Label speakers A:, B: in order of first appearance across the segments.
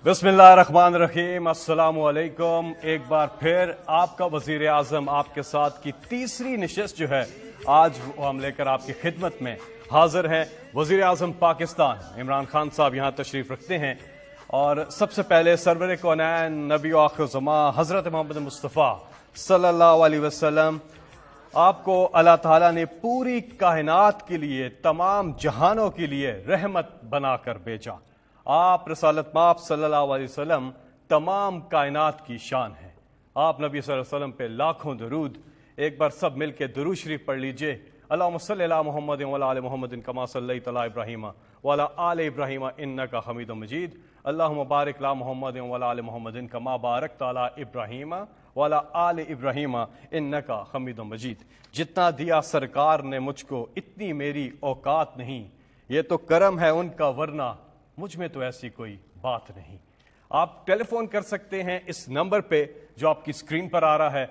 A: बिस्मिल्लाहिर्रहमानिर्रहीम, अस्सलामु अलैकुम। एक बार फिर आपका वजीर आजम आपके साथ की तीसरी नशिस्त जो है आज वो हम लेकर आपकी खिदमत में हाजिर हैं। वजीर आजम पाकिस्तान इमरान खान साहब यहाँ तशरीफ रखते हैं और सबसे पहले सरवर कौनैन नबी आखिर ज़मा हज़रत मोहम्मद मुस्तफ़ा सल्लल्लाहु अलैहि वसल्लम आपको अल्लाह ताला ने पूरी कायनात के लिए, तमाम जहानों के लिए रहमत बनाकर भेजा। आप रसालत माप सल्लल्लाहु अलैहि वसल्लम तमाम कायनात की शान है। आप नबी सल्लल्लाहु अलैहि वसल्लम पे लाखों दरूद। एक बार सब मिल के दुरूद शरीफ पढ़ लीजिए। अल्लाहुम्मा सल्लि अला मुहम्मद व अला आलि मुहम्मद कमा सल्लैता अला इब्राहीम व अला आलि इब्राहीम इन्नका हमीदुम मजीद। अल्लाहुम्मा बारिक अला मुहम्मद व अला आलि मुहम्मद कमा बारकता अला इब्राहीम व अला आलि इब्राहीम इन्नका हमीदुम मजीद। जितना दिया सरकार ने मुझको इतनी मेरी औकात नहीं, ये तो करम है उनका वरना मुझ में तो ऐसी कोई बात नहीं। आप टेलीफोन कर सकते हैं इस नंबर पे जो आपकी स्क्रीन पर आ रहा है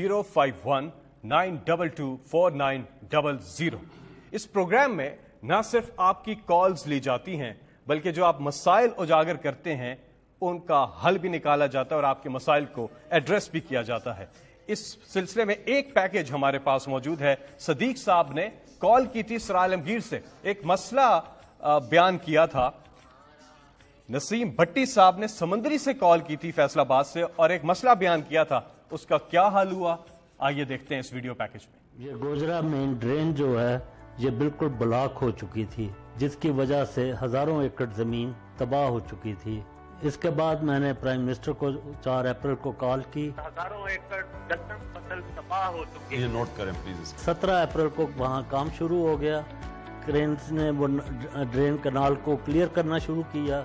A: 051-922-4900। इस प्रोग्राम में न सिर्फ आपकी कॉल्स ली जाती हैं बल्कि जो आप मसाइल उजागर करते हैं उनका हल भी निकाला जाता है और आपके मसाइल को एड्रेस भी किया जाता है। इस सिलसिले में एक पैकेज हमारे पास मौजूद है। सदीक साहब ने कॉल की थी सर आलमगीर से, एक मसला बयान किया था। नसीम भट्टी साहब ने समंदरी से कॉल की थी फैसलाबाद से और एक मसला बयान किया था, उसका क्या हाल हुआ आइए देखते हैं इस वीडियो पैकेज में।
B: ये गोजरा मेन ड्रेन जो है ये बिल्कुल ब्लॉक हो चुकी थी, जिसकी वजह से हजारों एकड़ जमीन तबाह हो चुकी थी। इसके बाद मैंने प्राइम मिनिस्टर को 4 अप्रैल को कॉल की।
C: हजारों एकड़ दलदल फसल तबाह हो चुकी है।
D: नोट करें प्लीज।
B: 17 अप्रैल को वहाँ काम शुरू हो गया। क्रेन्स ने वो ड्रेन कनाल को क्लियर करना शुरू किया।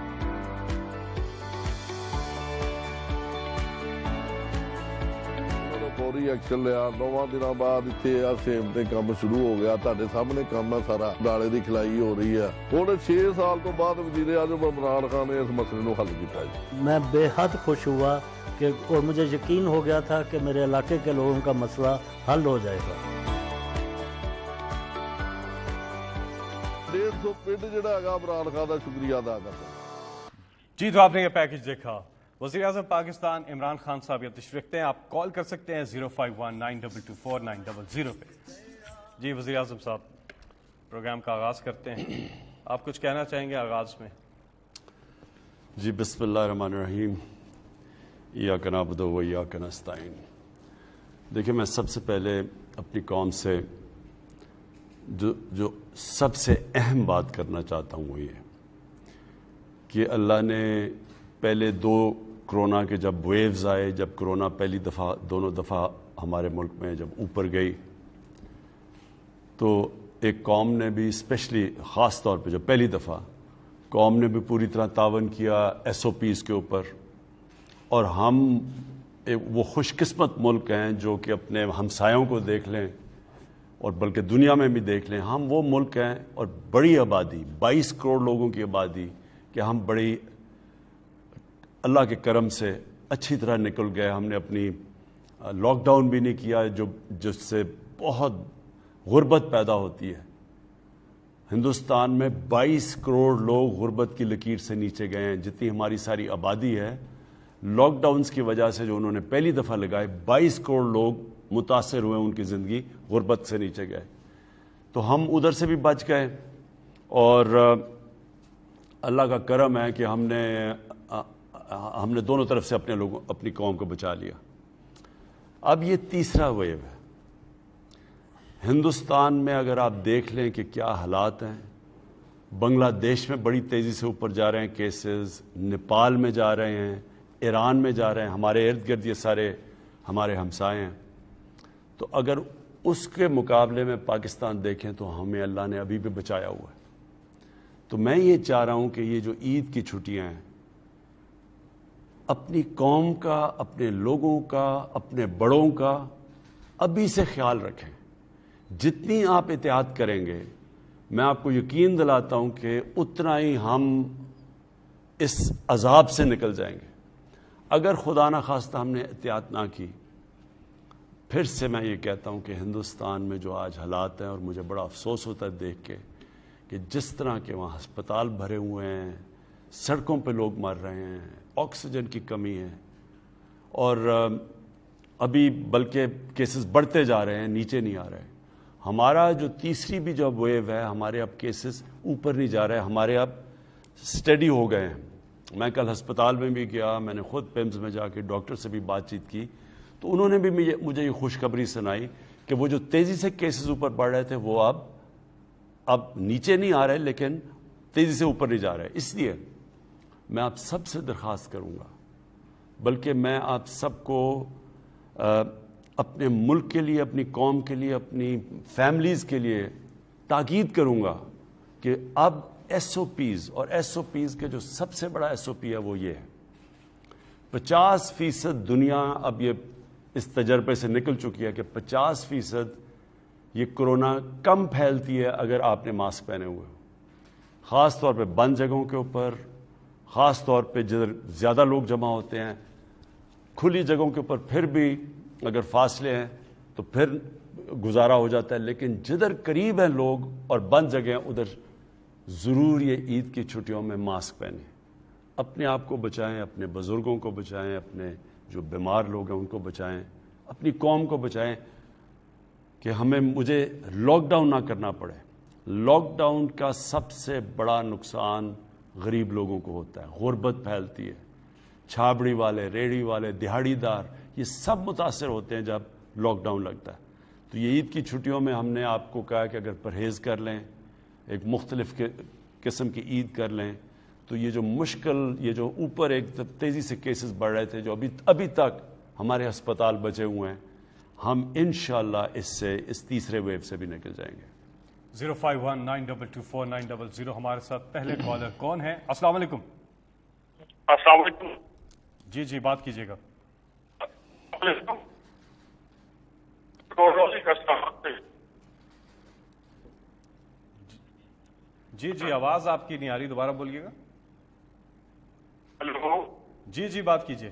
E: फौरी एक्शन लिया। 9 दिनों बाद इतने सेम ते काम शुरू हो गया। ਤੁਹਾਡੇ ਸਾਹਮਣੇ ਕੰਮ ਹੈ ਸਾਰਾ, ਨਾਲੇ ਦੀ ਖਿਲਾਈ ਹੋ ਰਹੀ ਹੈ। ਹੁਣ 6 ਸਾਲ ਤੋਂ ਬਾਅਦ ਵਜ਼ੀਰ ਆਜ਼ਮ इमरान खान ने इस मसले को हल किया है।
B: मैं बेहद खुश हुआ कि और मुझे यकीन हो गया था कि मेरे इलाके के लोगों का मसला हल हो जाएगा।
E: 150 पिंड जिहड़ा हैगा इमरान खान का शुक्रिया अदा करता।
A: जी, तो आपने ये पैकेज देखा। वज़ीर आज़म पाकिस्तान इमरान खान साहब ये तशरीफ रखते हैं। आप कॉल कर सकते हैं 051-922-4900 पे। जी वज़ीर आज़म साहब, प्रोग्राम का आगाज़ करते हैं। आप कुछ कहना चाहेंगे आगाज़ में?
D: जी बिस्मिल्लाहिर्रहमानिर्रहीम, इय्याका नअबुदु व इय्याका नस्तईन। देखिए, मैं सबसे पहले अपनी कौम से जो सबसे अहम बात करना चाहता हूँ वो ये कि अल्लाह ने पहले 2 कोरोना के जब वेव्स आए, जब कोरोना पहली दफ़ा दोनों दफ़ा हमारे मुल्क में जब ऊपर गई, तो एक कौम ने भी स्पेशली ख़ास तौर पे जब पहली दफ़ा कौम ने भी पूरी तरह तावन किया SOPs के ऊपर। और हम वो खुशकिस्मत मुल्क हैं जो कि अपने हमसायों को देख लें और बल्कि दुनिया में भी देख लें, हम वो मुल्क हैं और बड़ी आबादी 22 करोड़ लोगों की आबादी कि हम बड़ी अल्लाह के करम से अच्छी तरह निकल गए। हमने अपनी लॉकडाउन भी नहीं किया जिससे बहुत गुर्बत पैदा होती है। हिंदुस्तान में 22 करोड़ लोग गुर्बत की लकीर से नीचे गए हैं। जितनी हमारी सारी आबादी है, लॉकडाउन्स की वजह से जो उन्होंने पहली दफ़ा लगाए, 22 करोड़ लोग मुतासर हुए, उनकी ज़िंदगी गुर्बत से नीचे गए। तो हम उधर से भी बच गए और अल्लाह का करम है कि हमने दोनों तरफ से अपनी कौम को बचा लिया। अब ये तीसरा वेव है हिंदुस्तान में। अगर आप देख लें कि क्या हालात हैं, बांग्लादेश में बड़ी तेज़ी से ऊपर जा रहे हैं केसेस, नेपाल में जा रहे हैं, ईरान में जा रहे हैं, हमारे इर्द गिर्द ये सारे हमारे हमसाए हैं। तो अगर उसके मुकाबले में पाकिस्तान देखें तो हमें अल्लाह ने अभी भी बचाया हुआ है। तो मैं ये चाह रहा हूँ कि ये जो ईद की छुट्टियाँ हैं, अपनी कौम का, अपने लोगों का, अपने बड़ों का अभी से ख्याल रखें। जितनी आप एहतियात करेंगे, मैं आपको यकीन दिलाता हूं कि उतना ही हम इस अजाब से निकल जाएंगे। अगर खुदा ना खास्ता हमने एहतियात ना की, फिर से मैं ये कहता हूं कि हिंदुस्तान में जो आज हालात हैं, और मुझे बड़ा अफसोस होता है देख के कि जिस तरह के वहाँ अस्पताल भरे हुए हैं, سڑکوں پہ لوگ مر رہے ہیں، آکسیجن کی کمی ہے، اور ابھی بلکہ کیسز بڑھتے جا رہے ہیں، نیچے نہیں آ رہے. ہمارا جو تیسری بھی جو ویو ہے، ہمارے اب کیسز اوپر نہیں جا رہے، ہمارے اب سٹیڈی ہو گئے ہیں. میں کل ہسپتال میں بھی گیا، میں نے خود پیمز میں جا کے ڈاکٹر سے بھی بات چیت کی، تو انہوں نے بھی مجھے یہ خوشخبری سنائی کہ وہ جو تیزی سے کیسز اوپر بڑھ رہے تھے وہ اب نیچے نہیں آ رہے، لیکن تیزی سے اوپر نہیں جا رہے. اس لیے میں آپ سب سے درخواست کروں گا، بلکہ میں آپ سب کو اپنے ملک کے لیے، اپنی قوم کے لیے، اپنی فیملیز کے لیے تاکید کروں گا کہ اب ایس او پیز، اور ایس او پیز کے جو سب سے بڑا ایس او پی ہے وہ یہ ہے، 50% دنیا اب یہ اس تجربے سے نکل چکی ہے کہ 50% یہ کورونا کم پھیلتی ہے اگر آپ نے ماسک پہنے ہوئے ہو، خاص طور پہ بند جگہوں کے اوپر، خاص طور پہ جدھر زیادہ لوگ جمع ہوتے ہیں. کھلی جگہوں کے اوپر پھر بھی اگر فاصلے ہیں تو پھر گزارا ہو جاتا ہے، لیکن جدھر قریب ہیں لوگ اور بند جگہ ہیں ادھر ضرور یہ عید کی چھٹیوں میں ماسک پہنیں. اپنے آپ کو بچائیں، اپنے بزرگوں کو بچائیں، اپنے جو بیمار لوگ ہیں ان کو بچائیں، اپنی قوم کو بچائیں کہ مجھے لاک ڈاؤن نہ کرنا پڑے. لاک ڈاؤن کا سب سے بڑا نقصان غریب لوگوں کو ہوتا ہے، غربت پھیلتی ہے، چھابڑی والے، ریڑھی والے، دہاڑی دار، یہ سب متاثر ہوتے ہیں جب لاک ڈاؤن لگتا ہے. تو یہ عید کی چھٹیوں میں ہم نے آپ کو کہا کہ اگر پرہیز کر لیں، ایک مختلف قسم کی عید کر لیں، تو یہ جو مشکل، یہ جو اوپر ایک تیزی سے کیسز بڑھ رہے تھے، جو ابھی تک ہمارے ہسپتال بچے ہوئے ہیں، ہم انشاءاللہ اس تیسرے ویو سے بھی نکل جائیں گے.
A: 05192249000 ہمارے ساتھ پہلے کالر کون ہے؟ السلام علیکم.
C: السلام علیکم.
A: جی بات کیجیے گا. جی آواز آپ کی نہیں آ رہی، دوبارہ بولیے گا.
C: ہلو.
A: جی بات کیجیے.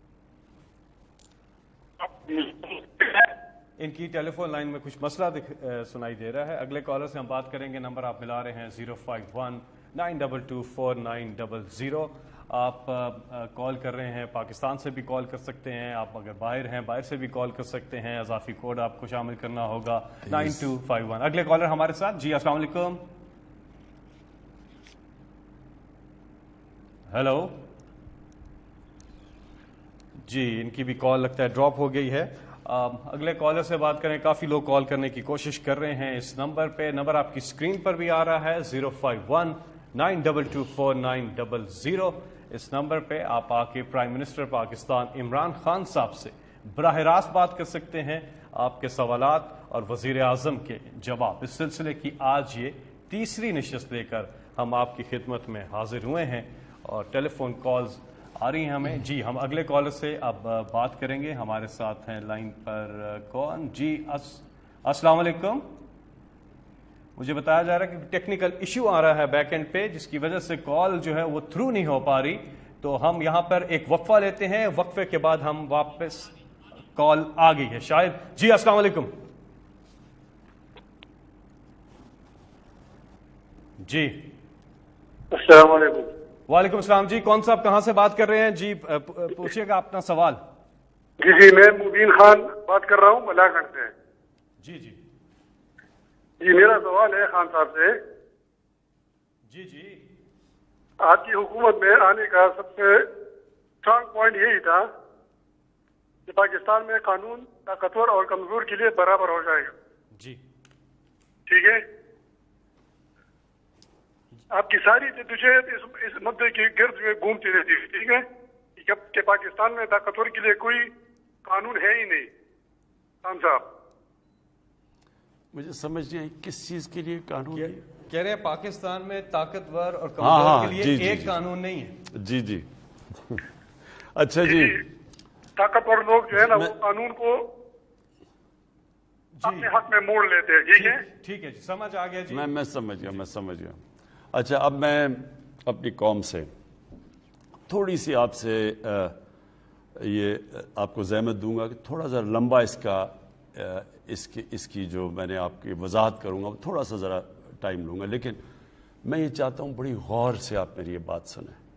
A: ان کی ٹیلی فون لائن میں کچھ مسئلہ سنائی دے رہا ہے. اگلے کالر سے ہم بات کریں گے. نمبر آپ ملا رہے ہیں 05192249000. آپ کال کر رہے ہیں، پاکستان سے بھی کال کر سکتے ہیں، آپ اگر باہر ہیں باہر سے بھی کال کر سکتے ہیں. اضافی کوڈ آپ کو شامل کرنا ہوگا 9251. اگلے کالر ہمارے ساتھ. جی السلام علیکم. ہیلو. جی ان کی بھی کال لگتا ہے ڈراپ ہو گئی ہے. اگلے کالر سے بات کریں. کافی لوگ کال کرنے کی کوشش کر رہے ہیں اس نمبر پہ. نمبر آپ کی اسکرین پر بھی آ رہا ہے 05192249000. اس نمبر پہ آپ آ کے پرائم منسٹر پاکستان عمران خان صاحب سے براہ راست بات کر سکتے ہیں. آپ کے سوالات اور وزیر اعظم کے جواب. اس سلسلے کی آج یہ تیسری نشست لے کر ہم آپ کی خدمت میں حاضر ہوئے ہیں اور ٹیلی فون کالز آ رہی ہیں ہمیں. جی ہم اگلے کالر سے اب بات کریں گے. ہمارے ساتھ ہیں لائن پر کون؟ جی السلام علیکم. مجھے بتایا جا رہا ہے کہ ٹیکنیکل ایشو آ رہا ہے بیک اینڈ پہ، جس کی وجہ سے کال جو ہے وہ تھرو نہیں ہو پا رہی. تو ہم یہاں پر ایک وقفہ لیتے ہیں، وقفے کے بعد ہم واپس کال آ گئی ہے شاید. جی السلام علیکم. جی
C: السلام علیکم.
A: وعلیکم السلام. جی کون صاحب کہاں سے بات کر رہے ہیں؟ جی پوچھیے گا اپنا سوال.
C: جی میں مبین خان بات کر رہا ہوں ملا گنج سے.
A: جی
C: میرا سوال ہے خان صاحب سے.
A: جی
C: آپ کی حکومت میں آنے کا سب سے اسٹرانگ پوائنٹ یہی تھا کہ پاکستان میں قانون طاقتور اور کمزور کے لیے برابر ہو جائے گا.
A: جی
C: ٹھیک ہے. آپ کی ساری جدوجہد اس مدعے کے گرد میں گھومتی رہتی ہے. ٹھیک ہے کہ پاکستان میں طاقتور کے لیے کوئی قانون ہے ہی نہیں. خان صاحب
D: مجھے سمجھ نہیں آئی کس چیز کے لیے قانون ہے؟
A: کہہ رہے ہیں پاکستان میں طاقتور اور کمزور کے لیے ایک قانون نہیں ہے.
D: جی اچھا جی
C: طاقتور لوگ جو ہے نا وہ قانون کو اپنے حق میں موڑ لیتے ہیں. ٹھیک ہے
A: جی سمجھ آ گیا. جی
D: میں سمجھ گیا. اچھا اب میں اپنی قوم سے تھوڑی سی آپ سے یہ آپ کو زحمت دوں گا کہ تھوڑا سا لمبا اس کی جو میں نے آپ کی وضاحت کروں گا تھوڑا سا ذرا ٹائم لوں گا، لیکن میں یہ چاہتا ہوں بڑی غور سے آپ میری یہ بات سنیں.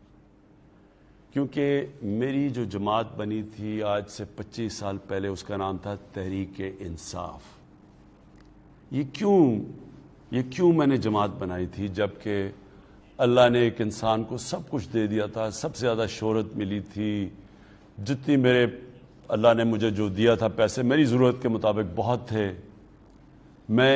D: کیونکہ میری جو جماعت بنی تھی آج سے 25 سال پہلے، اس کا نام تھا تحریک انصاف۔ یہ کیوں میں نے جماعت بنائی تھی؟ جبکہ اللہ نے ایک انسان کو سب کچھ دے دیا تھا، سب سے زیادہ شہرت ملی تھی، جتنی اللہ نے مجھے جو دیا تھا پیسے میری ضرورت کے مطابق بہت تھے۔ میں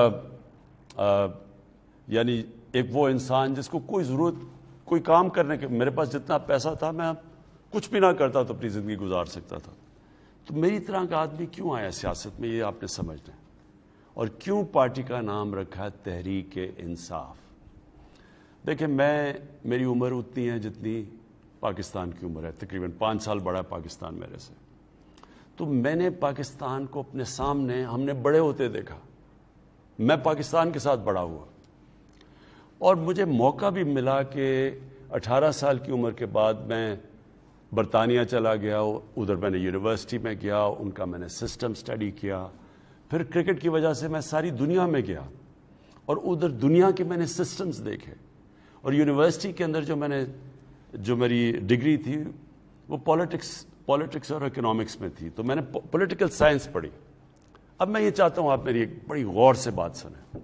D: ایک وہ انسان جس کو کوئی کام کرنے کے، میرے پاس جتنا پیسہ تھا میں کچھ بھی نہ کرتا تو اپنی زندگی گزار سکتا تھا۔ تو میری طرح کا آدمی کیوں آیا سیاست میں، یہ آپ نے سمجھنا ہے۔ اور کیوں پارٹی کا نام رکھا ہے تحریک انصاف؟ دیکھیں، میری عمر اتنی ہے جتنی پاکستان کی عمر ہے، تقریباً 5 سال بڑا ہے پاکستان میرے سے۔ تو میں نے پاکستان کو اپنے سامنے، ہم نے بڑے ہوتے دیکھا، میں پاکستان کے ساتھ بڑا ہوا، اور مجھے موقع بھی ملا کہ 18 سال کی عمر کے بعد میں برطانیہ چلا گیا، ادھر میں نے یونیورسٹی میں گیا، ان کا میں نے سسٹم سٹڈی کیا، پھر کرکٹ کی وجہ سے میں ساری دنیا میں گیا اور ادھر دنیا کے میں نے سسٹمز دیکھے، اور یونیورسٹی کے اندر جو میری ڈگری تھی وہ پالیٹکس اور اکنامکس میں تھی، تو میں نے پولیٹیکل سائنس پڑھی۔ اب میں یہ چاہتا ہوں آپ میری ایک بڑی غور سے بات سنیں۔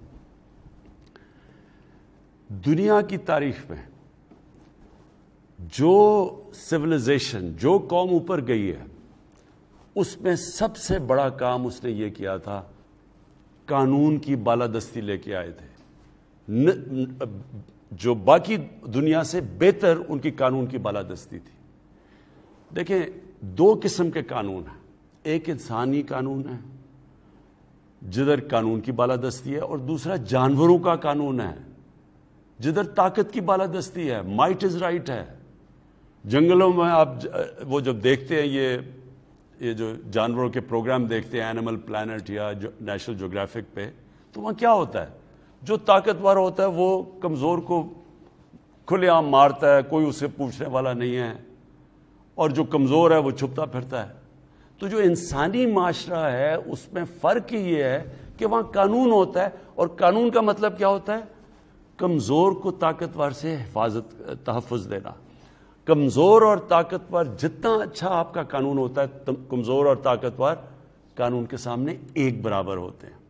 D: دنیا کی تاریخ میں جو سویلائزیشن، جو قوم اوپر گئی ہے، اس میں سب سے بڑا کام اس نے یہ کیا تھا، قانون کی بالادستی لے کے آئے تھے۔ جو باقی دنیا سے بہتر ان کی قانون کی بالادستی تھی۔ دیکھیں، 2 قسم کے قانون ہیں، ایک انسانی قانون ہے جدھر قانون کی بالادستی ہے، اور دوسرا جانوروں کا قانون ہے جدھر طاقت کی بالادستی ہے، مائٹ از رائٹ ہے۔ جنگلوں میں آپ وہ جب دیکھتے ہیں یہ جو جانوروں کے پروگرام دیکھتے ہیں، اینیمل پلانٹ یا نیشنل جیوگرافک پہ، تو وہاں کیا ہوتا ہے؟ جو طاقتور ہوتا ہے وہ کمزور کو کھلے عام مارتا ہے، کوئی اسے پوچھنے والا نہیں ہے، اور جو کمزور ہے وہ چھپتا پھرتا ہے۔ تو جو انسانی معاشرہ ہے اس میں فرق یہ ہے کہ وہاں قانون ہوتا ہے، اور قانون کا مطلب کیا ہوتا ہے؟ کمزور کو طاقتور سے تحفظ دینا۔ کمزور اور طاقتور جتنا اچھا آپ کا قانون ہوتا ہے، کمزور اور طاقتور قانون کے سامنے ایک برابر ہوتے ہیں۔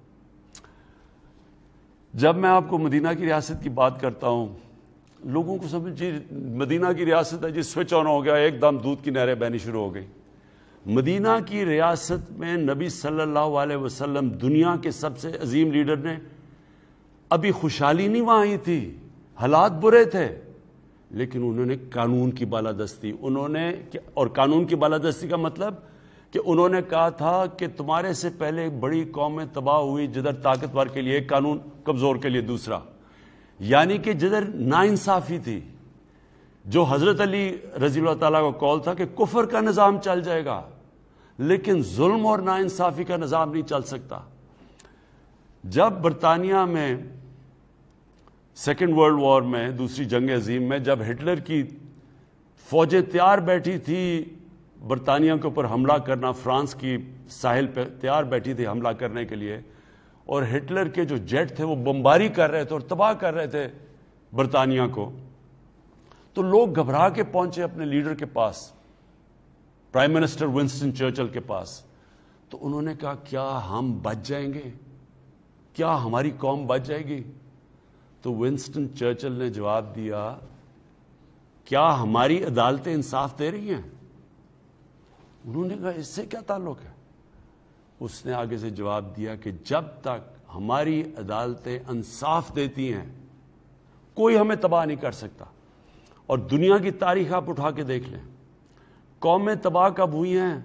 D: جب میں آپ کو مدینہ کی ریاست کی بات کرتا ہوں، لوگوں کو سمجھ جی مدینہ کی ریاست ہے جی، سوئچ آن ہو گیا، ایک دم دودھ کی نہریں بہنی شروع ہو گئی۔ مدینہ کی ریاست میں نبی صلی اللہ علیہ وسلم، دنیا کے سب سے عظیم لیڈر نے، ابھی خوشحالی نہیں وہاں آئی تھی، حالات برے تھے، لیکن انہوں نے قانون کی بالادستی، اور قانون کی بالادستی کا مطلب کہ انہوں نے کہا تھا کہ تمہارے سے پہلے بڑی قومیں تباہ ہوئی جدھر طاقتور کے لیے ایک قانون، کمزور کے لیے دوسرا، یعنی کہ جدھر ناانصافی تھی، جو حضرت علی رضی اللہ تعالیٰ کو کال تھا کہ کفر کا نظام چل جائے گا لیکن ظلم اور ناانصافی کا نظام نہیں چل سکتا۔ جب برطانیہ میں سیکنڈ ورلڈ وار میں، دوسری جنگ عظیم میں، جب ہٹلر کی فوجیں تیار بیٹھی تھی برطانیہ کے اوپر حملہ کرنا، فرانس کی ساحل پہ تیار بیٹھی تھی حملہ کرنے کے لیے، اور ہٹلر کے جو جیٹ تھے وہ بمباری کر رہے تھے اور تباہ کر رہے تھے برطانیہ کو، تو لوگ گھبرا کے پہنچے اپنے لیڈر کے پاس، پرائم منسٹر ونسٹن چرچل کے پاس۔ تو انہوں نے کہا کیا ہم بچ جائیں گے؟ کیا ہماری قوم بچ جائے گی؟ تو ونسٹن چرچل نے جواب دیا، کیا ہماری عدالتیں انصاف دے رہی ہیں؟ انہوں نے کہا اس سے کیا تعلق ہے؟ اس نے آگے سے جواب دیا کہ جب تک ہماری عدالتیں انصاف دیتی ہیں کوئی ہمیں تباہ نہیں کر سکتا۔ اور دنیا کی تاریخ آپ اٹھا کے دیکھ لیں، قومیں تباہ کب ہوئی ہیں؟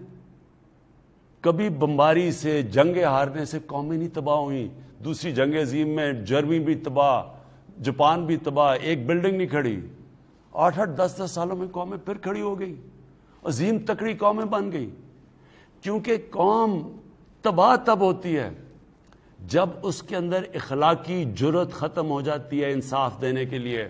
D: کبھی بمباری سے، جنگیں ہارنے سے قومیں نہیں تباہ ہوئیں۔ دوسری جنگ عظیم میں جرمنی بھی تباہ، جاپان بھی تباہ، ایک بلڈنگ نہیں کھڑی، 8-8 10-10 سالوں میں قومیں پھر کھڑی ہو گئی، عظیم تکڑی قومیں بن گئی۔ کیونکہ قوم تباہ تب ہوتی ہے جب اس کے اندر اخلاقی جرت ختم ہو جاتی ہے انصاف دینے کے لیے،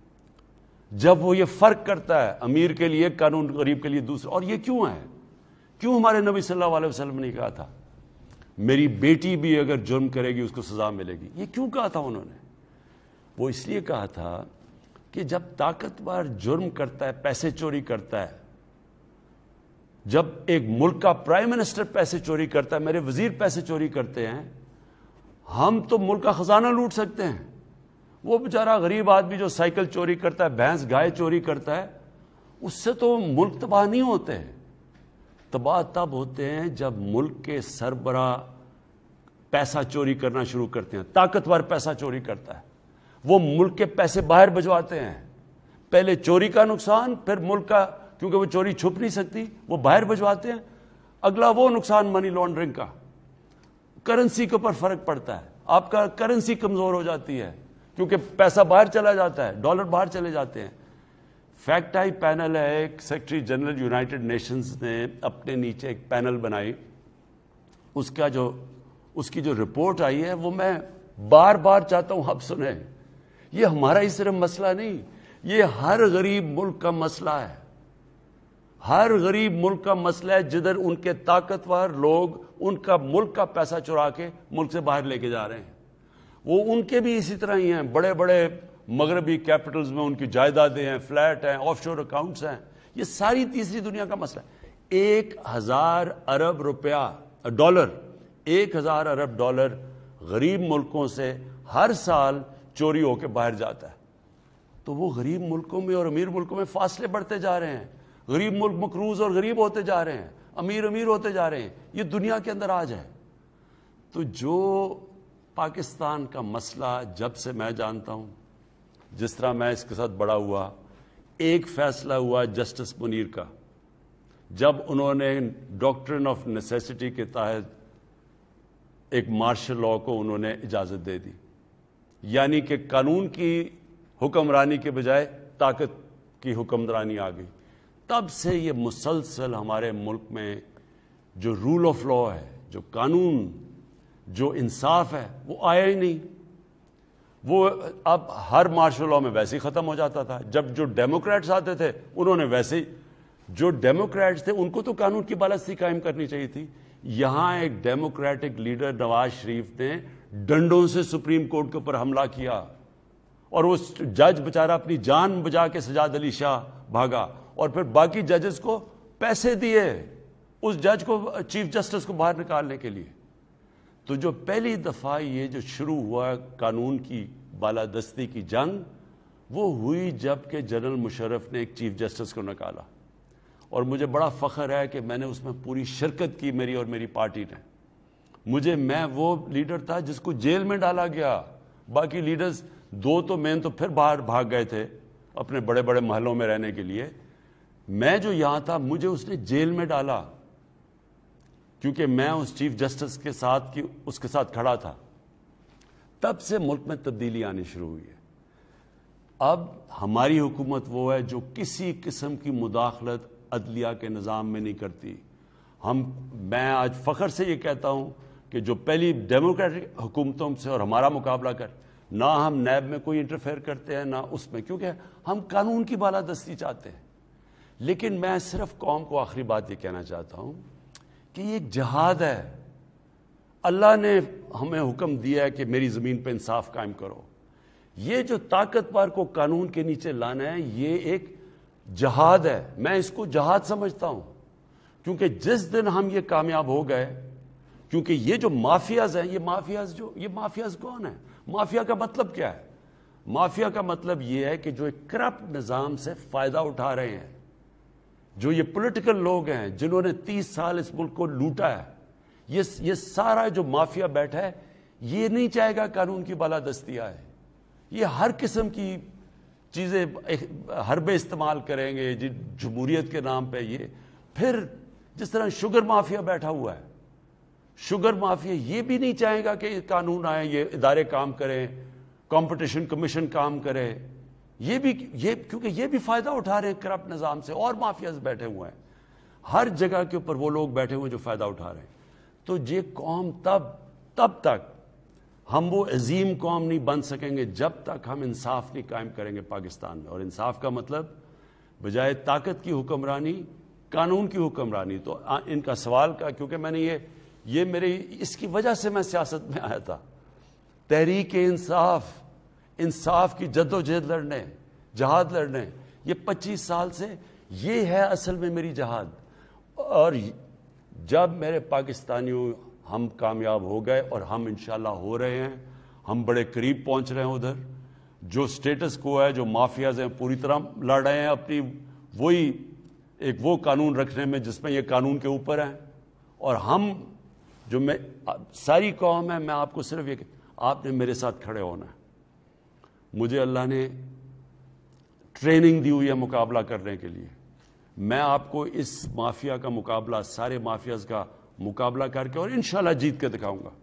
D: جب وہ یہ فرق کرتا ہے امیر کے لیے قانون، غریب کے لیے دوسرا۔ اور یہ کیوں ہے؟ کیوں ہمارے نبی صلی اللہ علیہ وسلم نے کہا تھا میری بیٹی بھی اگر جرم کرے گی اس کو سزا ملے گی؟ یہ کیوں کہا تھا انہوں نے؟ وہ اس لیے کہا تھا کہ جب طاقتور جرم کرتا ہے، پیسے چوری کرتا ہے، جب ایک ملک کا پرائم منسٹر پیسے چوری کرتا ہے، میرے وزیر پیسے چوری کرتے ہیں، ہم تو ملک کا خزانہ لوٹ سکتے ہیں. وہ بیچارہ غریب آدمی جو سائیکل چوری کرتا ہے، بھینس گائے چوری کرتا ہے، اس سے تو ملک تباہ نہیں ہوتے. تباہ تب ہوتے ہیں جب ملک کے سربراہ پیسہ چوری کرنا شروع کرتے ہیں. طاقتور پیسہ چوری کرتا ہے، وہ ملک کے پیسے باہر بھجواتے ہیں. پہلے چوری کا نقصان، پھر ملک کا، کیونکہ وہ چوری چھپ نہیں سکتی، وہ باہر بھجواتے ہیں. اگلا وہ نقصان منی لانڈرنگ کا، کرنسی کے اوپر فرق پڑتا ہے، آپ کا کرنسی کمزور ہو جاتی ہے کیونکہ پیسہ باہر چلا جاتا ہے، ڈالر باہر چلے جاتے ہیں. فیکٹ آئی پینل ہے، ایک سیکرٹری جنرل یونائٹڈ نیشنز نے اپنے نیچے ایک پینل بنائی، اس کی جو رپورٹ آئی ہے وہ میں بار بار چاہتا ہوں آپ سنیں. یہ ہمارا ہی صرف مسئلہ نہیں، یہ ہر غریب ملک کا مسئلہ ہے. ہر غریب ملک کا مسئلہ ہے جدھر ان کے طاقتور لوگ ان کا ملک کا پیسہ چرا کے ملک سے باہر لے کے جا رہے ہیں. وہ ان کے بھی اسی طرح ہی ہیں، بڑے بڑے مغربی کیپٹلز میں ان کی جائیدادیں ہیں، فلیٹ ہیں، آف شور اکاؤنٹس ہیں. یہ ساری تیسری دنیا کا مسئلہ ہے. 1000 ارب ڈالر 1000 ارب ڈالر غریب ملکوں سے ہر سال چوری ہو کے باہر جاتا ہے. تو وہ غریب ملکوں میں اور امیر ملکوں میں فاصلے بڑھتے جا رہے ہیں. غریب ملک مقروض اور غریب ہوتے جا رہے ہیں، امیر ہوتے جا رہے ہیں. یہ دنیا کے اندر آج ہے. تو جو پاکستان کا مسئلہ جب سے میں جانتا ہوں، جس طرح میں اس کے ساتھ بڑا ہوا، ایک فیصلہ ہوا جسٹس منیر کا، جب انہوں نے ڈاکٹرن آف نیسیسٹی کے تحت ایک مارشل لاء کو انہوں نے اجازت دے دی، یعنی کہ قانون کی حکمرانی کے بجائے طاقت کی حکمرانی آ گئی. تب سے یہ مسلسل ہمارے ملک میں جو رول آف لاء ہے، جو قانون، جو انصاف ہے، وہ آیا ہی نہیں. وہ اب ہر مارشل لاء میں ویسے ہی ختم ہو جاتا تھا. جب جو ڈیموکریٹس آتے تھے انہوں نے ویسے ہی، جو ڈیموکریٹس تھے ان کو تو قانون کی بالادستی قائم کرنی چاہیے تھی. یہاں ایک ڈیموکریٹک لیڈر نواز شریف نے ڈنڈوں سے سپریم کورٹ کے اوپر حملہ کیا، اور وہ جج بیچارہ اپنی جان بجا کے سجاد علی شاہ بھاگا، اور پھر باقی ججز کو پیسے دیے اس جج کو، چیف جسٹس کو باہر نکالنے کے لیے. تو جو پہلی دفعہ یہ جو شروع ہوا قانون کی بالادستی کی جنگ، وہ ہوئی جب کہ جنرل مشرف نے ایک چیف جسٹس کو نکالا. اور مجھے بڑا فخر ہے کہ میں نے اس میں پوری شرکت کی، میری اور میری پارٹی نے. میں وہ لیڈر تھا جس کو جیل میں ڈالا گیا. باقی لیڈرز دو تو مین تو پھر باہر بھاگ گئے تھے اپنے بڑے بڑے محلوں میں رہنے کے لیے. میں جو یہاں تھا مجھے اس نے جیل میں ڈالا کیونکہ میں اس چیف جسٹس کے ساتھ اس کے ساتھ کھڑا تھا. تب سے ملک میں تبدیلی آنی شروع ہوئی ہے. اب ہماری حکومت وہ ہے جو کسی قسم کی مداخلت عدلیہ کے نظام میں نہیں کرتی. میں آج فخر سے یہ کہتا ہوں کہ جو پہلی ڈیموکریٹک حکومتوں سے اور ہمارا مقابلہ کر، نہ ہم نیب میں کوئی انٹرفیئر کرتے ہیں، نہ اس میں، کیونکہ ہم قانون کی بالادستی چاہتے ہیں. لیکن میں صرف قوم کو آخری بات یہ کہنا چاہتا ہوں کہ یہ ایک جہاد ہے. اللہ نے ہمیں حکم دیا ہے کہ میری زمین پہ انصاف قائم کرو. یہ جو طاقتور کو قانون کے نیچے لانا ہے، یہ ایک جہاد ہے. میں اس کو جہاد سمجھتا ہوں کیونکہ جس دن ہم یہ کامیاب ہو گئے، کیونکہ یہ جو مافیاز ہیں، یہ مافیاز کون ہیں؟ مافیا کا مطلب کیا ہے؟ مافیا کا مطلب یہ ہے کہ جو ایک کرپٹ نظام سے فائدہ اٹھا رہے ہیں، جو یہ پولیٹیکل لوگ ہیں جنہوں نے 30 سال اس ملک کو لوٹا ہے، یہ سارا جو مافیا بیٹھا ہے، یہ نہیں چاہے گا قانون کی بالادستی آئے. یہ ہر قسم کی چیزیں حربے استعمال کریں گے جمہوریت کے نام پہ. یہ پھر جس طرح شوگر مافیا بیٹھا ہوا ہے، شوگر مافیا یہ بھی نہیں چاہے گا کہ قانون آئے، یہ ادارے کام کریں، کمپٹیشن کمیشن کام کرے. کیونکہ یہ بھی فائدہ اٹھا رہے ہیں کرپٹ نظام سے، اور مافیاز بیٹھے ہوئے ہیں ہر جگہ کے اوپر، وہ لوگ بیٹھے ہوئے جو فائدہ اٹھا رہے ہیں. تو یہ قوم تب تک ہم وہ عظیم قوم نہیں بن سکیں گے جب تک ہم انصاف نہیں قائم کریں گے پاکستان میں. اور انصاف کا مطلب بجائے طاقت کی حکمرانی، قانون کی حکمرانی. تو ان کا سوال کا، کیونکہ میں نے یہ میری اس کی وجہ سے میں سیاست میں آیا تھا، تحریک انصاف کی جد و جہد لڑنے. جہاد لڑنے. یہ 25 سال سے یہ ہے اصل میں میری جہاد. اور جب میرے پاکستانیوں ہم کامیاب ہو گئے اور ہم انشاءاللہ ہو رہے ہیں, ہم بڑے قریب پہنچ رہے ہیں ادھر. جو سٹیٹس کو ہے, جو مافیاز ہیں پوری طرح لڑ رہے ہیں اپنی وہی ایک وہ قانون رکھنے میں جس میں یہ قانون کے اوپر ہیں. اور ہم جو میں ساری قوم ہے, میں آپ کو صرف یہ کہ آپ نے میرے ساتھ کھڑے ہونا ہے. مجھے اللہ نے ٹریننگ دی ہوئی ہے مقابلہ کرنے کے لیے. میں آپ کو اس مافیا کا مقابلہ, سارے مافیاز کا مقابلہ کر کے اور انشاءاللہ جیت کے دکھاؤں گا.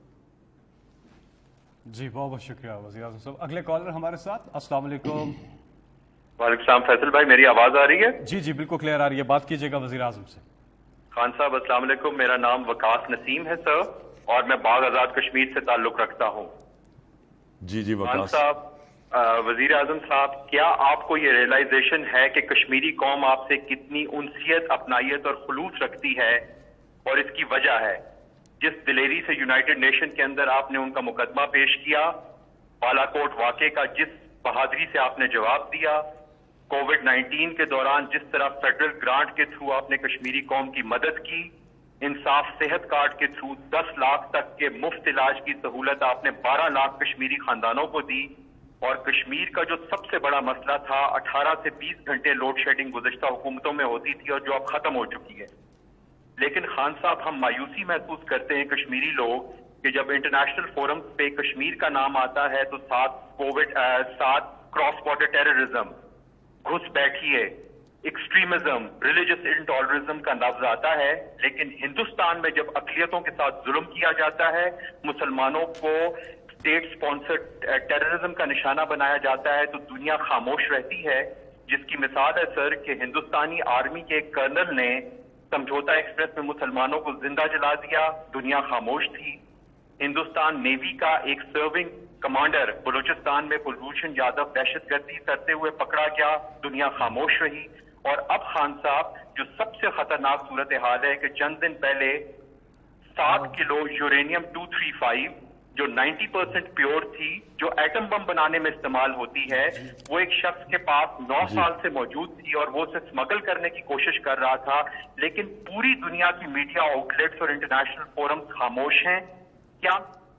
A: جی بہت بہت شکریہ وزیر اعظم صاحب. اگلے کالر ہمارے ساتھ. السلام علیکم.
F: وعلیکم السلام. فیصل بھائی میری آواز آ رہی ہے؟
A: جی جی بالکل کلیئر آ رہی ہے. بات کیجیے گا وزیر اعظم سے.
F: خان صاحب السلام علیکم. میرا نام وقاص نسیم ہے سر, اور میں باغ آزاد کشمیر سے تعلق رکھتا ہوں.
D: جی جی
F: خان
D: وقاص
F: صاحب, وزیر اعظم صاحب, کیا آپ کو یہ ریئلائزیشن ہے کہ کشمیری قوم آپ سے کتنی انسیت, اپنائیت اور خلوص رکھتی ہے, اور اس کی وجہ ہے جس دلیری سے یونائٹڈ نیشن کے اندر آپ نے ان کا مقدمہ پیش کیا, بالا کوٹ واقعے کا جس بہادری سے آپ نے جواب دیا, کووڈ-19 کے دوران جس طرح فیڈرل گرانٹ کے تھرو آپ نے کشمیری قوم کی مدد کی, انصاف صحت کارڈ کے تھرو 10 لاکھ تک کے مفت علاج کی سہولت آپ نے 12 لاکھ کشمیری خاندانوں کو دی, اور کشمیر کا جو سب سے بڑا مسئلہ تھا 18 سے 20 گھنٹے لوڈ شیڈنگ گزشتہ حکومتوں میں ہوتی تھی اور جو اب ختم ہو چکی ہے. لیکن خان صاحب ہم مایوسی محسوس کرتے ہیں کشمیری لوگ کہ جب انٹرنیشنل فورم پہ کشمیر کا نام آتا ہے تو ساتھ کراس بارڈر ٹیررزم, گھس بیٹھی ہے, ایکسٹریمزم, ریلیجس انٹالرنس کا لفظ آتا ہے. لیکن ہندوستان میں جب اقلیتوں کے ساتھ ظلم کیا جاتا ہے, مسلمانوں کو اسٹیٹ سپانسرڈ ٹیررزم کا نشانہ بنایا جاتا ہے, تو دنیا خاموش رہتی ہے. جس کی مثال ہے سر کہ ہندوستانی آرمی کے ایک کرنل نے سمجھوتا ایکسپریس میں مسلمانوں کو زندہ جلا دیا, دنیا خاموش تھی. ہندوستان نیوی کا ایک سرونگ کمانڈر بلوچستان میں کلبھوشن یادو دہشت گردی کرتے ہوئے پکڑا گیا, دنیا خاموش رہی. اور اب خان صاحب جو سب سے خطرناک صورتحال ہے کہ چند دن پہلے 7 کلو یورینیم 235 جو 90% پیور تھی, جو ایٹم بم بنانے میں استعمال ہوتی ہے, وہ ایک شخص کے پاس 9 سال سے موجود تھی اور وہ اسے اسمگل کرنے کی کوشش کر رہا تھا. لیکن پوری دنیا کی میڈیا آؤٹ لیٹس اور انٹرنیشنل فورمز خاموش ہیں. کیا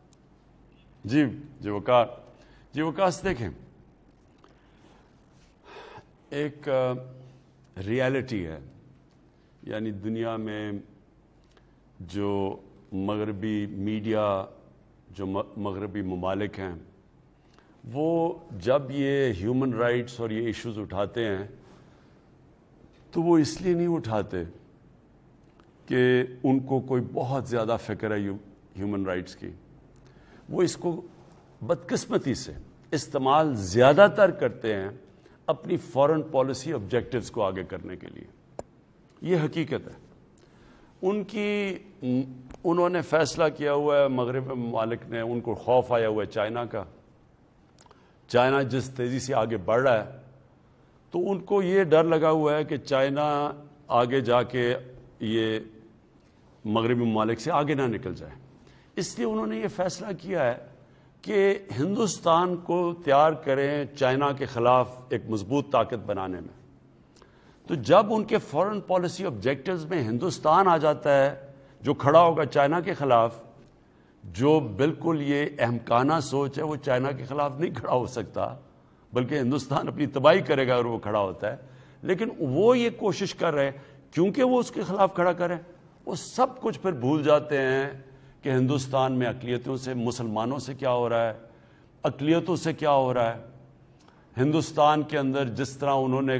D: جی وقاص دیکھیں, ایک ریالٹی ہے, یعنی دنیا میں جو مغربی میڈیا, جو مغربی ممالک ہیں, وہ جب یہ ہیومن رائٹس اور یہ ایشوز اٹھاتے ہیں تو وہ اس لیے نہیں اٹھاتے کہ ان کو کوئی بہت زیادہ فکر ہے ہیومن رائٹس کی. وہ اس کو بدقسمتی سے استعمال زیادہ تر کرتے ہیں اپنی فارن پالیسی آبجیکٹیوز کو آگے کرنے کے لیے. یہ حقیقت ہے. انہوں نے فیصلہ کیا ہوا ہے, مغرب ممالک نے, ان کو خوف آیا ہوا ہے چائنا کا. چائنا جس تیزی سے آگے بڑھ رہا ہے تو ان کو یہ ڈر لگا ہوا ہے کہ چائنا آگے جا کے یہ مغربی ممالک سے آگے نہ نکل جائے. اس لیے انہوں نے یہ فیصلہ کیا ہے کہ ہندوستان کو تیار کریں چائنا کے خلاف ایک مضبوط طاقت بنانے میں. تو جب ان کے فارن پالیسی آبجیکٹیوز میں ہندوستان آ جاتا ہے جو کھڑا ہوگا چائنا کے خلاف, جو بالکل یہ احمقانہ سوچ ہے, وہ چائنا کے خلاف نہیں کھڑا ہو سکتا, بلکہ ہندوستان اپنی تباہی کرے گا اگر وہ کھڑا ہوتا ہے. لیکن وہ یہ کوشش کر رہے ہیں کیونکہ وہ اس کے خلاف کھڑا کریں, وہ سب کچھ پھر بھول جاتے ہیں کہ ہندوستان میں اقلیتوں سے, مسلمانوں سے کیا ہو رہا ہے, اقلیتوں سے کیا ہو رہا ہے. ہندوستان کے اندر جس طرح انہوں نے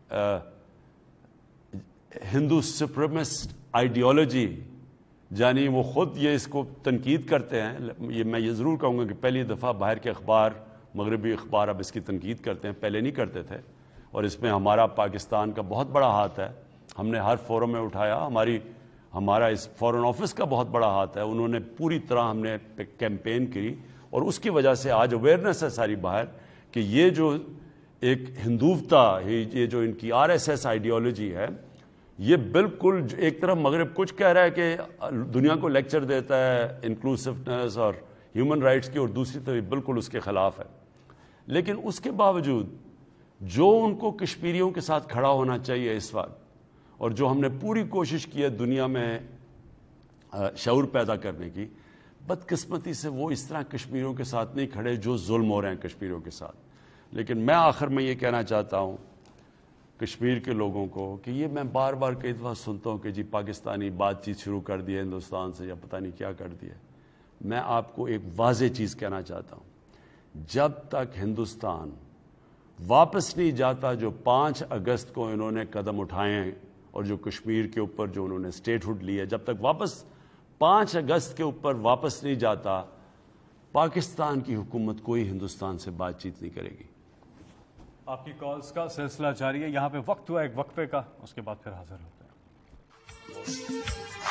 D: ہندو سپریمسٹ آئیڈیالوجی, یعنی وہ خود یہ اس کو تنقید کرتے ہیں. میں یہ ضرور کہوں گا کہ پہلی دفعہ باہر کے اخبار, مغربی اخبار اب اس کی تنقید کرتے ہیں, پہلے نہیں کرتے تھے. اور اس میں ہمارا پاکستان کا بہت بڑا ہاتھ ہے. ہم نے ہر فورم میں اٹھایا, ہمارا اس فورن آفس کا بہت بڑا ہاتھ ہے. انہوں نے پوری طرح ہم نے کیمپین کی, اور اس کی وجہ سے آج اویئرنیس ہے ساری باہر کہ یہ جو ایک ہندوتا, یہ جو ان کی RSS آئیڈیالوجی ہے, یہ بالکل ایک طرف مغرب کچھ کہہ رہا ہے کہ دنیا کو لیکچر دیتا ہے انکلوسیونیس اور ہیومن رائٹس کی, اور دوسری طرف بالکل اس کے خلاف ہے. لیکن اس کے باوجود جو ان کو کشمیریوں کے ساتھ کھڑا ہونا چاہیے اس وقت، اور جو ہم نے پوری کوشش کی ہے دنیا میں شعور پیدا کرنے کی، بدقسمتی سے وہ اس طرح کشمیریوں کے ساتھ نہیں کھڑے جو ظلم ہو رہے ہیں کشمیریوں کے ساتھ. لیکن میں آخر میں یہ کہنا چاہتا ہوں کشمیر کے لوگوں کو کہ یہ میں بار بار کئی دفعہ سنتا ہوں کہ جی پاکستانی بات چیت شروع کر دی ہے ہندوستان سے یا پتہ نہیں کیا کر دیا. میں آپ کو ایک واضح چیز کہنا چاہتا ہوں، جب تک ہندوستان واپس نہیں جاتا جو 5 اگست کو انہوں نے قدم اٹھائے ہیں اور جو کشمیر کے اوپر جو انہوں نے اسٹیٹ ہوڈ لی ہے، جب تک واپس 5 اگست کے اوپر واپس نہیں جاتا، پاکستان کی حکومت کوئی ہندوستان سے بات چیت نہیں کرے گی.
A: آپ کی کالز کا سلسلہ جاری ہے. یہاں پہ وقت ہوا ایک وقفے کا، اس کے بعد پھر حاضر ہوتے ہیں.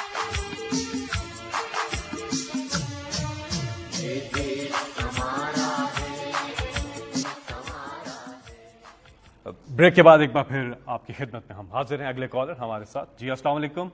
A: بریک کے بعد ایک بار پھر آپ کی خدمت میں ہم حاضر ہیں. اگلے کالر ہمارے ساتھ. جی السلام علیکم.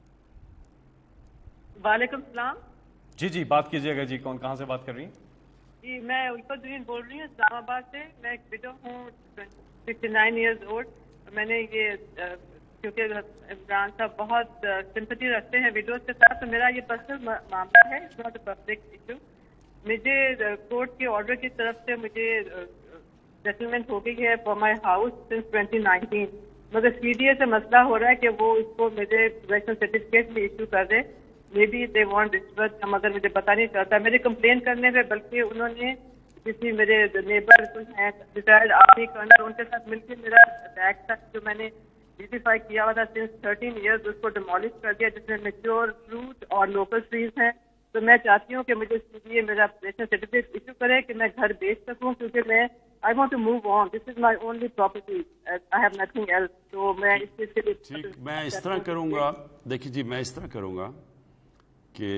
G: وعلیکم السلام.
A: جی بات کیجیے گا. جی کون کہاں سے بات کر رہی ہیں؟
G: جی میں الفت جرین بول رہی ہوں اسلام آباد سے. میں ایک ویڈو ہوں 69 ایئرز اولڈ. میں نے یہ کیونکہ عمران صاحب بہت سمپتی رکھتے ہیں ویڈیوز کے ساتھ، تو میرا یہ پرسنل معاملہ ہے، it's not a public issue. مجھے کورٹ کے آرڈر کی طرف سے مجھے سیٹلمنٹ ہو گئی ہے فار مائی ہاؤس سنس 2019، مگر سی ڈی اے سے مسئلہ ہو رہا ہے کہ وہ اس کو مجھے پوزیشن سرٹیفکیٹ بھی ایشو کر دے. مے بی دے وانٹ رشوت، مگر مجھے پتا نہیں چلتا. میرے کمپلین کرنے پہ بلکہ انہوں نے کسی میرے نیبر ہیں ریٹائرڈ آرمی کرنل، ان کے ساتھ مل کے میرا ٹیکس تھا جو میں نے ڈیوٹیفائی کیا ہوا تھا سنس 13 ایئرز، اس کو ڈیمولش کر دیا جس میں میچور فروٹ اور لوکل ٹریز ہیں. تو میں چاہتی ہوں کہ مجھے اس کے لیے میرا پوزیشن سرٹیفکیٹ ایشو کرے کہ میں گھر بیچ سکوں، کیونکہ میں I want to move on. This is my only property. I have nothing else. تو میں اس چیز کے لیے
D: ٹھیک، میں اس طرح کروں گا. دیکھیے جی میں اس طرح کروں گا کہ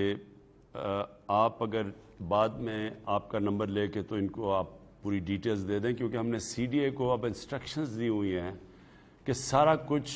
D: آپ اگر بعد میں آپ کا نمبر لے کے تو ان کو آپ پوری ڈیٹیلز دے دیں، کیونکہ ہم نے سی ڈی اے کو اب انسٹرکشنز دی ہوئی ہیں کہ سارا کچھ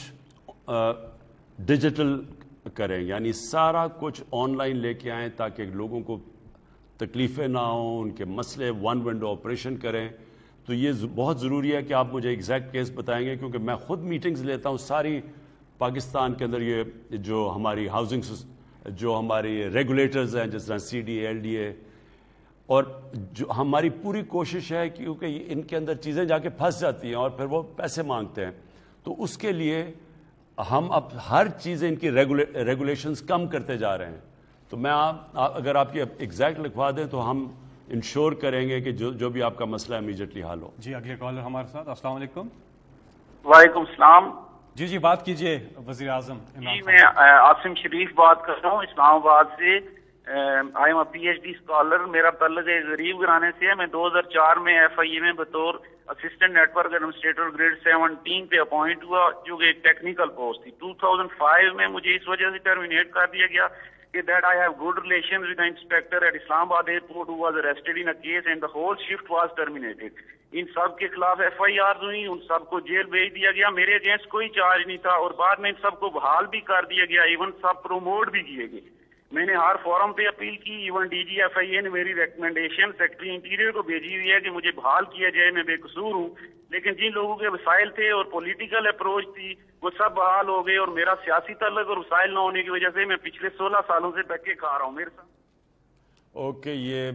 D: ڈیجیٹل کریں، یعنی سارا کچھ آن لائن لے کے آئیں تاکہ لوگوں کو تکلیفیں نہ ہوں، ان کے مسئلے ون ونڈو آپریشن کریں. تو یہ بہت ضروری ہے کہ آپ مجھے ایگزیکٹ کیس بتائیں گے، کیونکہ میں خود میٹنگز لیتا ہوں ساری پاکستان کے اندر. یہ جو ہماری ہاؤسنگ جو ہماری ریگولیٹرز ہیں جس طرح C D A L D A, اور جو ہماری پوری کوشش ہے کیونکہ ان کے اندر چیزیں جا کے پھنس جاتی ہیں اور پھر وہ پیسے مانگتے ہیں، تو اس کے لیے ہم اب ہر چیزیں ان کی ریگولیشنز کم کرتے جا رہے ہیں. تو میں اگر آپ یہ ایگزیکٹ لکھوا دیں تو ہم انشور کریں گے کہ جو بھی آپ کا مسئلہ امیجیٹلی حل ہو.
A: جی اگلے کالر ہمارے ساتھ. السلام علیکم.
H: وعلیکم السلام.
A: جی بات کیجیے وزیر اعظم.
H: جی میں عاصم شریف بات کر رہا ہوں اسلام آباد سے. I am a P H D scholar. میرا تعلق غریب گھرانے سے ہے. میں 2004 میں ایف آئی اے میں بطور assistant network administrator grade 17 پہ اپوائنٹ ہوا، جو کہ ایک ٹیکنیکل پوسٹ تھی. 2005 میں مجھے اس وجہ سے ٹرمینیٹ کر دیا گیا that I have good relations with the inspector at Islamabad airport who was arrested in a case and the whole shift was terminated. ان سب کے خلاف ایف آئی آر ہوئی، ان سب کو جیل بھیج دیا گیا. میرے اگینسٹ کوئی چارج نہیں تھا اور بعد میں ان سب کو بحال بھی کر دیا گیا، ایون سب پروموٹ بھی کیے گئے. میں نے ہر فورم پہ اپیل کی، even D G F I A نے میری ریکمنڈیشن سیکرٹری انٹیریئر کو بھیجی ہوئی ہے کہ مجھے بحال کیا جائے، میں بے قصور ہوں. لیکن جن لوگوں کے وسائل تھے اور پولیٹیکل اپروچ تھی وہ سب بحال ہو گئے، اور میرا سیاسی تعلق اور وسائل نہ ہونے کی وجہ سے میں پچھلے 16 سالوں سے دھکے کھا رہا ہوں میرے ساتھ.
D: اوکے، یہ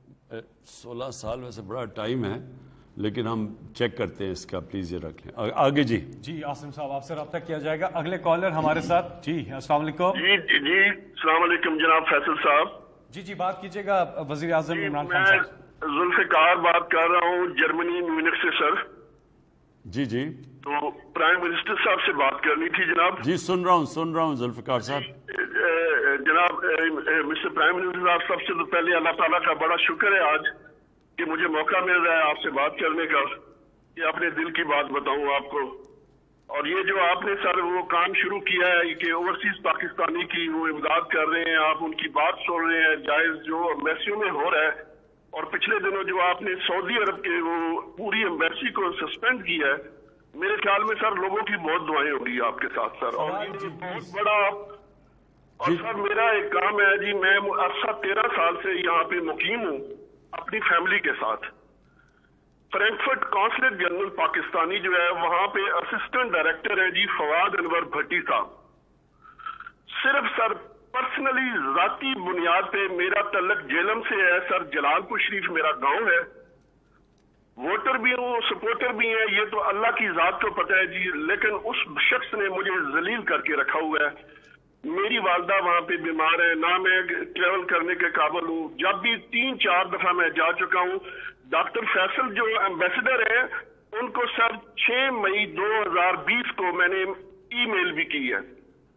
D: 16 سال ویسے بڑا ٹائم ہے، لیکن ہم چیک کرتے ہیں اس کا، پلیز یہ رکھ لیں آگے.
A: جی عاصم صاحب آپ سے رابطہ کیا جائے گا. اگلے کالر ہمارے ساتھ. جی السلام علیکم.
C: جی السلام علیکم جناب فیصل صاحب.
A: جی بات کیجیے گا وزیر اعظم عمران خان صاحب.
C: میں ذوالفقار بات کر رہا ہوں جرمنی میونخ سے سر.
D: جی
C: تو پرائم منسٹر صاحب سے بات کرنی تھی جناب.
D: جی سن رہا ہوں ذوالفقار صاحب.
C: جناب مسٹر پرائم منسٹر صاحب، سب سے تو پہلے اللہ تعالیٰ کا بڑا شکر ہے آج کہ مجھے موقع مل رہا ہے آپ سے بات کرنے کا، کہ اپنے دل کی بات بتاؤں آپ کو. اور یہ جو آپ نے سر وہ کام شروع کیا ہے کہ اوورسیز پاکستانی کی وہ امداد کر رہے ہیں، آپ ان کی بات سن رہے ہیں، جائز جو ایمبیسیوں میں ہو رہا ہے. اور پچھلے دنوں جو آپ نے سعودی عرب کے وہ پوری ایمبیسی کو سسپینڈ کیا ہے، میرے خیال میں سر لوگوں کی بہت دعائیں ہوگی آپ کے ساتھ سر. اور یہ بہت بڑا. اور سر میرا ایک کام ہے جی، میں عرصہ 13 سال سے یہاں پہ مقیم ہوں اپنی فیملی کے ساتھ. فرینکفرٹ کونسلیٹ جنرل پاکستانی جو ہے وہاں پہ اسسٹنٹ ڈائریکٹر ہے جی فواد انور بھٹی صاحب. صرف سر پرسنلی ذاتی بنیاد پہ میرا تعلق جیلم سے ہے سر. جلال پور شریف میرا گاؤں ہے. ووٹر بھی ہوں, سپورٹر بھی ہیں, یہ تو اللہ کی ذات کو پتہ ہے جی. لیکن اس شخص نے مجھے ذلیل کر کے رکھا ہوا ہے. میری والدہ وہاں پہ بیمار ہے, نہ میں ٹریول کرنے کے قابل ہوں. جب بھی 3-4 دفعہ میں جا چکا ہوں. ڈاکٹر فیصل جو ایمبیسڈر ہیں ان کو سر 6 مئی 2020 کو میں نے ای میل بھی کی ہے.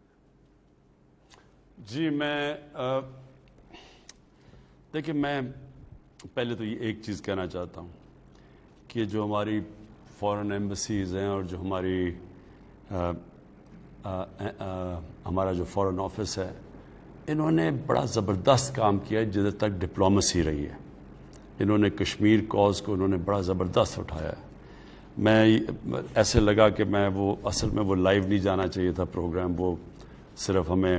D: جی میں دیکھیں, میں پہلے تو یہ ایک چیز کہنا چاہتا ہوں کہ جو ہماری فورن ایمبسیز ہیں اور جو ہمارا جو فورن آفس ہے, انہوں نے بڑا زبردست کام کیا ہے جدھر تک ڈپلومیسی رہی ہے. انہوں نے کشمیر کاز کو انہوں نے بڑا زبردست اٹھایا ہے. میں ایسے لگا کہ میں وہ اصل میں وہ لائیو نہیں جانا چاہیے تھا پروگرام, وہ صرف ہمیں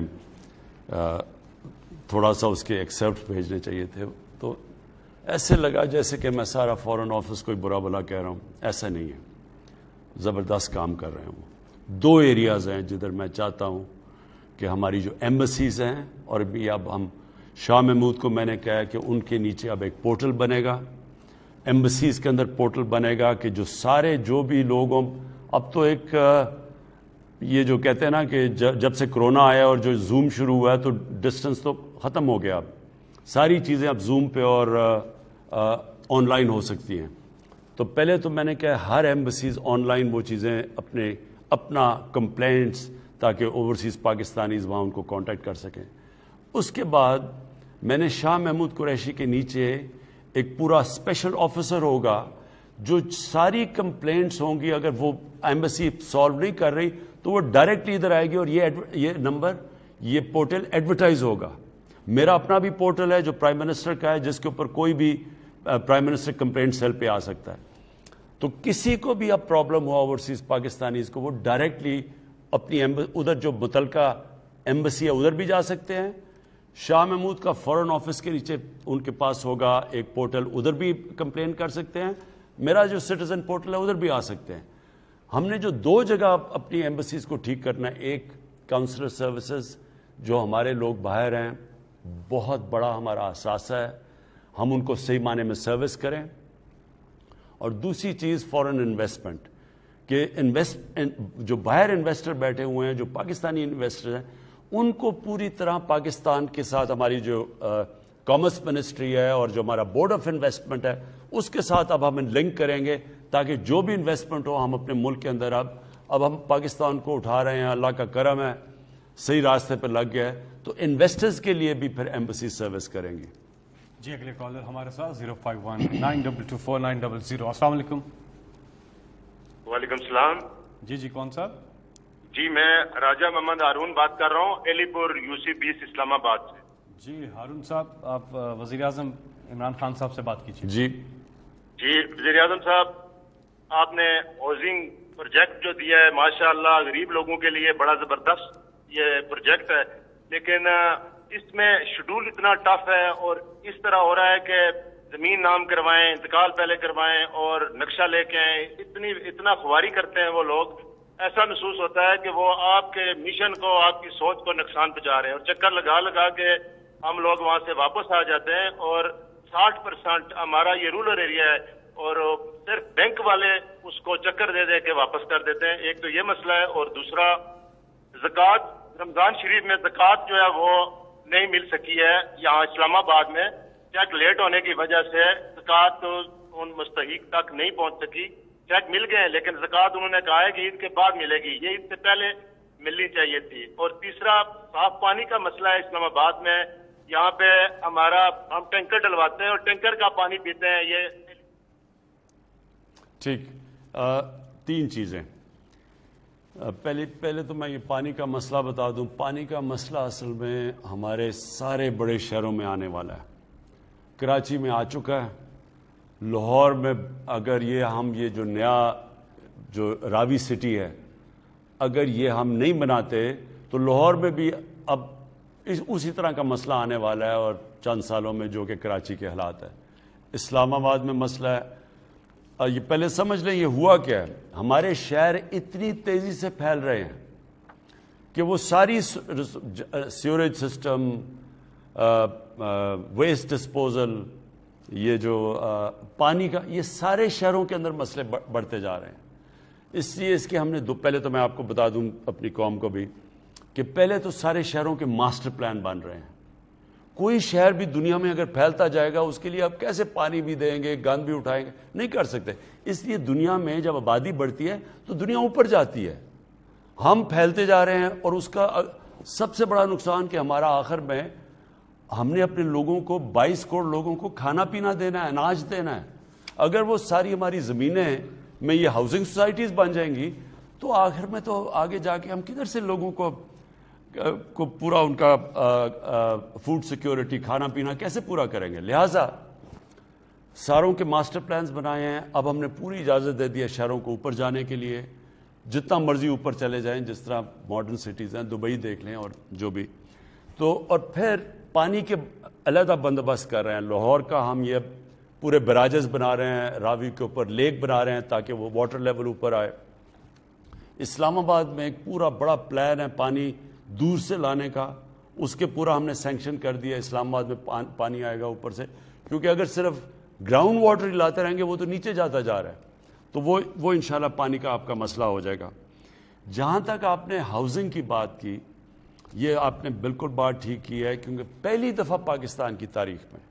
D: تھوڑا سا اس کے ایکسیپٹ بھیجنے چاہیے تھے. تو ایسے لگا جیسے کہ میں سارا فورن آفس کوئی برا بلا کہہ رہا ہوں. ایسا نہیں ہے, زبردست کام کر رہے ہیں وہ. 2 ایریاز ہیں جدھر میں چاہتا ہوں کہ ہماری جو ایمبسیز ہیں, اور بھی اب ہم شاہ محمود کو میں نے کہا کہ ان کے نیچے اب ایک پورٹل بنے گا, ایمبسیز کے اندر پورٹل بنے گا کہ جو سارے جو بھی لوگوں, اب تو ایک یہ جو کہتے ہیں نا کہ جب سے کرونا آیا اور جو زوم شروع ہوا ہے تو ڈسٹنس تو ختم ہو گیا. اب ساری چیزیں اب زوم پہ اور آن لائن ہو سکتی ہیں. تو پہلے تو میں نے کہا ہر ایمبسیز آن لائن وہ چیزیں اپنا کمپلینٹس, تاکہ اوورسیز پاکستانیز وہاں ان کو کانٹیکٹ کر سکیں. اس کے بعد میں نے شاہ محمود قریشی کے نیچے ایک پورا اسپیشل آفیسر ہوگا جو ساری کمپلینٹس ہوں گی. اگر وہ ایمبسی سالو نہیں کر رہی تو وہ ڈائریکٹلی ادھر آئے گی, اور یہ نمبر, یہ پورٹل ایڈورٹائز ہوگا. میرا اپنا بھی پورٹل ہے جو پرائم منسٹر کا ہے, جس کے اوپر کوئی بھی پرائم منسٹر کمپلینٹ سیل پہ آ سکتا ہے. تو کسی کو بھی اب پرابلم ہوا اوورسیز پاکستانیز کو, وہ ڈائریکٹلی اپنی ادھر جو متعلقہ ایمبسی ہے ادھر بھی جا سکتے ہیں. شاہ محمود کا فورن آفس کے نیچے ان کے پاس ہوگا ایک پورٹل, ادھر بھی کمپلین کر سکتے ہیں. میرا جو سٹیزن پورٹل ہے ادھر بھی آ سکتے ہیں. ہم نے جو 2 جگہ اپنی ایمبسیز کو ٹھیک کرنا ہے, ایک کاؤنسلر سروسز جو ہمارے لوگ باہر ہیں, بہت بڑا ہمارا اثاثہ ہے, ہم ان کو صحیح معنی میں سروس کریں. اور دوسری چیز فورن انویسٹمنٹ, کہ جو باہر انویسٹر بیٹھے ہوئے ہیں, جو پاکستانی انویسٹر ہیں, ان کو پوری طرح پاکستان کے ساتھ ہماری جو کامرس منسٹری ہے اور جو ہمارا بورڈ آف انویسٹمنٹ ہے اس کے ساتھ اب ہم لنک کریں گے, تاکہ جو بھی انویسٹمنٹ ہو ہم اپنے ملک کے اندر اب ہم پاکستان کو اٹھا رہے ہیں. اللہ کا کرم ہے, صحیح راستے پہ لگ گیا ہے, تو انویسٹرز کے لیے بھی پھر ایمبسی سروس کریں گے.
A: جی اگلے کالر ہمارے ساتھ 05192249900. السلام علیکم.
I: وعلیکم السلام.
A: جی کون صاحب؟
I: جی میں راجہ محمد ہارون بات کر رہا ہوں, علی پور UC 20 اسلام آباد سے.
A: جی ہارون صاحب, آپ وزیر اعظم عمران خان صاحب سے بات کیجیے.
I: جی وزیر اعظم صاحب, آپ نے ہاؤسنگ پروجیکٹ جو دیا ہے ماشاءاللہ غریب لوگوں کے لیے بڑا زبردست یہ پروجیکٹ ہے, لیکن اس میں شیڈول اتنا ٹف ہے اور اس طرح ہو رہا ہے کہ زمین نام کروائیں, انتقال پہلے کروائیں اور نقشہ لے کے آئیں, اتنا خواری کرتے ہیں وہ لوگ. ایسا محسوس ہوتا ہے کہ وہ آپ کے مشن کو, آپ کی سوچ کو نقصان پہنچا رہے ہیں, اور چکر لگا کے ہم لوگ وہاں سے واپس آ جاتے ہیں. اور 60% ہمارا یہ رورل ایریا ہے اور صرف بینک والے اس کو چکر دے کے واپس کر دیتے ہیں. ایک تو یہ مسئلہ ہے, اور دوسرا زکوٰۃ, رمضان شریف میں زکوٰۃ جو ہے وہ نہیں مل سکی ہے یہاں اسلام آباد میں. چیک لیٹ ہونے کی وجہ سے زکوٰۃ ان مستحق تک نہیں پہنچ سکی. چیک مل گئے لیکن زکوٰۃ انہوں نے کہا ہے کہ عید کے بعد ملے گی, یہ عید سے پہلے ملنی چاہیے تھی. اور تیسرا صاف پانی کا مسئلہ ہے اسلام آباد میں. یہاں پہ ہم ٹینکر ڈلواتے ہیں اور ٹینکر کا پانی پیتے ہیں. یہ
D: ٹھیک, 3 چیزیں. پہلے تو میں یہ پانی کا مسئلہ بتا دوں. پانی کا مسئلہ اصل میں ہمارے سارے بڑے شہروں میں آنے والا ہے. کراچی میں آ چکا ہے, لاہور میں اگر یہ جو نیا جو راوی سٹی ہے اگر یہ ہم نہیں بناتے تو لاہور میں بھی اب اسی طرح کا مسئلہ آنے والا ہے, اور چند سالوں میں جو کہ کراچی کے حالات ہے. اسلام آباد میں مسئلہ ہے, یہ پہلے سمجھ لیں یہ ہوا کیا ہے. ہمارے شہر اتنی تیزی سے پھیل رہے ہیں کہ وہ ساری سیوریج سسٹم، ویسٹ ڈسپوزل، یہ جو پانی کا، یہ سارے شہروں کے اندر مسئلے بڑھتے جا رہے ہیں. اس لیے اس کے ہم نے پہلے تو میں آپ کو بتا دوں اپنی قوم کو بھی کہ پہلے تو سارے شہروں کے ماسٹر پلان بن رہے ہیں. کوئی شہر بھی دنیا میں اگر پھیلتا جائے گا اس کے لیے آپ کیسے پانی بھی دیں گے، گند بھی اٹھائیں گے، نہیں کر سکتے. اس لیے دنیا میں جب آبادی بڑھتی ہے تو دنیا اوپر جاتی ہے. ہم پھیلتے جا رہے ہیں اور اس کا سب سے بڑا نقصان کہ ہمارا آخر میں ہم نے اپنے لوگوں کو 22 کروڑ لوگوں کو کھانا پینا دینا ہے، اناج دینا ہے. اگر وہ ساری ہماری زمینیں میں یہ ہاؤسنگ سوسائٹیز بن جائیں گی تو آخر میں تو آگے جا کے ہم کدھر سے لوگوں کو پورا ان کا فوڈ سیکیورٹی، کھانا پینا کیسے پورا کریں گے. لہٰذا ساروں کے ماسٹر پلانز بنائے ہیں. اب ہم نے پوری اجازت دے دی ہے شہروں کو اوپر جانے کے لیے، جتنا مرضی اوپر چلے جائیں، جس طرح ماڈرن سٹیز ہیں، دبئی دیکھ لیں اور جو بھی. تو اور پھر پانی کے علیحدہ بندوبست کر رہے ہیں. لاہور کا ہم یہ پورے براجز بنا رہے ہیں، راوی کے اوپر لیک بنا رہے ہیں تاکہ وہ واٹر لیول اوپر آئے. اسلام آباد میں ایک پورا بڑا پلان ہے پانی دور سے لانے کا، اس کے پورا ہم نے سینکشن کر دیا. اسلام آباد میں پانی آئے گا اوپر سے، کیونکہ اگر صرف گراؤنڈ واٹر لاتے رہیں گے وہ تو نیچے جاتا جا رہا ہے. تو وہ انشاءاللہ پانی کا آپ کا مسئلہ ہو جائے گا. جہاں تک آپ نے ہاؤسنگ کی بات کی، یہ آپ نے بالکل بات ٹھیک کی ہے، کیونکہ پہلی دفعہ پاکستان کی تاریخ میں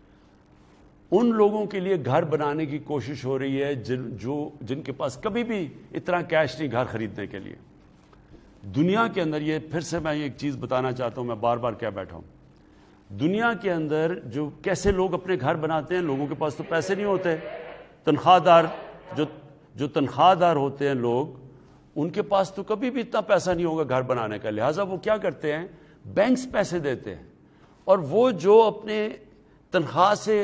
D: ان لوگوں کے لیے گھر بنانے کی کوشش ہو رہی ہے جن کے پاس کبھی بھی اتنا کیش نہیں گھر خریدنے کے لیے. دنیا کے اندر یہ پھر سے میں ایک چیز بتانا چاہتا ہوں، میں بار بار کہہ بیٹھا ہوں، دنیا کے اندر جو کیسے لوگ اپنے گھر بناتے ہیں، لوگوں کے پاس تو پیسے نہیں ہوتے. تنخواہ دار جو تنخواہ دار ہوتے ہیں لوگ، ان کے پاس تو کبھی بھی اتنا پیسہ نہیں ہوگا گھر بنانے کا. لہٰذا وہ کیا کرتے ہیں، بینکس پیسے دیتے ہیں، اور وہ جو اپنے تنخواہ سے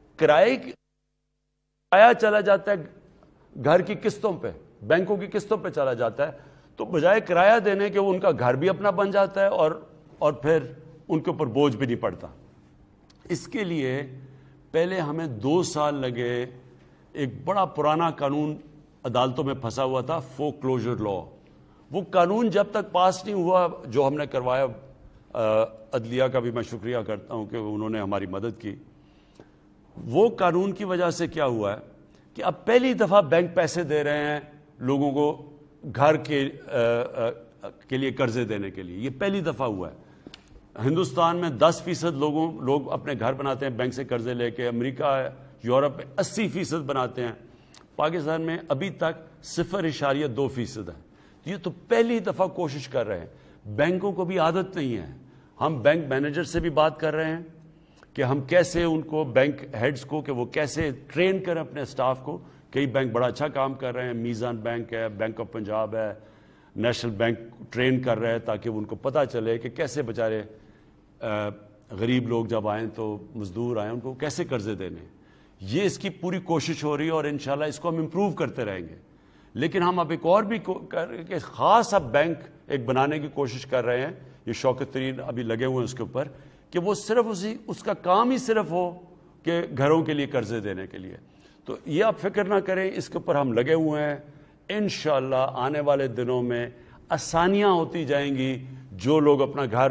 D: کرایہ چلا جاتا ہے گھر کی قسطوں پہ، بینکوں کی قسطوں پہ چلا جاتا ہے، تو بجائے کرایہ دینے کے ان کا گھر بھی اپنا بن جاتا ہے اور پھر ان کے اوپر بوجھ بھی نہیں پڑتا. اس کے لیے پہلے ہمیں 2 سال لگے. ایک بڑا پرانا قانون عدالتوں میں پھنسا ہوا تھا، فور کلوجر لا. وہ قانون جب تک پاس نہیں ہوا جو ہم نے کروایا، عدلیہ کا بھی میں شکریہ کرتا ہوں کہ انہوں نے ہماری مدد کی. وہ قانون کی وجہ سے کیا ہوا ہے کہ اب پہلی دفعہ بینک پیسے دے رہے ہیں لوگوں کو گھر کے لیے قرضے دینے کے لیے. یہ پہلی دفعہ ہوا ہے. ہندوستان میں 10% لوگ اپنے گھر بناتے ہیں بینک سے قرضے لے کے. امریکہ، یورپ میں 80% بناتے ہیں. پاکستان میں ابھی تک 0.2% ہے. یہ تو پہلی دفعہ کوشش کر رہے ہیں. بینکوں کو بھی عادت نہیں ہے. ہم بینک مینیجر سے بھی بات کر رہے ہیں کہ ہم کیسے ان کو، بینک ہیڈز کو، کہ وہ کیسے ٹرین کریں اپنے سٹاف کو. کئی بینک بڑا اچھا کام کر رہے ہیں، میزان بینک ہے، بینک آف پنجاب ہے، نیشنل بینک ٹرین کر رہے ہیں تاکہ ان کو پتہ چلے کہ کیسے بیچارے غریب لوگ جب آئیں تو مزدور آئیں ان کو کیسے قرضے دینے. یہ اس کی پوری کوشش ہو رہی ہے اور انشاءاللہ اس کو ہم امپروو کرتے رہیں گے. لیکن ہم اب ایک اور بھی کہ خاص اب بینک ایک بنانے کی کوشش کر رہے ہیں. یہ شوکت ترین ابھی لگے ہوئے ہیں اس کے اوپر کہ وہ صرف اس کا کام ہی صرف ہو کہ گھروں کے لیے قرضے دینے کے لیے. تو یہ آپ فکر نہ کریں، اس کے اوپر ہم لگے ہوئے ہیں. انشاءاللہ آنے والے دنوں میں آسانیاں ہوتی جائیں گی. جو لوگ اپنا گھر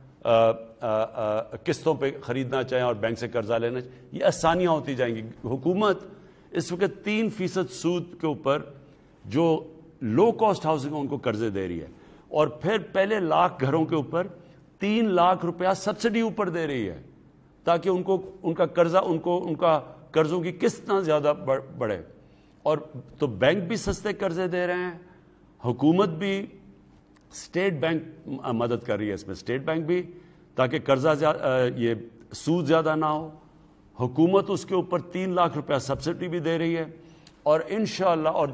D: قسطوں پہ خریدنا چاہیں اور بینک سے قرضہ لینا چاہیں، یہ آسانیاں ہوتی جائیں گی. حکومت اس وقت 3% سود کے اوپر جو لو کاسٹ ہاؤسنگ ان کو قرضے دے رہی ہے، اور پھر پہلے لاکھ گھروں کے اوپر 3 لاکھ روپیہ سبسڈی اوپر دے رہی ہے تاکہ ان کا قرضہ، ان کا قرضوں کی قسط نہ زیادہ بڑھے. اور تو بینک بھی سستے قرضے دے رہے ہیں، حکومت بھی، اسٹیٹ بینک مدد کر رہی ہے اس میں، اسٹیٹ بینک بھی، تاکہ قرضہ یہ سود زیادہ نہ ہو. حکومت اس کے اوپر 3 لاکھ روپیہ سبسڈی بھی دے رہی ہے. اور انشاءاللہ اور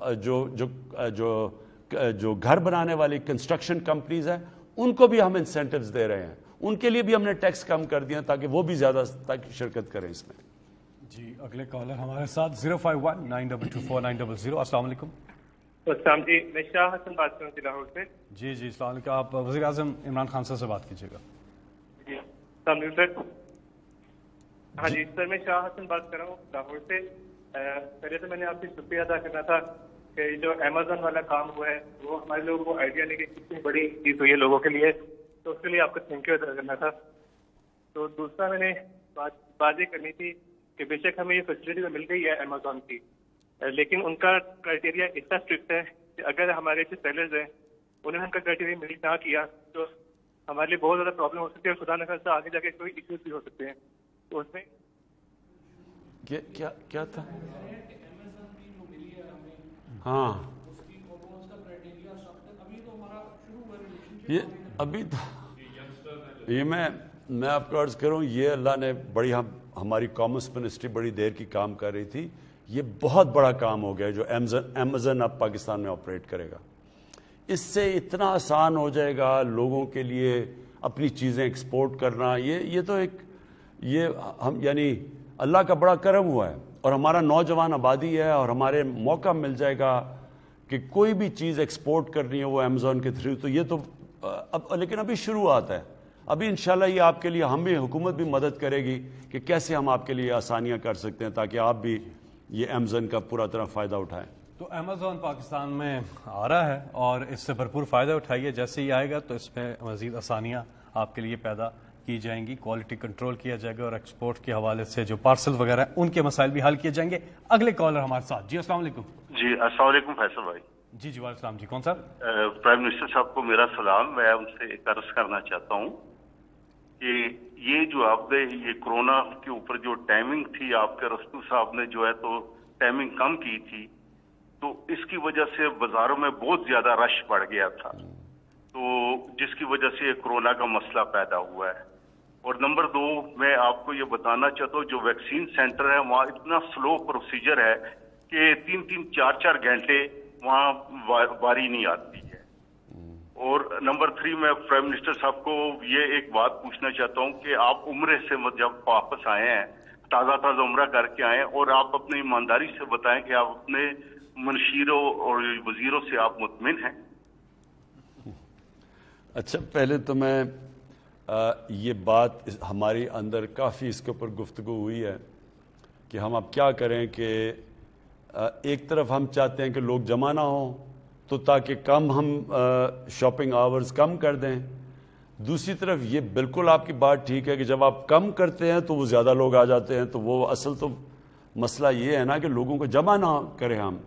D: جو گھر بنانے والی کنسٹرکشن کمپنیز ہیں ان کو بھی ہم انسینٹیوز دے رہے ہیں. ان کے لیے بھی ہم نے ٹیکس کم کر دیا تاکہ وہ بھی زیادہ شرکت کریں اس میں.
A: جی اگلے کالر ہمارے ساتھ 051-922-4900. السلام علیکم.
J: السلام جی، میں شاہ حسن بات کر رہا ہوں لاہور سے.
A: جی السلام علیکم. آپ وزیر اعظم عمران خان صاحب سے بات کیجیے گا.
J: جی السلام علیکم سر. ہاں جی سر، میں شاہ حسن بات کر رہا ہوں لاہور سے. پہلے تو میں نے آپ سے شکریہ ادا کرنا تھا کہ جو امیزون والا کام ہوا ہے وہ ہمارے لوگوں کو آئیڈیا نہیں کہ کتنی بڑی چیز ہوئی ہے لوگوں کے لیے، تو اس کے لیے آپ کو تھینک یو ادا کرنا تھا. تو دوسرا میں نے بات یہ کرنی تھی کہ بے شک ہمیں یہ فیسلٹی تو مل گئی ہے امیزون کی، لیکن ان کا کرائٹیریا اتنا اسٹرکٹ ہے کہ اگر ہمارے جو سیلرز ہیں انہوں نے ان کا کرائٹیریا میٹ نہ کیا تو ہمارے لیے بہت زیادہ پرابلم ہو سکتی ہے، خدا نخواستہ آگے جا کے کوئی ایشوز بھی ہو سکتے ہیں. تو اس میں
D: کیا تھا؟ ہاں یہ ابھی یہ میں آپ کو عرض کروں، یہ اللہ نے بڑی ہماری کامرس منسٹری بڑی دیر کی کام کر رہی تھی. یہ بہت بڑا کام ہو گیا جو امیزون اب پاکستان میں آپریٹ کرے گا. اس سے اتنا آسان ہو جائے گا لوگوں کے لیے اپنی چیزیں ایکسپورٹ کرنا. یہ تو یہ ہم یعنی اللہ کا بڑا کرم ہوا ہے اور ہمارا نوجوان آبادی ہے اور ہمارے موقع مل جائے گا کہ کوئی بھی چیز ایکسپورٹ کرنی ہے وہ امیزون کے تھرو. تو یہ تو لیکن ابھی شروعات ہے. ابھی انشاءاللہ یہ آپ کے لیے حکومت بھی مدد کرے گی کہ کیسے ہم آپ کے لیے آسانیاں کر سکتے ہیں تاکہ آپ بھی یہ امیزون کا پورا طرح فائدہ اٹھائیں.
A: تو امیزون پاکستان میں آ رہا ہے اور اس سے بھرپور فائدہ اٹھائیے. جیسے ہی آئے گا تو اس میں مزید آسانیاں آپ کے لیے پیدا کی جائیں گی، کوالٹی کنٹرول کیا جائے گا اور ایکسپورٹ کے حوالے سے جو پارسل وغیرہ ہیں ان کے مسائل بھی حل کیے جائیں گے. اگلے کالر ہمارے ساتھ. جی السلام علیکم.
K: جی السلام علیکم فیصل بھائی.
A: جی وعلیکم السلام. جی کون صاحب؟
K: پرائم منسٹر صاحب کو میرا سلام. میں ان سے ایک عرض کرنا چاہتا ہوں کہ یہ جو آپ نے یہ کورونا کے اوپر جو ٹائمنگ تھی آپ کے رستو صاحب نے جو ہے تو ٹائمنگ کم کی تھی، تو اس کی وجہ سے بازاروں میں بہت زیادہ رش بڑھ گیا تھا، تو جس کی وجہ سے کورونا کا مسئلہ پیدا ہوا ہے. اور نمبر 2 میں آپ کو یہ بتانا چاہتا ہوں جو ویکسین سینٹر ہے وہاں اتنا سلو پروسیجر ہے کہ 3-3 4-4 گھنٹے وہاں باری نہیں آتی ہے. اور نمبر 3 میں پرائم منسٹر صاحب کو یہ ایک بات پوچھنا چاہتا ہوں کہ آپ عمرے سے جب واپس آئے ہیں تازہ عمرہ کر کے آئے ہیں اور آپ اپنی ایمانداری سے بتائیں کہ آپ اپنے منشیروں اور وزیروں سے آپ مطمئن ہیں.
D: اچھا پہلے تو میں یہ بات ہماری اندر کافی اس کے اوپر گفتگو ہوئی ہے کہ ہم اب کیا کریں کہ ایک طرف ہم چاہتے ہیں کہ لوگ جمع نہ ہوں تو تاکہ کم ہم شاپنگ آورز کم کر دیں. دوسری طرف یہ بالکل آپ کی بات ٹھیک ہے کہ جب آپ کم کرتے ہیں تو وہ زیادہ لوگ آ جاتے ہیں. تو وہ اصل تو مسئلہ یہ ہے نا کہ لوگوں کو جمع نہ کریں ہم.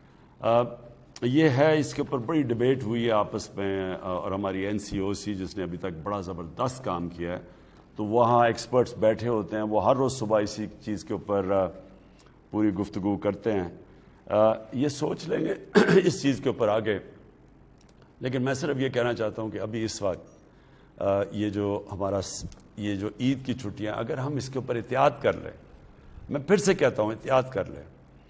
D: یہ ہے اس کے اوپر بڑی ڈبیٹ ہوئی ہے آپس میں اور ہماری NCOC جس نے ابھی تک بڑا زبردست کام کیا ہے تو وہاں ایکسپرٹس بیٹھے ہوتے ہیں، وہ ہر روز صبح اسی چیز کے اوپر پوری گفتگو کرتے ہیں. یہ سوچ لیں گے اس چیز کے اوپر آگے. لیکن میں صرف یہ کہنا چاہتا ہوں کہ ابھی اس وقت یہ جو ہمارا یہ جو عید کی چھٹیاں اگر ہم اس کے اوپر احتیاط کر لیں، میں پھر سے کہتا ہوں احتیاط کر لیں،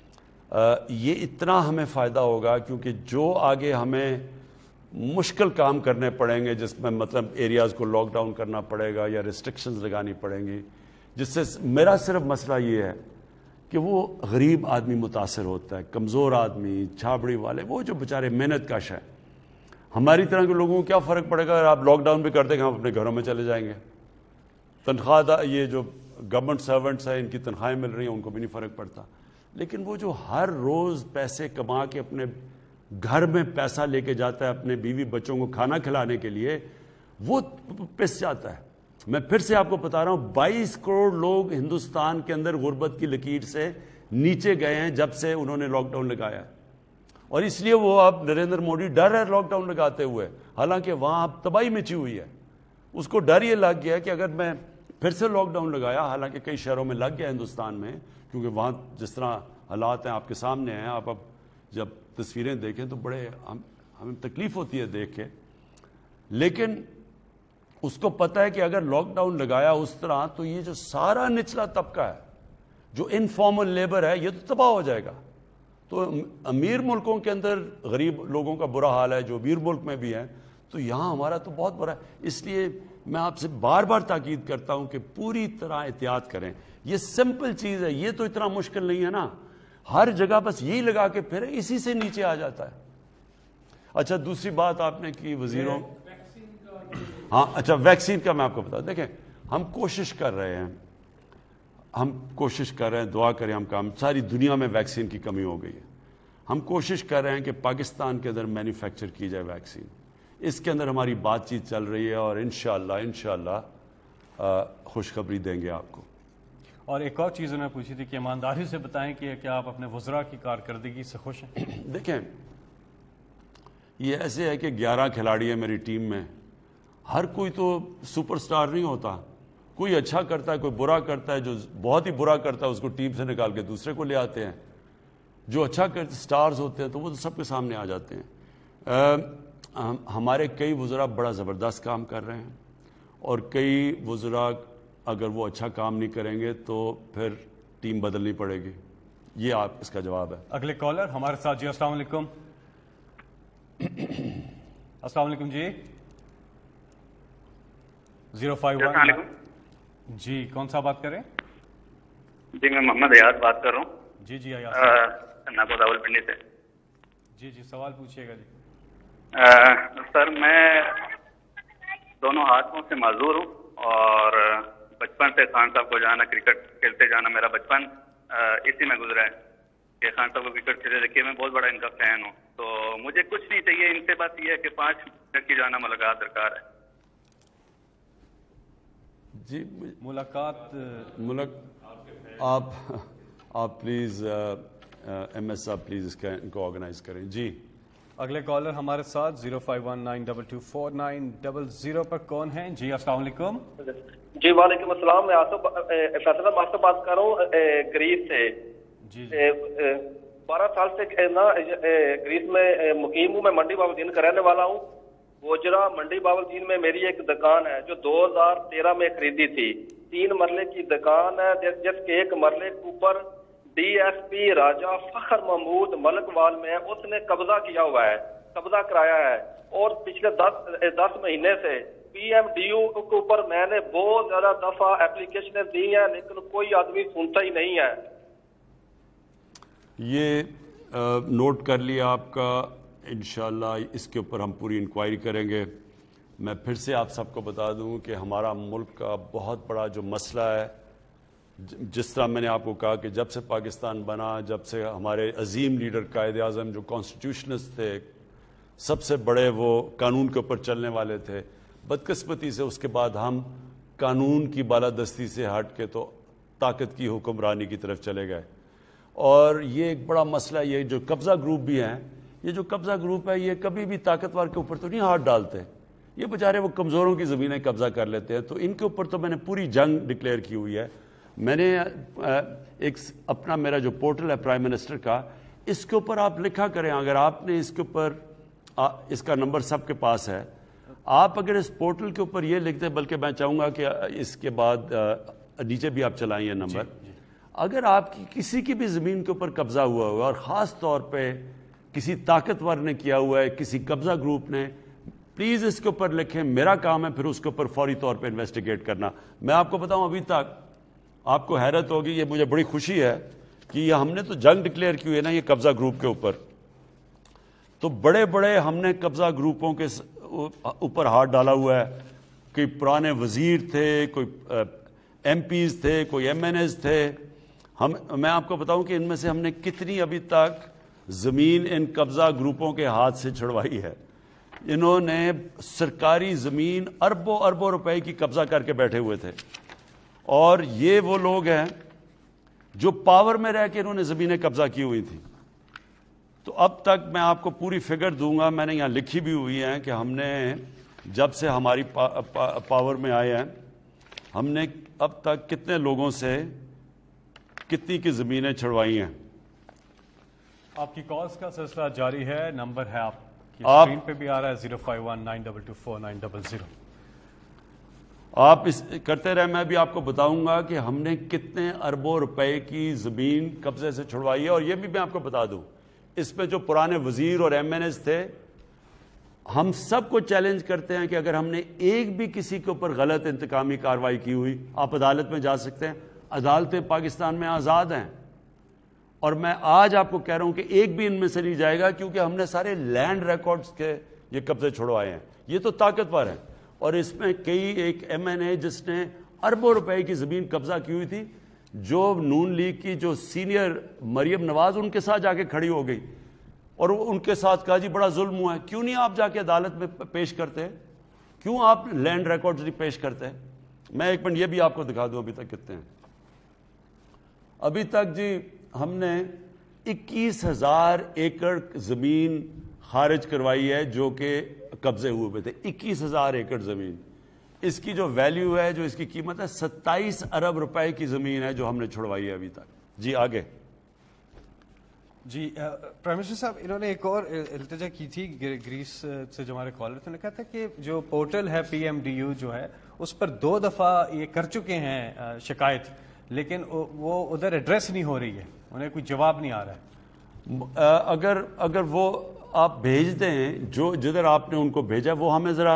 D: یہ اتنا ہمیں فائدہ ہوگا کیونکہ جو آگے ہمیں مشکل کام کرنے پڑیں گے جس میں مطلب ایریاز کو لاک ڈاؤن کرنا پڑے گا یا ریسٹرکشنز لگانی پڑیں گی، جس سے میرا صرف مسئلہ یہ ہے کہ وہ غریب آدمی متاثر ہوتا ہے، کمزور آدمی، چھابڑی والے، وہ جو بیچارے محنت کش ہیں. ہماری طرح کے لوگوں کو کیا فرق پڑے گا اگر آپ لاک ڈاؤن بھی کر دیں گے، ہم اپنے گھروں میں چلے جائیں گے. تنخواہ یہ جو گورنمنٹ سرونٹس ہیں ان کی تنخواہیں مل رہی ہیں ان کو بھی نہیں فرق پڑتا. لیکن وہ جو ہر روز پیسے کما کے اپنے گھر میں پیسہ لے کے جاتا ہے اپنے بیوی بچوں کو کھانا کھلانے کے لیے، وہ پس جاتا ہے. میں پھر سے آپ کو بتا رہا ہوں 22 کروڑ لوگ ہندوستان کے اندر غربت کی لکیر سے نیچے گئے ہیں جب سے انہوں نے لاک ڈاؤن لگایا، اور اس لیے وہ اب نریندر مودی ڈر ہے لاک ڈاؤن لگاتے ہوئے، حالانکہ وہاں اب تباہی مچی ہوئی ہے. اس کو ڈر یہ لگ گیا کہ اگر میں پھر سے لاک ڈاؤن لگایا، حالانکہ کئی شہروں میں لگ گیا ہندوستان میں کیونکہ وہاں جس طرح حالات ہیں آپ کے سامنے ہیں، آپ اب جب تصویریں دیکھیں تو بڑے ہمیں تکلیف ہوتی ہے دیکھ کے. لیکن اس کو پتہ ہے کہ اگر لاک ڈاؤن لگایا اس طرح تو یہ جو سارا نچلا طبقہ ہے جو انفارمل لیبر ہے یہ تو تباہ ہو جائے گا. تو امیر ملکوں کے اندر غریب لوگوں کا برا حال ہے جو امیر ملک میں بھی ہیں، تو یہاں ہمارا تو بہت برا ہے. اس لیے میں آپ سے بار بار تاکید کرتا ہوں کہ پوری طرح احتیاط کریں. یہ سمپل چیز ہے، یہ تو اتنا مشکل نہیں ہے نا، ہر جگہ بس یہی لگا کے پھر اسی سے نیچے آ جاتا ہے. اچھا دوسری بات آپ نے کی وزیروں، ہاں اچھا ویکسین کا میں آپ کو بتا، دیکھیں ہم کوشش کر رہے ہیں ہم کوشش کر رہے ہیں, دعا کریں ہم کام, ساری دنیا میں ویکسین کی کمی ہو گئی ہے, ہم کوشش کر رہے ہیں کہ پاکستان کے اندر مینوفیکچر کی جائے ویکسین, اس کے اندر ہماری بات چیت چل رہی ہے اور انشاءاللہ خوشخبری دیں گے آپ کو.
A: اور ایک اور چیز انہوں نے پوچھی تھی کہ ایمانداری سے بتائیں کہ کیا آپ اپنے وزراء کی کارکردگی سے خوش ہیں؟
D: دیکھیں, یہ ایسے ہے کہ 11 کھلاڑی ہیں میری ٹیم میں, ہر کوئی تو سپر سٹار نہیں ہوتا, کوئی اچھا کرتا ہے کوئی برا کرتا ہے, جو بہت ہی برا کرتا ہے اس کو ٹیم سے نکال کے دوسرے کو لے آتے ہیں, جو اچھا کرتے سٹارز ہوتے ہیں تو وہ تو سب کے سامنے آ جاتے ہیں. ہمارے کئی وزراء بڑا زبردست کام کر رہے ہیں اور کئی وزراء اگر وہ اچھا کام نہیں کریں گے تو پھر ٹیم بدلنی پڑے گی. یہ آپ اس کا جواب ہے.
A: اگلے کالر ہمارے ساتھ. جی السلام علیکم. السلام علیکم جی. 051. جی کون سا بات کریں؟
L: جی میں محمد ایاز بات کر رہا ہوں.
A: جی
L: ناگو راول پنڈی سے.
A: جی سوال پوچھیے گا. جی
L: سر میں دونوں ہاتھوں سے معذور ہوں اور بچپن سے خان صاحب کو جانا, کرکٹ کھیلتے جانا, میرا بچپن اسی میں گزرا ہے کہ خان صاحب کو کرکٹ کھیلتے دیکھیے, میں بہت بڑا ان کا فین ہوں. تو مجھے کچھ نہیں چاہیے ان سے, بس یہ ہے کہ 5 منٹ کی جانا ملاقات درکار ہے.
D: جی
A: ملاقات
D: آپ پلیز ایم ایس صاحب پلیز ان کو آرگنائز کریں. جی
A: اگلے کالر ہمارے ساتھ 0519224900 پر کون ہیں؟ جی السلام علیکم.
M: جی وعلیکم السلام. میں فیصل صاحب سے بات کر رہا ہوں گریس سے.
A: جی
M: 12 سال سے نا گریس میں مقیم ہوں. میں منڈی باولدین کا رہنے والا ہوں. گوجرا منڈی باولدین میں میری ایک دکان ہے جو 2013 میں خریدی تھی. 3 مرلے کی دکان ہے جس کے ایک مرلے کے اوپر ڈی ایس پی راجہ فخر محمود ملک وال میں اس نے قبضہ کیا ہوا ہے, قبضہ کرایا ہے. اور پچھلے 10 مہینے سے پی ایم ڈی یو کے اوپر میں نے بہت زیادہ دفعہ اپلیکیشنیں دی ہیں لیکن کوئی آدمی سنتا ہی نہیں ہے.
D: یہ نوٹ کر لیا آپ کا, انشاءاللہ اس کے اوپر ہم پوری انکوائری کریں گے. میں پھر سے آپ سب کو بتا دوں کہ ہمارا ملک کا بہت بڑا جو مسئلہ ہے, جس طرح میں نے آپ کو کہا کہ جب سے پاکستان بنا, جب سے ہمارے عظیم لیڈر قائد اعظم جو کانسٹیٹیوشنسٹ تھے, سب سے بڑے وہ قانون کے اوپر چلنے والے تھے, بدقسمتی سے اس کے بعد ہم قانون کی بالادستی سے ہٹ کے تو طاقت کی حکمرانی کی طرف چلے گئے. اور یہ ایک بڑا مسئلہ, یہ جو قبضہ گروپ بھی ہیں, یہ جو قبضہ گروپ ہے یہ کبھی بھی طاقتور کے اوپر تو نہیں ہاتھ ڈالتے, یہ بیچارے وہ کمزوروں کی زمینیں قبضہ کر لیتے ہیں. تو ان کے اوپر تو میں نے پوری جنگ ڈکلیئر کی ہوئی ہے. میں نے ایک اپنا میرا جو پورٹل ہے پرائم منسٹر کا, اس کے اوپر آپ لکھا کریں, اگر آپ نے اس کے اوپر, اس کا نمبر سب کے پاس ہے, آپ اگر اس پورٹل کے اوپر یہ لکھ دیں, بلکہ میں چاہوں گا کہ اس کے بعد نیچے بھی آپ چلائیں یہ نمبر, اگر آپ کی کسی کی بھی زمین کے اوپر قبضہ ہوا ہوا اور خاص طور پہ کسی طاقتور نے کیا ہوا ہے, کسی قبضہ گروپ نے, پلیز اس کے اوپر لکھیں. میرا کام ہے پھر اس کے اوپر فوری طور پہ انویسٹیگیٹ کرنا. میں آپ کو بتاؤں ابھی تک آپ کو حیرت ہوگی, یہ مجھے بڑی خوشی ہے کہ یہ ہم نے تو جنگ ڈکلیئر کی ہوئی ہے نا یہ قبضہ گروپ کے اوپر, تو بڑے بڑے ہم نے قبضہ گروپوں کے اوپر ہاتھ ڈالا ہوا ہے. کوئی پرانے وزیر تھے, کوئی ایم پیز تھے, کوئی ایم این ایز تھے. میں آپ کو بتاؤں کہ ان میں سے ہم نے کتنی ابھی تک زمین ان قبضہ گروپوں کے ہاتھ سے چھڑوائی ہے. انہوں نے سرکاری زمین اربوں اربوں روپے کی قبضہ کر کے بیٹھے ہوئے تھے, اور یہ وہ لوگ ہیں جو پاور میں رہ کے انہوں نے زمینیں قبضہ کی ہوئی تھیں. تو اب تک میں آپ کو پوری فگر دوں گا, میں نے یہاں لکھی بھی ہوئی ہیں کہ ہم نے جب سے ہماری پاور میں آئے ہیں, ہم نے اب تک کتنے لوگوں سے کتنی کی زمینیں چھڑوائی ہیں.
A: آپ کی کالز کا سلسلہ جاری ہے. نمبر ہے آپ کی اسکرین پہ بھی آ رہا ہے 0519224900.
D: آپ اس کرتے رہے, میں بھی آپ کو بتاؤں گا کہ ہم نے کتنے اربوں روپے کی زمین قبضے سے چھڑوائی ہے. اور یہ بھی میں آپ کو بتا دوں, اس میں جو پرانے وزیر اور ایم این ایز تھے, ہم سب کو چیلنج کرتے ہیں کہ اگر ہم نے ایک بھی کسی کے اوپر غلط انتقامی کارروائی کی ہوئی, آپ عدالت میں جا سکتے ہیں. عدالتیں پاکستان میں آزاد ہیں, اور میں آج آپ کو کہہ رہا ہوں کہ ایک بھی ان میں سے نہیں جائے گا, کیونکہ ہم نے سارے لینڈ ریکارڈز کے یہ قبضے چھڑوائے ہیں. یہ تو طاقتور ہیں, اور اس میں کئی ایک ایم این اے جس نے اربوں روپے کی زمین قبضہ کی ہوئی تھی, جو نون لیگ کی جو سینئر مریم نواز ان کے ساتھ جا کے کھڑی ہو گئی اور ان کے ساتھ کہا جی بڑا ظلم ہوا ہے. کیوں نہیں آپ جا کے عدالت میں پیش کرتے ہیں؟ کیوں آپ لینڈ ریکارڈز نہیں پیش کرتے ہیں؟ میں ایک منٹ یہ بھی آپ کو دکھا دوں ابھی تک کتنے ہیں. ابھی تک جی ہم نے 21,000 ایکڑ زمین خارج کروائی ہے جو کہ قبضے ہوئے تھے. 21,000 ایکڑ زمین. اس کی جو ویلیو ہے, جو اس کی قیمت ہے, 27 ارب روپے کی زمین ہے جو ہم نے چھڑوائی ہے ابھی تک. جی آگے.
A: جی پرائم منسٹر صاحب, انہوں نے ایک اور التجا کی تھی گریس سے جو ہمارے کالر تھے, انہوں نے کہا تھا کہ جو پورٹل ہے PMDU جو ہے اس پر 2 دفعہ یہ کر چکے ہیں شکایت, لیکن وہ ادھر ایڈریس نہیں ہو رہی ہے, انہیں کوئی جواب نہیں آ رہا ہے.
D: اگر وہ آپ بھیجتے ہیں جو جدھر آپ نے ان کو بھیجا, وہ ہمیں ذرا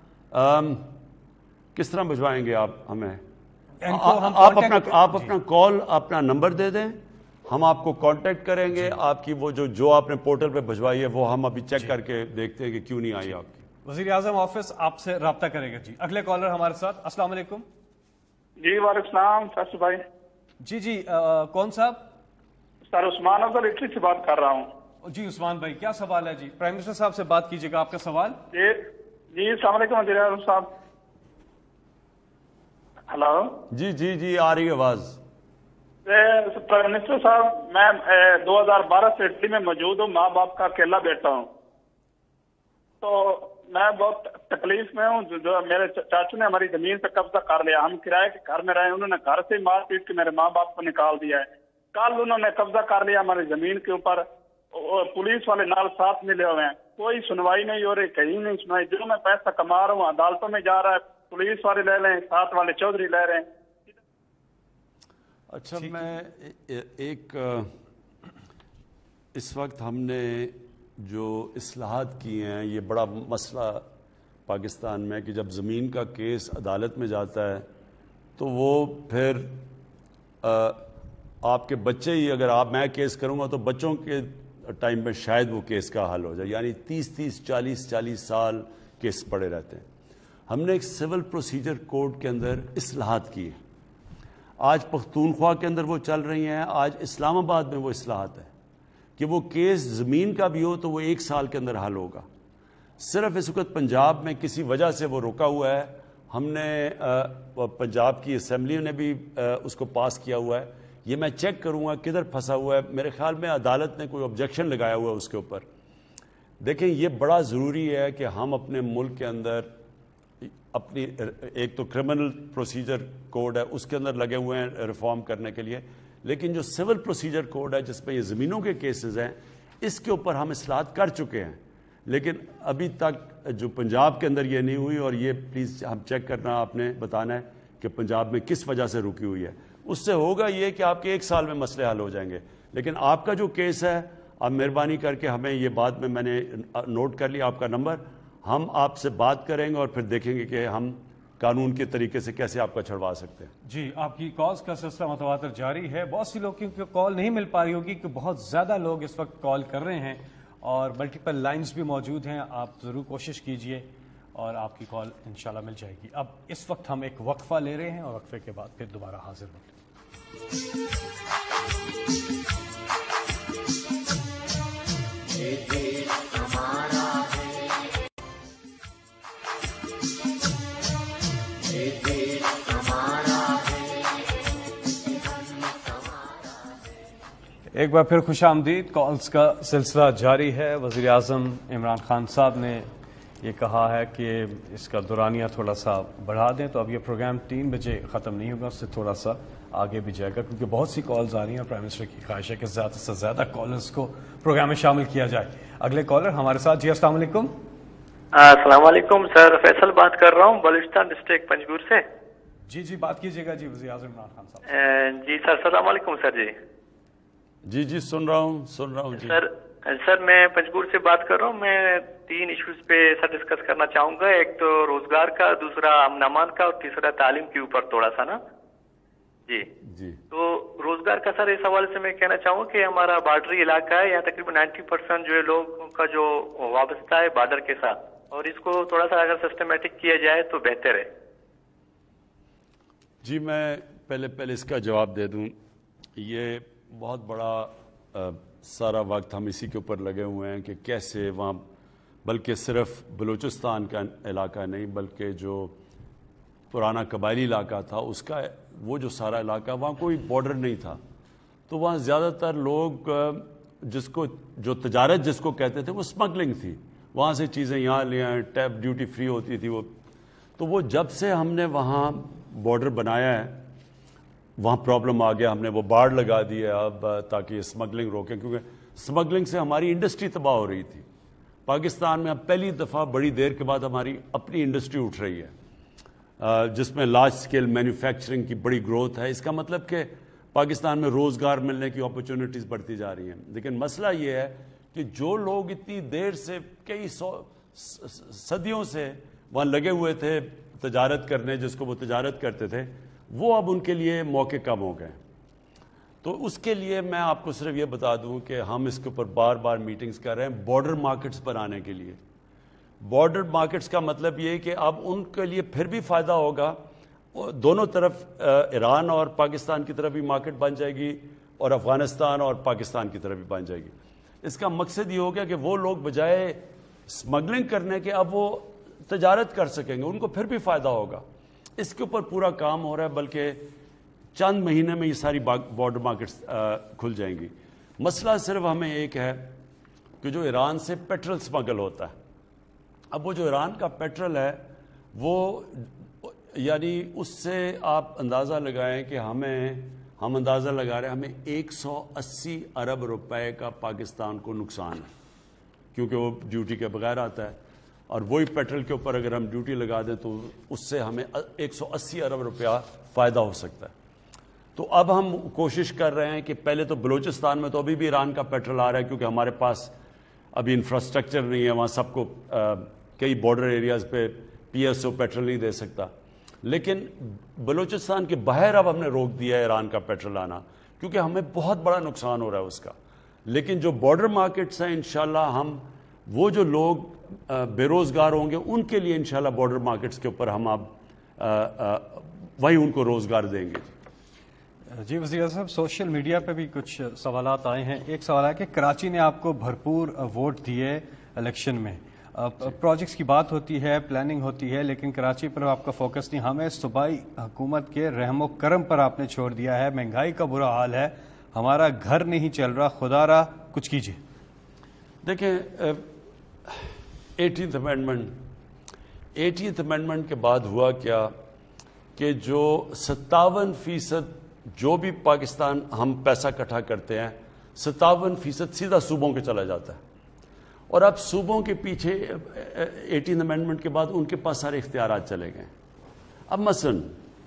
D: کس طرح بھجوائیں گے آپ ہمیں؟ آپ اپنا کال, اپنا نمبر دے دیں, ہم آپ کو کانٹیکٹ کریں گے. آپ کی وہ جو آپ نے پورٹل پہ بھجوائی ہے وہ ہم ابھی چیک کر کے دیکھتے ہیں کہ کیوں نہیں آئی آپ کی.
A: وزیر اعظم آفس آپ سے رابطہ کرے گا. جی اگلے کالر ہمارے ساتھ. السلام علیکم.
N: جی وعلیکم السلام فیصل بھائی.
A: جی کون صاحب؟
N: سر عثمان افضل اٹلی سے بات کر رہا ہوں.
A: جی عثمان بھائی کیا سوال ہے؟ جی پرائم منسٹر صاحب سے بات کیجیے گا, آپ کا سوال.
N: جی السلام علیکم وزیر اعظم صاحب. ہلو.
D: جی آ رہی آواز.
N: پرائم منسٹر صاحب میں 2012 سے اٹلی میں موجود ہوں, ماں باپ کا اکیلا بیٹا ہوں, تو میں بہت تکلیف میں ہوں. جو میرے چاچو نے ہماری زمین پہ قبضہ کر لیا, ہم کرائے کے گھر میں رہے, انہوں نے گھر سے مار پیٹ کے میرے ماں باپ کو نکال دیا ہے. کل انہوں نے قبضہ کر لیا ہماری زمین کے اوپر, پولیس والے نال ساتھ ملے ہوئے ہیں, کوئی سنوائی نہیں ہو رہی, کہیں نہیں سنوائی. جو میں پیسہ کما رہا ہوں عدالتوں میں جا رہا ہے, پولیس والے لے لیں, ساتھ والے چودھری لے رہے ہیں.
D: اچھا میں ایک اس وقت ہم نے جو اصلاحات کی ہیں, یہ بڑا مسئلہ پاکستان میں کہ جب زمین کا کیس عدالت میں جاتا ہے تو وہ پھر آپ کے بچے ہی, اگر میں کیس کروں گا تو بچوں کے ٹائم میں شاید وہ کیس کا حل ہو جائے, یعنی 30 40 سال کیس پڑے رہتے ہیں. ہم نے ایک سول پروسیجر کوڈ کے اندر اصلاحات کی ہیں. آج پختونخوا کے اندر وہ چل رہی ہیں, آج اسلام آباد میں وہ اصلاحات ہے کہ وہ کیس زمین کا بھی ہو تو وہ 1 سال کے اندر حل ہوگا. صرف اس وقت پنجاب میں کسی وجہ سے وہ رکا ہوا ہے. ہم نے پنجاب کی اسمبلی نے بھی اس کو پاس کیا ہوا ہے. یہ میں چیک کروں گا کدھر پھنسا ہوا ہے. میرے خیال میں عدالت نے کوئی آبجیکشن لگایا ہوا ہے اس کے اوپر. دیکھیں یہ بڑا ضروری ہے کہ ہم اپنے ملک کے اندر اپنی ایک تو کرمنل پروسیجر کوڈ ہے اس کے اندر لگے ہوئے ہیں ریفارم کرنے کے لیے, لیکن جو سول پروسیجر کوڈ ہے جس پہ یہ زمینوں کے کیسز ہیں اس کے اوپر ہم اصلاحات کر چکے ہیں, لیکن ابھی تک جو پنجاب کے اندر یہ نہیں ہوئی. اور یہ پلیز ہم چیک کرنا, آپ نے بتانا ہے کہ پنجاب میں کس وجہ سے رکی ہوئی ہے. اس سے ہوگا یہ کہ آپ کے 1 سال میں مسئلے حل ہو جائیں گے. لیکن آپ کا جو کیس ہے, آپ مہربانی کر کے ہمیں یہ بات میں نے نوٹ کر لیا آپ کا نمبر, ہم آپ سے بات کریں گے اور پھر دیکھیں گے کہ ہم قانون کے طریقے سے کیسے آپ کا چھڑوا سکتے ہیں.
A: جی آپ کی کالز کا سلسلہ متواتر جاری ہے. بہت سی لوگ کی کال نہیں مل پا رہی ہوگی کہ بہت زیادہ لوگ اس وقت کال کر رہے ہیں اور ملٹیپل لائنز بھی موجود ہیں. آپ ضرور کوشش کیجئے اور آپ کی کال انشاءاللہ مل جائے گی. اب اس وقت ہم ایک وقفہ لے رہے ہیں اور وقفے کے بعد پھر دوبارہ حاضر ہوں گے. ایک بار پھر خوش آمدید. کالز کا سلسلہ جاری ہے. وزیر اعظم عمران خان صاحب نے یہ کہا ہے کہ اس کا دورانیہ تھوڑا سا بڑھا دیں, تو اب یہ پروگرام 3 بجے ختم نہیں ہوگا, اس سے تھوڑا سا آگے بھی جائے گا کیونکہ بہت سی کالز آ رہی ہیں اور پرائم منسٹر کی خواہش ہے کہ زیادہ سے زیادہ کالرز کو پروگرام میں شامل کیا جائے. اگلے کالر ہمارے ساتھ. جی السلام علیکم.
O: السلام علیکم سر, فیصل بات کر رہا ہوں بلوچستان ڈسٹرکٹ پنجگور سے.
A: جی بات کیجیے گا. جی وزیر اعظم عمران خان صاحب.
O: جی سر السلام علیکم سر.
D: جی سن رہا ہوں جی.
O: سر میں پنجگور سے بات کر رہا ہوں. میں 3 ایشوز پہ سر ڈسکس کرنا چاہوں گا. ایک تو روزگار کا, دوسرا امن امان کا, اور تیسرا تعلیم کے اوپر تھوڑا سا نا. جی تو روزگار کا سر اس حوالے سے میں کہنا چاہوں گا کہ ہمارا بارڈری علاقہ ہے, یہاں تقریباً 90% جو ہے لوگوں کا جو وابستہ ہے بارڈر کے ساتھ, اور اس کو تھوڑا سا اگر سسٹمیٹک کیا جائے تو بہتر ہے.
D: جی میں पहले इसका जवाब दे दूं। ये बहुत बड़ा सारा वक्त हम इसी के ऊपर लगे हुए हैं कि कैसे वहाँ, बल्कि सिर्फ बलूचिस्तान का इलाका नहीं बल्कि जो पुराना कबायली इलाका था उसका वो जो सारा इलाका, वहाँ कोई बॉर्डर नहीं था। तो वहाँ ज़्यादातर लोग जिसको जो तजारत जिसको कहते थे वो स्मगलिंग थी, वहाँ से चीज़ें यहाँ ले आए, टैप ड्यूटी फ्री होती थी वो। तो वो जब से हमने वहाँ बॉर्डर बनाया है वहाँ प्रॉब्लम आ गया, हमने वो बाड़ लगा दी है अब ताकि स्मगलिंग रोकें, क्योंकि स्मगलिंग से हमारी इंडस्ट्री तबाह हो रही थी। पाकिस्तान में अब पहली दफ़ा बड़ी देर के बाद हमारी अपनी इंडस्ट्री उठ रही है जिसमें लार्ज स्केल मैन्युफैक्चरिंग की बड़ी ग्रोथ है। इसका मतलब कि पाकिस्तान में रोज़गार मिलने की अपॉर्चुनिटीज़ बढ़ती जा रही हैं। लेकिन मसला ये है कि जो लोग इतनी देर से कई सदियों से वहाँ लगे हुए थे तजारत करने, जिसको वो तजारत करते थे, वो अब उनके लिए मौके कम हो गए। तो उसके लिए मैं आपको सिर्फ ये बता दूं कि हम इसके ऊपर बार बार मीटिंग्स कर रहे हैं बॉर्डर मार्केट्स बनाने के लिए। बॉर्डर मार्केट्स का मतलब ये कि अब उनके लिए फिर भी फ़ायदा होगा, दोनों तरफ ईरान और पाकिस्तान की तरफ भी मार्केट बन जाएगी और अफ़गानिस्तान और पाकिस्तान की तरफ भी बन जाएगी। इसका मकसद ये हो गया कि वो लोग बजाय स्मगलिंग करने के अब वो तजारत कर सकेंगे, उनको फिर भी फ़ायदा होगा। इसके ऊपर पूरा काम हो रहा है, बल्कि चंद महीने में ये सारी बॉर्डर मार्केट्स खुल जाएंगी। मसला सिर्फ हमें एक है कि जो ईरान से पेट्रोल स्मगल होता है, अब वो जो ईरान का पेट्रोल है वो यानी उससे आप अंदाज़ा लगाएं कि हम अंदाज़ा लगा रहे हैं हमें 180 अरब रुपए का पाकिस्तान को नुकसान है, क्योंकि वो ड्यूटी के बगैर आता है। और वही पेट्रोल के ऊपर अगर हम ड्यूटी लगा दें तो उससे हमें 180 अरब रुपया फ़ायदा हो सकता है। तो अब हम कोशिश कर रहे हैं कि पहले तो बलूचिस्तान में तो अभी भी ईरान का पेट्रोल आ रहा है, क्योंकि हमारे पास अभी इंफ्रास्ट्रक्चर नहीं है, वहाँ सबको कई बॉर्डर एरियाज़ पे PSO पेट्रोल नहीं दे सकता। लेकिन बलूचिस्तान के बाहर अब हमने रोक दिया है ईरान का पेट्रोल आना, क्योंकि हमें बहुत बड़ा नुकसान हो रहा है उसका। लेकिन जो बॉर्डर मार्केट्स हैं इंशाल्लाह हम वो जो लोग बेरोज़गार होंगे उनके लिए इंशाल्लाह बॉर्डर मार्केट्स के ऊपर हम अब वही उनको रोज़गार देंगे।
A: जी वज़ीर साहब, सोशल मीडिया पे भी कुछ सवालात आए हैं। एक सवाल है कि कराची ने आपको भरपूर वोट दिए इलेक्शन में, प्रोजेक्ट्स की बात होती है, प्लानिंग होती है, लेकिन कराची पर आपका फोकस नहीं। हमें सूबाई हुकूमत के रहमो करम पर आपने छोड़ दिया है। महंगाई का बुरा हाल है, हमारा घर नहीं चल रहा, खुदारा कुछ कीजिए।
D: देखें 18th अमेंडमेंट के बाद हुआ क्या कि जो 57% जो भी पाकिस्तान हम पैसा इकट्ठा करते हैं 57% सीधा सूबों के चला जाता है। और अब सूबों के पीछे 18th अमेंडमेंट के बाद उनके पास सारे इख्तियारात चले गए। अब मसलन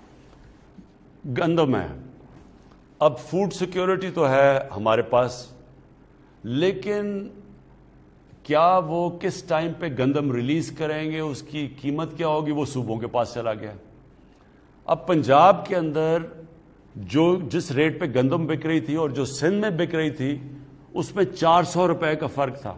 D: गंदम है, अब फूड सिक्योरिटी तो है हमारे पास, लेकिन क्या वो किस टाइम पे गंदम रिलीज करेंगे, उसकी कीमत क्या होगी, वो सूबों के पास चला गया। अब पंजाब के अंदर जो जिस रेट पे गंदम बिक रही थी और जो सिंध में बिक रही थी उसमें 400 रुपए का फर्क था।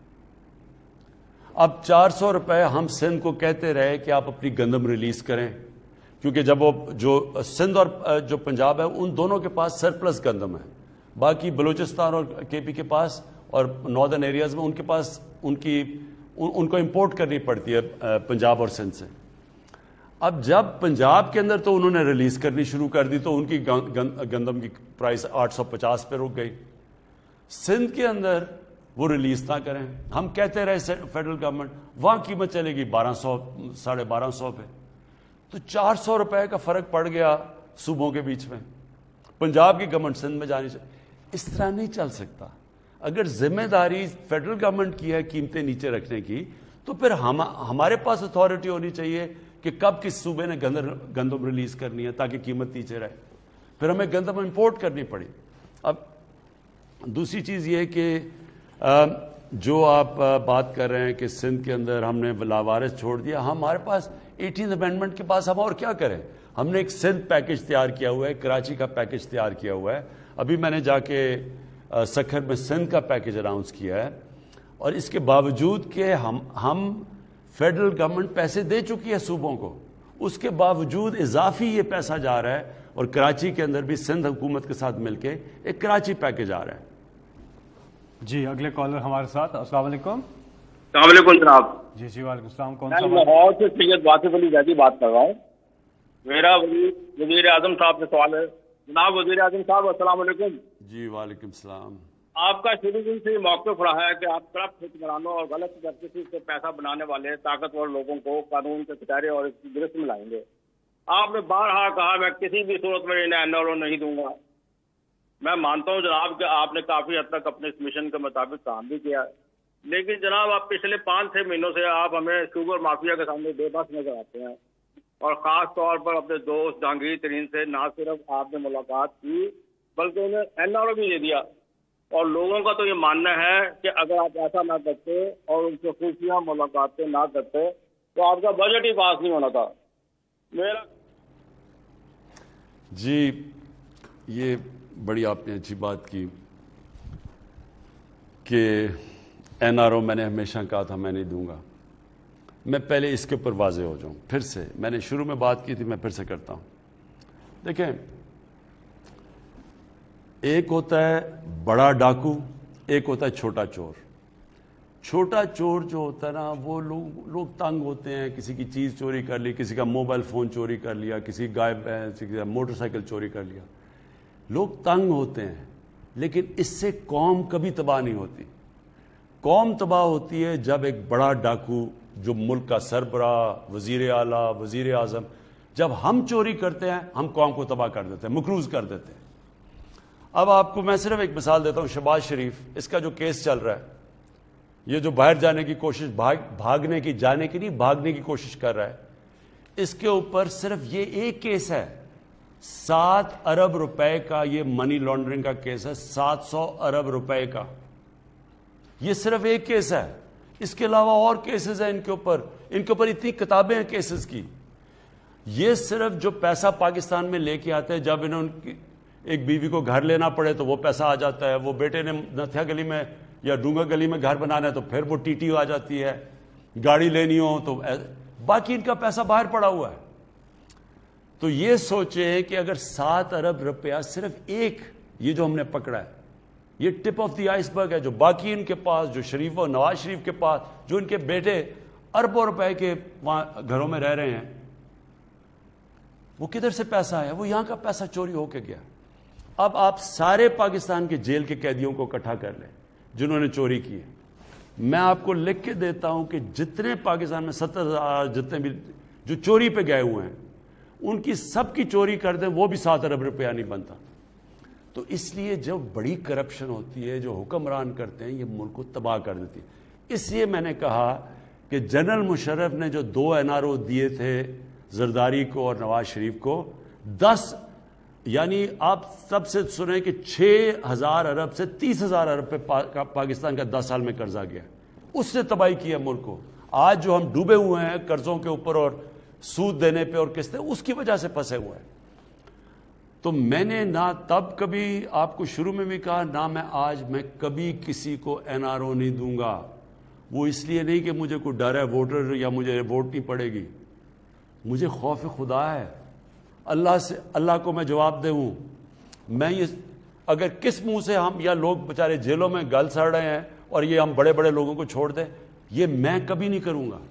D: अब 400 रुपए हम सिंध को कहते रहे कि आप अपनी गंदम रिलीज करें, क्योंकि जब वो जो सिंध और जो पंजाब है उन दोनों के पास सरप्लस गंदम है, बाकी बलूचिस्तान और KP के पास और नॉर्दर्न एरियाज में उनके पास उनको इंपोर्ट करनी पड़ती है पंजाब और सिंध से। अब जब पंजाब के अंदर तो उन्होंने रिलीज करनी शुरू कर दी तो उनकी गंदम की प्राइस 850 पे रुक गई। सिंध के अंदर वो रिलीज ना करें, हम कहते रहे फेडरल गवर्नमेंट, वहां कीमत चलेगी 1200 1250 पे, तो 400 रुपए का फर्क पड़ गया सूबों के बीच में। पंजाब की गवर्नमेंट सिंध में जानी चाहिए। इस तरह नहीं चल सकता। अगर जिम्मेदारी फेडरल गवर्नमेंट की है कीमतें नीचे रखने की, तो फिर हमारे पास अथॉरिटी होनी चाहिए कि कब किस सूबे ने गंदम रिलीज करनी है ताकि कीमत नीचे रहे। फिर हमें गंदम इंपोर्ट करनी पड़ी। अब दूसरी चीज़ ये कि जो आप बात कर रहे हैं कि सिंध के अंदर हमने लावारिस छोड़ दिया, हमारे पास 18th अमेंडमेंट के पास हम और क्या करें। हमने एक सिंध पैकेज तैयार किया हुआ है, कराची का पैकेज तैयार किया हुआ है, अभी मैंने जाके सखर में सिंध का पैकेज अनाउंस किया है। और इसके बावजूद कि हम फेडरल गवर्नमेंट पैसे दे चुकी है सूबों को, उसके बावजूद इजाफी ये पैसा जा रहा है اور کراچی کے اندر بھی سندھ حکومت کے ساتھ مل کے ایک کراچی پیکج آ رہا ہے.
A: جی اگلے کالر ہمارے ساتھ. السلام علیکم.
P: السلام علیکم جناب.
A: جی وعلیکم السلام. کون
P: میں
A: سا؟
P: لاہور سے سید واصف علی زیدی بات کر رہا ہوں. میرا وزیر اعظم صاحب سے سوال ہے. جناب وزیر اعظم صاحب السلام علیکم.
D: جی وعلیکم السلام.
P: آپ کا شروع دن سے موقف رہا ہے کہ آپ کرپٹ حکمرانوں اور غلط پریکٹسز سے پیسہ بنانے والے طاقتور لوگوں کو قانون کے کٹہرے اور اس کی گرفت میں لائیں گے. آپ نے بارہا کہا میں کسی بھی صورت میں انہیں NRO نہیں دوں گا. میں مانتا ہوں جناب کہ آپ نے کافی حد تک اپنے اس مشن کے مطابق کام بھی کیا ہے، لیکن جناب آپ پچھلے 5-6 مہینوں سے آپ ہمیں شوگر مافیا کے سامنے بے بس نظر آتے ہیں، اور خاص طور پر اپنے دوست جہانگیر ترین سے نہ صرف آپ نے ملاقات کی بلکہ انہیں NRO بھی دے دیا. اور لوگوں کا تو یہ ماننا ہے کہ اگر آپ ایسا نہ کرتے اور ان سے خفیہ ملاقاتیں نہ کرتے تو آپ کا بجٹ ہی پاس نہیں ہونا تھا. میرا
D: جی یہ بڑی آپ نے اچھی بات کی کہ NRO میں نے ہمیشہ کہا تھا میں نہیں دوں گا. میں پہلے اس کے اوپر واضح ہو جاؤں. پھر سے میں نے شروع میں بات کی تھی، میں پھر سے کرتا ہوں. دیکھیں، ایک ہوتا ہے بڑا ڈاکو، ایک ہوتا ہے چھوٹا چور. چھوٹا چور جو ہوتا ہے نا وہ لوگ تنگ ہوتے ہیں، کسی کی چیز چوری کر لی، کسی کا موبائل فون چوری کر لیا، کسی کا موٹر سائیکل چوری کر لیا. لوگ تنگ ہوتے ہیں، لیکن اس سے قوم کبھی تباہ نہیں ہوتی. قوم تباہ ہوتی ہے جب ایک بڑا ڈاکو جو ملک کا سربراہ، وزیر اعلیٰ، وزیر اعظم، جب ہم چوری کرتے ہیں ہم قوم کو تباہ کر دیتے ہیں، مقروض کر دیتے ہیں. اب آپ کو میں صرف ایک مثال دیتا ہوں. شہباز شریف، اس کا جو کیس چل رہا ہے، یہ جو باہر جانے کی کوشش، بھاگنے کی، جانے کی نہیں، بھاگنے کی کوشش کر رہا ہے، اس کے اوپر صرف یہ ایک کیس ہے. 7 ارب روپے کا یہ منی لانڈرنگ کا کیس ہے. 700 ارب روپے کا یہ صرف ایک کیس ہے. اس کے علاوہ اور کیسز ہیں ان کے اوپر اتنی کتابیں ہیں کیسز کی. یہ صرف جو پیسہ پاکستان میں لے کے آتے ہیں، جب انہوں ایک بیوی کو گھر لینا پڑے تو وہ پیسہ آ جاتا ہے. وہ بیٹے نے نتھیا گلی میں یا ڈونگا گلی میں گھر بنانا ہے تو پھر وہ TTO آ جاتی ہے. گاڑی لینی ہو تو باقی ان کا پیسہ باہر پڑا ہوا ہے. تو یہ سوچیں کہ اگر 7 ارب روپیہ صرف ایک، یہ جو ہم نے پکڑا ہے، یہ ٹپ آف دی آئس برگ ہے. جو باقی ان کے پاس، جو شریف اور نواز شریف کے پاس، جو ان کے بیٹے اربوں روپے کے وہاں گھروں میں رہ رہے ہیں، وہ کدھر سے پیسہ آیا؟ وہ یہاں کا پیسہ چوری ہو کے گیا. اب آپ سارے پاکستان کے جیل کے قیدیوں کو اکٹھا کر لیں جنہوں نے چوری کی ہے. میں آپ کو لکھ کے دیتا ہوں کہ جتنے پاکستان میں 70,000 جتنے بھی جو چوری پہ گئے ہوئے ہیں، ان کی سب کی چوری کر دیں وہ بھی 7 ارب روپیہ نہیں بنتا. تو اس لیے جو بڑی کرپشن ہوتی ہے، جو حکمران کرتے ہیں، یہ ملک کو تباہ کر دیتی ہے. اس لیے میں نے کہا کہ جنرل مشرف نے جو 2 NRO دیے تھے زرداری کو اور نواز شریف کو، 10 یعنی آپ سب سے سنیں کہ 6,000 ارب سے 30,000 ارب پہ پاکستان کا 10 سال میں قرضہ گیا. اس سے تباہی کی ہے ملک کو. آج جو ہم ڈوبے ہوئے ہیں قرضوں کے اوپر اور سود دینے پہ اور قسطیں، اس کی وجہ سے پھنسے ہوئے ہیں. تو میں نے نہ تب کبھی آپ کو شروع میں بھی کہا، نہ میں آج، میں کبھی کسی کو NRO نہیں دوں گا. وہ اس لیے نہیں کہ مجھے کوئی ڈر ہے ووٹر یا مجھے ووٹ نہیں پڑے گی. مجھے خوف خدا ہے. اللہ کو میں جواب دے ہوں. میں یہ اگر کس منہ سے ہم یا لوگ بیچارے جیلوں میں گل سڑ رہے ہیں اور یہ ہم بڑے بڑے لوگوں کو چھوڑ دیں، یہ میں کبھی نہیں کروں گا.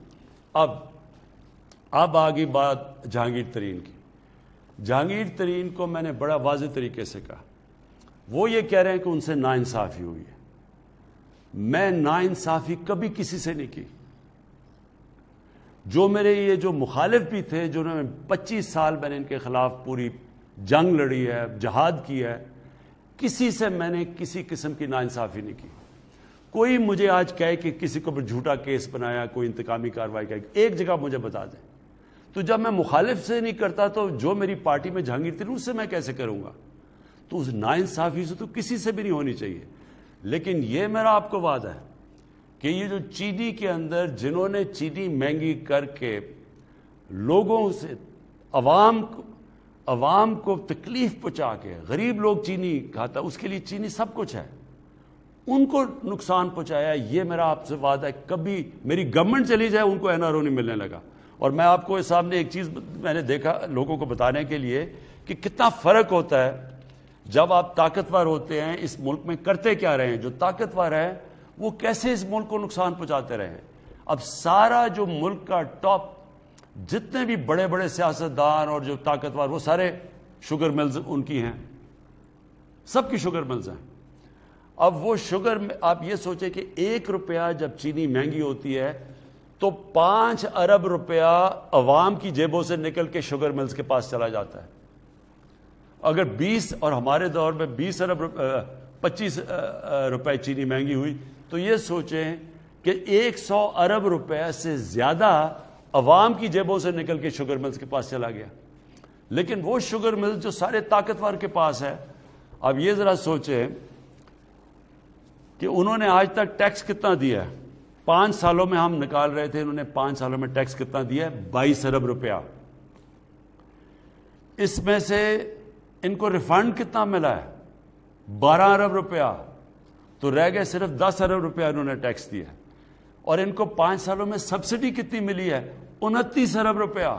D: اب آگئی بات جہانگیر ترین کی. جہانگیر ترین کو میں نے بڑا واضح طریقے سے کہا. وہ یہ کہہ رہے ہیں کہ ان سے ناانصافی ہوئی ہے. میں ناانصافی کبھی کسی سے نہیں کی. جو میرے یہ جو مخالف بھی تھے، جنہوں نے 25 سال میں نے ان کے خلاف پوری جنگ لڑی ہے، جہاد کی ہے، کسی سے میں نے کسی قسم کی ناانصافی نہیں کی. کوئی مجھے آج کہے کہ کسی کو جھوٹا کیس بنایا، کوئی انتقامی کارروائی کی، ایک جگہ مجھے بتا دیں. تو جب میں مخالف سے نہیں کرتا تو جو میری پارٹی میں جہانگیر ترین، اس سے میں کیسے کروں گا؟ تو اس ناانصافی سے تو کسی سے بھی نہیں ہونی چاہیے. لیکن یہ میرا آپ کو وعدہ ہے کہ یہ جو چینی کے اندر جنہوں نے چینی مہنگی کر کے لوگوں سے عوام کو تکلیف پہنچا کے، غریب لوگ چینی کھاتا، اس کے لیے چینی سب کچھ ہے، ان کو نقصان پہنچایا، یہ میرا آپ سے وعدہ ہے. کبھی میری گورنمنٹ چلی جائے ان کو NRO نہیں ملنے لگا. اور میں آپ کو سامنے ایک چیز میں نے دیکھا لوگوں کو بتانے کے لیے کہ کتنا فرق ہوتا ہے جب آپ طاقتور ہوتے ہیں اس ملک میں کرتے کیا رہے ہیں. جو طاقتور ہے وہ کیسے اس ملک کو نقصان پہنچاتے رہے ہیں. اب سارا جو ملک کا ٹاپ جتنے بھی بڑے بڑے سیاستدان اور جو طاقتور وہ سارے شوگر ملز ان کی ہیں, سب کی شوگر ملز ہیں. اب وہ شوگر آپ یہ سوچیں کہ 1 روپیہ جب چینی مہنگی ہوتی ہے تو 5 ارب روپیہ عوام کی جیبوں سے نکل کے شوگر ملز کے پاس چلا جاتا ہے. اگر 20 اور ہمارے دور میں 25 روپے چینی مہنگی ہوئی تو یہ سوچیں کہ 100 ارب روپے سے زیادہ عوام کی جیبوں سے نکل کے شوگر ملز کے پاس چلا گیا. لیکن وہ شوگر ملز جو سارے طاقتور کے پاس ہے, اب یہ ذرا سوچیں کہ انہوں نے آج تک ٹیکس کتنا دیا ہے. 5 سالوں میں ہم نکال رہے تھے, انہوں نے 5 سالوں میں ٹیکس کتنا دیا ہے, 22 ارب روپیہ. اس میں سے ان کو ریفنڈ کتنا ملا ہے, 12 ارب روپیہ. تو رہ گئے صرف 10 ارب روپیہ انہوں نے ٹیکس دیا. اور ان کو 5 سالوں میں سبسڈی کتنی ملی ہے, 29 ارب روپیہ.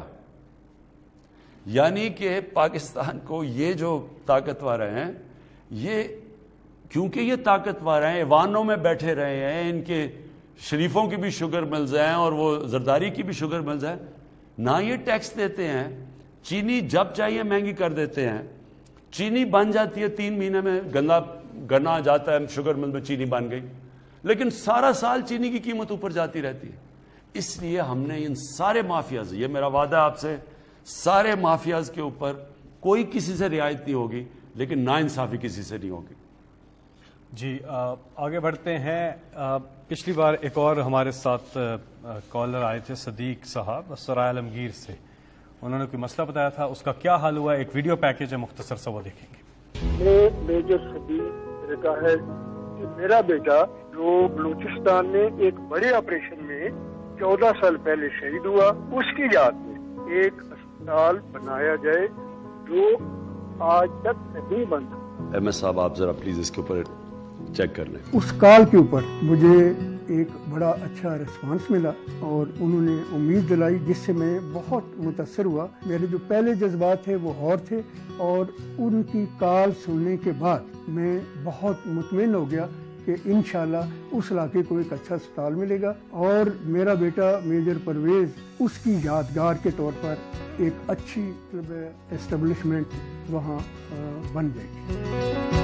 D: یعنی کہ پاکستان کو یہ جو طاقتور ہیں, یہ کیونکہ یہ طاقتور ہیں, ایوانوں میں بیٹھے رہے ہیں, ان کے شریفوں کی بھی شوگر ملز ہیں اور وہ زرداری کی بھی شوگر ملز ہیں, نہ یہ ٹیکس دیتے ہیں. چینی جب چاہیے مہنگی کر دیتے ہیں. چینی بن جاتی ہے 3 مہینے میں, گنا جاتا ہے شوگر مل میں چینی بن گئی, لیکن سارا سال چینی کی قیمت اوپر جاتی رہتی ہے. اس لیے ہم نے ان سارے مافیاز, یہ میرا وعدہ ہے آپ سے, سارے مافیاز کے اوپر کوئی کسی سے رعایت نہیں ہوگی, لیکن ناانصافی کسی سے نہیں ہوگی.
A: جی آگے بڑھتے ہیں. پچھلی بار ایک اور ہمارے ساتھ کالر آئے تھے, صدیق صاحب سرائے عالمگیر سے. انہوں نے کوئی مسئلہ بتایا تھا, اس کا کیا حل ہوا ہے, ایک ویڈیو پیکیج ہے مختصر سا, وہ دیکھیں گے.
Q: میں میجر صدیق نے کہا ہے کہ میرا بیٹا جو بلوچستان میں ایک بڑے آپریشن میں 14 سال پہلے شہید ہوا, اس کی یاد میں ایک اسپتال بنایا جائے جو آج تک نہیں بنا.
D: ایم ایس صاحب آپ ذرا پلیز اس کے اوپر چیک کر لیں.
Q: اس کال کے اوپر مجھے ایک بڑا اچھا ریسپانس ملا اور انہوں نے امید دلائی, جس سے میں بہت متاثر ہوا. میرے جو پہلے جذبات تھے وہ اور تھے, اور ان کی کال سننے کے بعد میں بہت مطمئن ہو گیا کہ انشاءاللہ اس علاقے کو ایک اچھا اسپتال ملے گا, اور میرا بیٹا میجر پرویز اس کی یادگار کے طور پر ایک اچھی اسٹیبلشمنٹ وہاں بن جائے گی.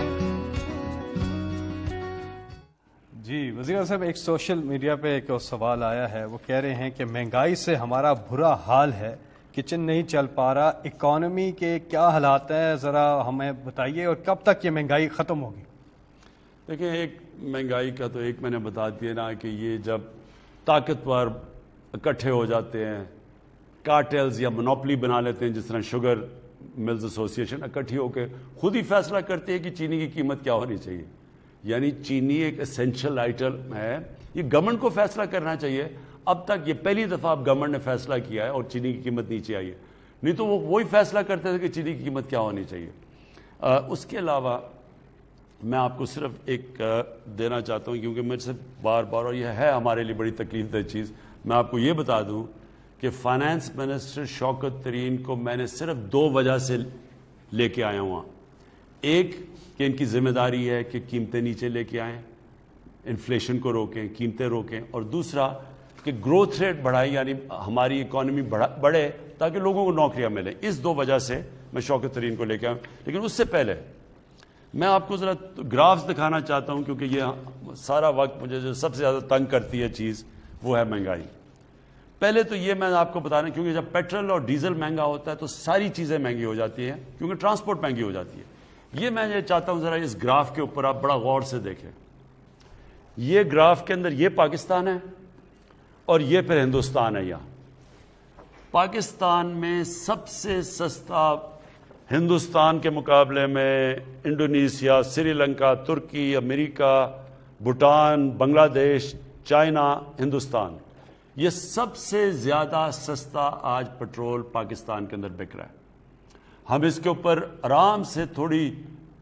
A: جی وزیر اعظم صاحب, ایک سوشل میڈیا پہ ایک سوال آیا ہے, وہ کہہ رہے ہیں کہ مہنگائی سے ہمارا برا حال ہے, کچن نہیں چل پا رہا, اکانومی کے کیا حالات ہیں, ذرا ہمیں بتائیے, اور کب تک یہ مہنگائی ختم ہوگی؟
D: دیکھیں, ایک مہنگائی کا تو ایک میں نے بتا دیا نا کہ یہ جب طاقتور اکٹھے ہو جاتے ہیں, کارٹیلز یا مونوپلی بنا لیتے ہیں, جس طرح شوگر ملز ایسوسی ایشن اکٹھی ہو کے خود ہی فیصلہ کرتی ہے کہ چینی کی قیمت کیا ہونی چاہیے. یعنی چینی ایک اسینشل آئٹم ہے, یہ گورنمنٹ کو فیصلہ کرنا چاہیے. اب تک یہ پہلی دفعہ اب گورنمنٹ نے فیصلہ کیا ہے اور چینی کی قیمت نیچے آئی ہے, نہیں تو وہ وہی فیصلہ کرتے تھے کہ چینی کی قیمت کیا ہونی چاہیے. اس کے علاوہ میں آپ کو صرف ایک دینا چاہتا ہوں, کیونکہ مجھ سے بار بار, اور یہ ہے ہمارے لیے بڑی تکلیف دہ چیز, میں آپ کو یہ بتا دوں کہ فائنانس منسٹر شوکت ترین کو میں نے صرف 2 وجہ سے لے کے آیا ہوں. ایک کہ ان کی ذمہ داری ہے کہ قیمتیں نیچے لے کے آئیں, انفلیشن کو روکیں, قیمتیں روکیں, اور دوسرا کہ گروتھ ریٹ بڑھائیں, یعنی ہماری اکانومی بڑھے تاکہ لوگوں کو نوکریاں ملیں. اس 2 وجہ سے میں شوکت ترین کو لے کے آؤں. لیکن اس سے پہلے میں آپ کو ذرا گرافز دکھانا چاہتا ہوں, کیونکہ یہ سارا وقت مجھے جو سب سے زیادہ تنگ کرتی ہے چیز وہ ہے مہنگائی. پہلے تو یہ میں آپ کو بتانا, کیونکہ جب پیٹرول اور ڈیزل مہنگا ہوتا ہے تو ساری چیزیں مہنگی ہو جاتی ہیں, کیونکہ ٹرانسپورٹ مہنگی ہو جاتی ہے. یہ میں یہ چاہتا ہوں ذرا اس گراف کے اوپر آپ بڑا غور سے دیکھیں. یہ گراف کے اندر یہ پاکستان ہے اور یہ پھر ہندوستان ہے. یہاں پاکستان میں سب سے سستا ہندوستان کے مقابلے میں انڈونیشیا, سری لنکا, ترکی, امریکہ, بھوٹان, بنگلہ دیش, چائنا, ہندوستان, یہ سب سے زیادہ سستا آج پٹرول پاکستان کے اندر بک رہا ہے. ہم اس کے اوپر آرام سے تھوڑی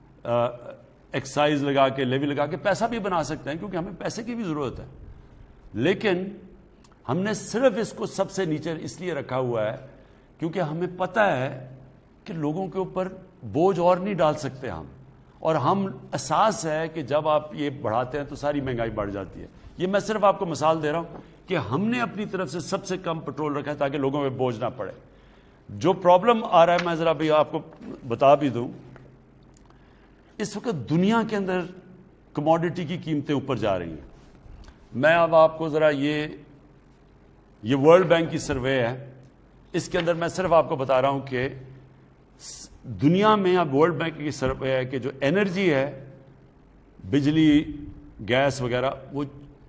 D: ایکسائز لگا کے, لیوی لگا کے پیسہ بھی بنا سکتے ہیں, کیونکہ ہمیں پیسے کی بھی ضرورت ہے. لیکن ہم نے صرف اس کو سب سے نیچے اس لیے رکھا ہوا ہے کیونکہ ہمیں پتہ ہے کہ لوگوں کے اوپر بوجھ اور نہیں ڈال سکتے ہم، اور ہم احساس ہے کہ جب آپ یہ بڑھاتے ہیں تو ساری مہنگائی بڑھ جاتی ہے. یہ میں صرف آپ کو مثال دے رہا ہوں کہ ہم نے اپنی طرف سے سب سے کم پیٹرول رکھا ہے تاکہ لوگوں پہ بوجھ نہ پڑے. جو پرابلم آ رہا ہے میں ذرا بھی آپ کو بتا بھی دوں. اس وقت دنیا کے اندر کموڈٹی کی قیمتیں اوپر جا رہی ہیں. میں اب آپ کو ذرا یہ ورلڈ بینک کی سروے ہے، اس کے اندر میں صرف آپ کو بتا رہا ہوں کہ دنیا میں اب ورلڈ بینک کی سروے ہے کہ جو انرجی ہے، بجلی، گیس وغیرہ، وہ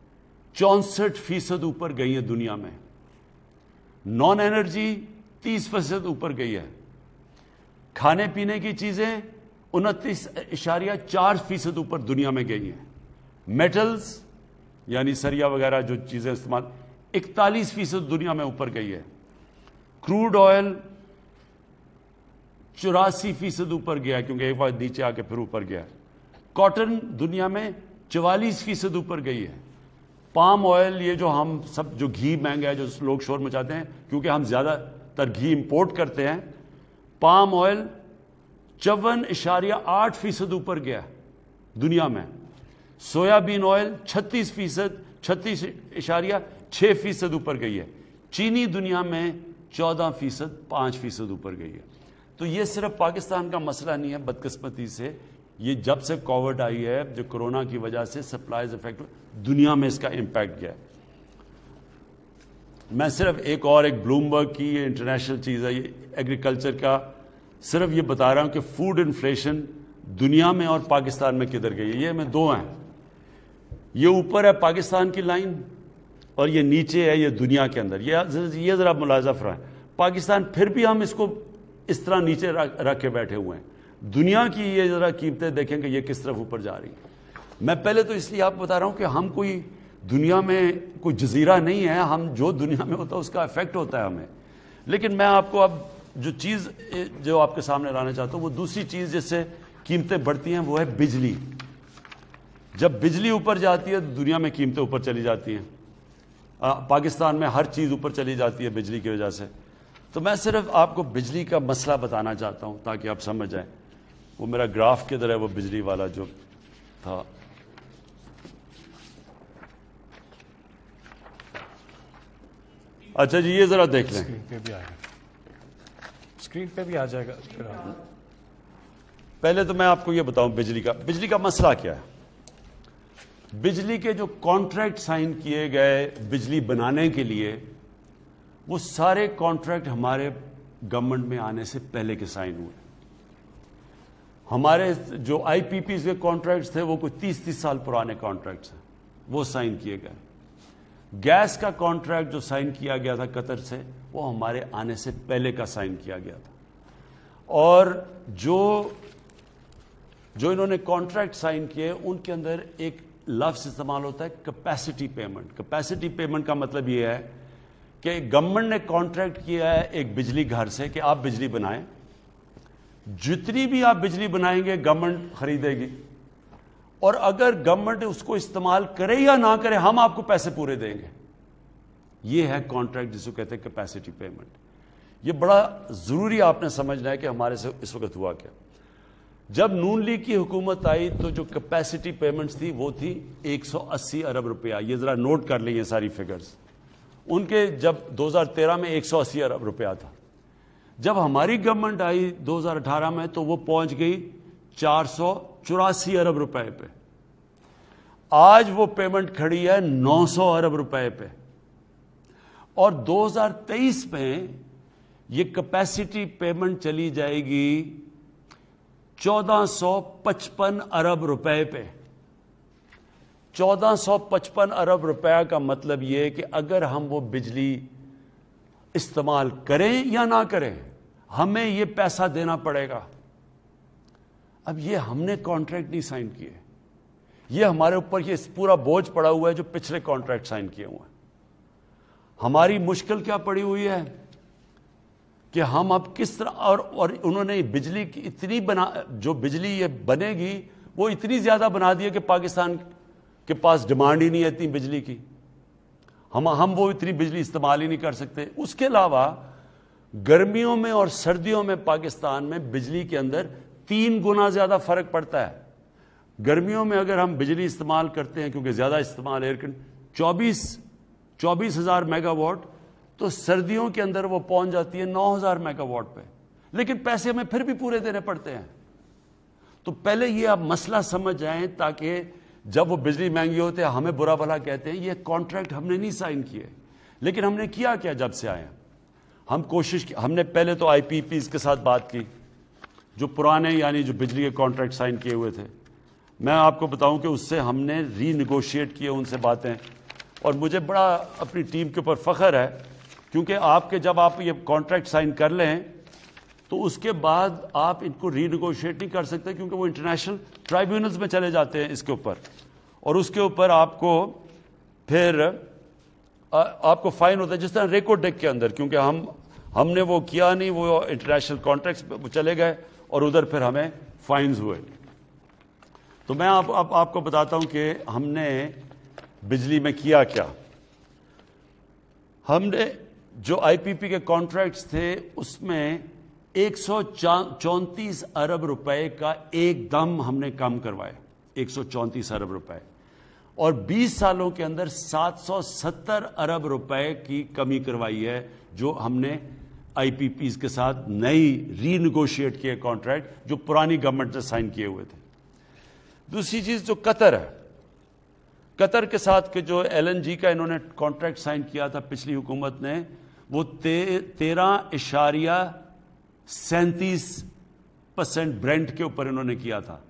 D: 64% اوپر گئی ہے دنیا میں. نان انرجی 30% اوپر گئی ہے. کھانے پینے کی چیزیں 29.4% اوپر دنیا میں گئی ہیں. میٹلز یعنی سریا وغیرہ جو چیزیں استعمال 41% دنیا میں اوپر گئی ہے. کروڈ آئل 84% اوپر گیا کیونکہ ایک بار نیچے آ کے پھر اوپر گیا. کاٹن دنیا میں 44% اوپر گئی ہے. پام آئل، یہ جو ہم سب جو گھی مہنگا ہے جو لوگ شور مچاتے ہیں کیونکہ ہم زیادہ تر گھی امپورٹ کرتے ہیں، پام آئل 54.8% اوپر گیا دنیا میں. سویا بین آئل 36.6% اوپر گئی ہے. چینی دنیا میں 14%، 5% اوپر گئی ہے. تو یہ صرف پاکستان کا مسئلہ نہیں ہے. بدقسمتی سے یہ جب سے کووڈ آئی ہے، جو کرونا کی وجہ سے سپلائز افیکٹ، دنیا میں اس کا امپیکٹ گیا ہے. میں صرف ایک بلومبرگ کی یہ انٹرنیشنل چیز ہے، یہ ایگریکلچر کا، صرف یہ بتا رہا ہوں کہ فوڈ انفلیشن دنیا میں اور پاکستان میں کدھر گئی ہے. یہ میں دو ہیں، یہ اوپر ہے پاکستان کی لائن اور یہ نیچے ہے یہ دنیا کے اندر. یہ ذرا ملاحظہ فرمائیں. پاکستان پھر بھی ہم اس کو اس طرح نیچے رکھ کے بیٹھے ہوئے ہیں. دنیا کی یہ ذرا قیمتیں دیکھیں کہ یہ کس طرف اوپر جا رہی ہیں. میں پہلے تو اس لیے آپ بتا رہا ہوں کہ ہم کوئی دنیا میں کوئی جزیرہ نہیں ہے، ہم جو دنیا میں ہوتا ہے اس کا افیکٹ ہوتا ہے ہمیں. لیکن میں آپ کو اب جو چیز جو آپ کے سامنے لانا چاہتا ہوں وہ دوسری چیز جس سے قیمتیں بڑھتی ہیں وہ ہے بجلی. جب بجلی اوپر جاتی ہے تو دنیا میں قیمتیں اوپر چلی جاتی ہیں. پاکستان میں ہر چیز اوپر چلی جاتی ہے بجلی کی وجہ سے. تو میں صرف آپ کو بجلی کا مسئلہ بتانا چاہتا ہوں تاکہ آپ سمجھ جائیں. وہ میرا گراف کدھر ہے، وہ بجلی والا جو تھا. اچھا جی، یہ ذرا دیکھ لیں.
A: اسکرین پہ بھی آ جائے گا.
D: پہلے تو میں آپ کو یہ بتاؤں بجلی کا مسئلہ کیا ہے. بجلی کے جو کانٹریکٹ سائن کیے گئے بجلی بنانے کے لیے، وہ سارے کانٹریکٹ ہمارے گورنمنٹ میں آنے سے پہلے کے سائن ہوئے. ہمارے جو آئی پی پیز کے کانٹریکٹس تھے وہ کوئی 30 سال پرانے کانٹریکٹس ہیں، وہ سائن کیے گئے. گیس کا کانٹریکٹ جو سائن کیا گیا تھا قطر سے، وہ ہمارے آنے سے پہلے کا سائن کیا گیا تھا. اور جو انہوں نے کانٹریکٹ سائن کیے ان کے اندر ایک لفظ استعمال ہوتا ہے کیپیسٹی پیمنٹ. کیپیسٹی پیمنٹ کا مطلب یہ ہے کہ گورنمنٹ نے کانٹریکٹ کیا ہے ایک بجلی گھر سے کہ آپ بجلی بنائیں، جتنی بھی آپ بجلی بنائیں گے گورنمنٹ خریدے گی، اور اگر گورنمنٹ اس کو استعمال کرے یا نہ کرے ہم آپ کو پیسے پورے دیں گے. یہ ہے کانٹریکٹ جس کو کہتے ہیں کیپیسٹی پیمنٹ. یہ بڑا ضروری آپ نے سمجھنا ہے کہ ہمارے سے اس وقت ہوا کیا. جب نون لیگ کی حکومت آئی تو جو کیپیسٹی پیمنٹس تھی وہ تھی 180 ارب روپیہ. یہ ذرا نوٹ کر لیں یہ ساری فگرز. ان کے جب 2013 میں 180 ارب روپیہ تھا. جب ہماری گورنمنٹ آئی 2018 میں تو وہ پہنچ گئی 484 ارب روپے پہ. آج وہ پیمنٹ کھڑی ہے 900 ارب روپے پہ. اور 2023 میں یہ کیپیسٹی پیمنٹ چلی جائے گی 1455 ارب روپے پہ. 1455 ارب روپے کا مطلب یہ کہ اگر ہم وہ بجلی استعمال کریں یا نہ کریں ہمیں یہ پیسہ دینا پڑے گا. اب یہ ہم نے کانٹریکٹ نہیں سائن کیے، یہ ہمارے اوپر یہ پورا بوجھ پڑا ہوا ہے جو پچھلے کانٹریکٹ سائن کیے ہوئے ہیں. ہماری مشکل کیا پڑی ہوئی ہے کہ ہم اب کس طرح، اور انہوں نے بجلی کی اتنی جو بجلی یہ بنے گی وہ اتنی زیادہ بنا دی ہے کہ پاکستان کے پاس ڈیمانڈ ہی نہیں ہے اتنی بجلی کی. ہم وہ اتنی بجلی استعمال ہی نہیں کر سکتے. اس کے علاوہ गर्मियों में और सर्दियों में पाकिस्तान में बिजली के अंदर 3 गुना ज़्यादा फ़र्क पड़ता है। गर्मियों में अगर हम बिजली इस्तेमाल करते हैं, क्योंकि ज़्यादा इस्तेमाल एयर कंडीशन 24,000 मेगावाट, तो सर्दियों के अंदर वो पहुंच जाती है 9,000 मेगावाट पे, लेकिन पैसे हमें फिर भी पूरे देने पड़ते हैं। तो पहले ये आप मसला समझ जाएं, ताकि जब वो बिजली महंगी होती है हमें बुरा भला कहते हैं, ये कॉन्ट्रैक्ट हमने नहीं साइन किए। लेकिन हमने किया क्या जब से आए? हम कोशिश की, हमने पहले तो IPPs के साथ बात की, जो पुराने यानी जो बिजली के कॉन्ट्रैक्ट साइन किए हुए थे। मैं आपको बताऊं कि उससे हमने रीनिगोशिएट किए उनसे बातें, और मुझे बड़ा अपनी टीम के ऊपर फ़ख्र है, क्योंकि आपके जब आप ये कॉन्ट्रैक्ट साइन कर लें तो उसके बाद आप इनको रीनिगोशिएट नहीं कर सकते, क्योंकि वो इंटरनेशनल ट्राइब्यूनल्स में चले जाते हैं इसके ऊपर, और उसके ऊपर आपको फिर आपको फाइन होता है, जिस तरह रेको डेक के अंदर, क्योंकि हमने वो किया नहीं, वो इंटरनेशनल कॉन्ट्रैक्ट्स पे चले गए और उधर फिर हमें फाइन्स हुए। तो मैं आपको बताता हूं कि हमने बिजली में किया क्या। हमने जो IPP के कॉन्ट्रैक्ट्स थे उसमें 134 अरब रुपए का एकदम हमने कम करवाए, 134 अरब रुपए, और 20 सालों के अंदर 770 अरब रुपए की कमी करवाई है, जो हमने IPPs के साथ नई रीनिगोशिएट किए कॉन्ट्रैक्ट जो पुरानी गवर्नमेंट से साइन किए हुए थे। दूसरी चीज जो कतर है, कतर के साथ के जो LNG का इन्होंने कॉन्ट्रैक्ट साइन किया था पिछली हुकूमत ने, वो 13.37% ब्रेंट के ऊपर इन्होंने किया था,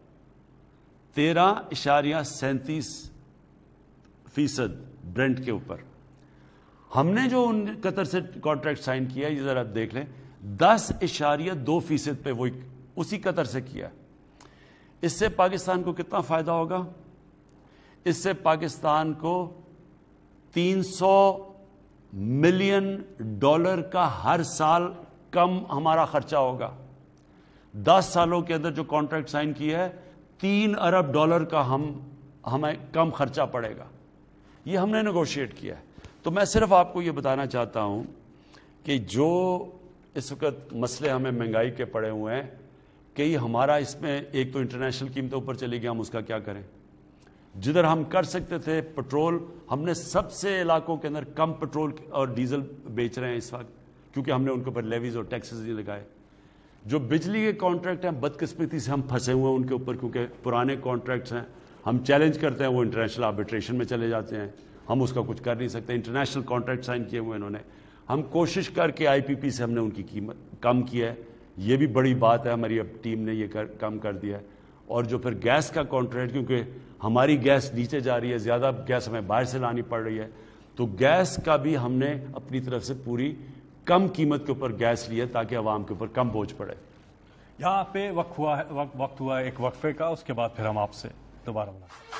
D: 13.37% ब्रेंट के ऊपर। हमने जो उन कतर से कॉन्ट्रैक्ट साइन किया, ये जरा देख लें, 10.2% पे वो उसी कतर से किया। इससे पाकिस्तान को कितना फायदा होगा? इससे पाकिस्तान को $300 मिलियन का हर साल कम हमारा खर्चा होगा। 10 सालों के अंदर जो कॉन्ट्रैक्ट साइन किया है, $3 अरब का हमें कम खर्चा पड़ेगा। ये हमने नेगोशिएट किया है। तो मैं सिर्फ आपको ये बताना चाहता हूं कि जो इस वक्त मसले हमें महंगाई के पड़े हुए हैं, कि हमारा इसमें एक तो इंटरनेशनल कीमतें ऊपर चली गई, हम उसका क्या करें? जिधर हम कर सकते थे पेट्रोल, हमने सबसे इलाकों के अंदर कम पेट्रोल और डीजल बेच रहे हैं इस वक्त, क्योंकि हमने उनके ऊपर लेवीज और टैक्सेस नहीं लगाए। जो बिजली के कॉन्ट्रैक्ट हैं, बदकिस्मती से हम फंसे हुए हैं उनके ऊपर, क्योंकि पुराने कॉन्ट्रैक्ट्स हैं, हम चैलेंज करते हैं, वो इंटरनेशनल आर्बिट्रेशन में चले जाते हैं, हम उसका कुछ कर नहीं सकते। इंटरनेशनल कॉन्ट्रैक्ट साइन किए हुए इन्होंने, हम कोशिश करके IPP से हमने उनकी कीमत कम की है। ये भी बड़ी बात है, हमारी अब टीम ने ये कम कर दिया है। और जो फिर गैस का कॉन्ट्रैक्ट, क्योंकि हमारी गैस नीचे जा रही है, ज़्यादा गैस हमें बाहर से लानी पड़ रही है, तो गैस का भी हमने अपनी तरफ से पूरी कम कीमत के ऊपर गैस ली है, ताकि आवाम के ऊपर कम बोझ पड़े।
A: यहाँ पे वक्त हुआ एक वक्फे का, उसके बाद फिर हम आपसे दोबारा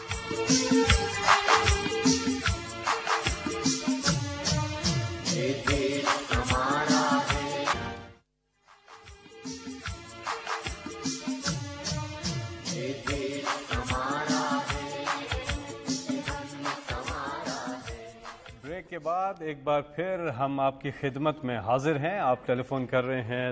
A: के बाद एक बार फिर हम आपकी खिदमत में हाजिर हैं। आप टेलीफोन कर रहे हैं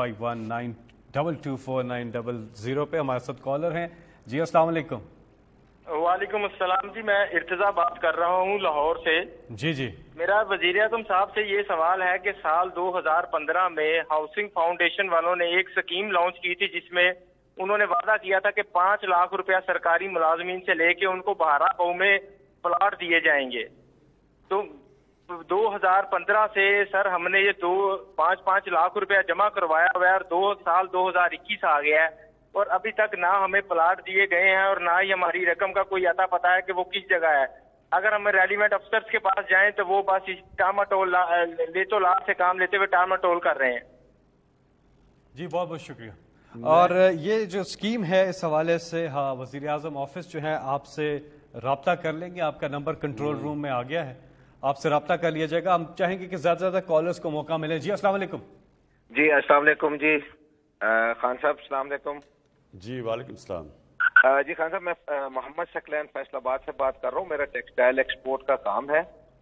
A: 0519224900 पे। हमारे साथ कॉलर हैं जी। अस्सलाम वालेकुम।
R: वालेकुम अस्सलाम जी, मैं इर्तिजा बात कर रहा हूँ लाहौर से।
A: जी जी,
R: मेरा वजीर आज़म साहब से ये सवाल है कि साल 2015 में हाउसिंग फाउंडेशन वालों ने एक स्कीम लॉन्च की थी, जिसमें उन्होंने वादा किया था कि 5 लाख रुपया सरकारी मुलाजमीन से लेके उनको 12 गाँव में प्लाट दिए जाएंगे। तो 2015 से सर हमने ये 5-5 लाख रुपया जमा करवाया हुआ है, और 2021 आ गया है और अभी तक ना हमें प्लाट दिए गए हैं और ना ही हमारी रकम का कोई अता पता है कि वो किस जगह है। अगर हम रेलिवेंट अफसर्स के पास जाएं तो वो बस टामाटोल से काम लेते हुए टामाटोल कर रहे हैं।
A: जी बहुत बहुत शुक्रिया। और ये जो स्कीम है, इस हवाले से हाँ, वजीर आज़म ऑफिस जो है आपसे राब्ता कर लेंगे। आपका नंबर कंट्रोल रूम में आ गया है, आपसे राब्ता कर लिया जाएगा। हम चाहेंगे कि ज्यादा से ज्यादा कॉलर्स को मौका मिले। जी अस्सलाम वालेकुम।
S: जी अस्सलाम वालेकुम जी। खान साहब अस्सलाम वालेकुम।
D: जी वालेकुम सलाम।
S: जी खान साहब, मैं मोहम्मद शकलैन फैसलाबाद से बात कर रहा हूँ। मेरा टेक्सटाइल एक्सपोर्ट का काम है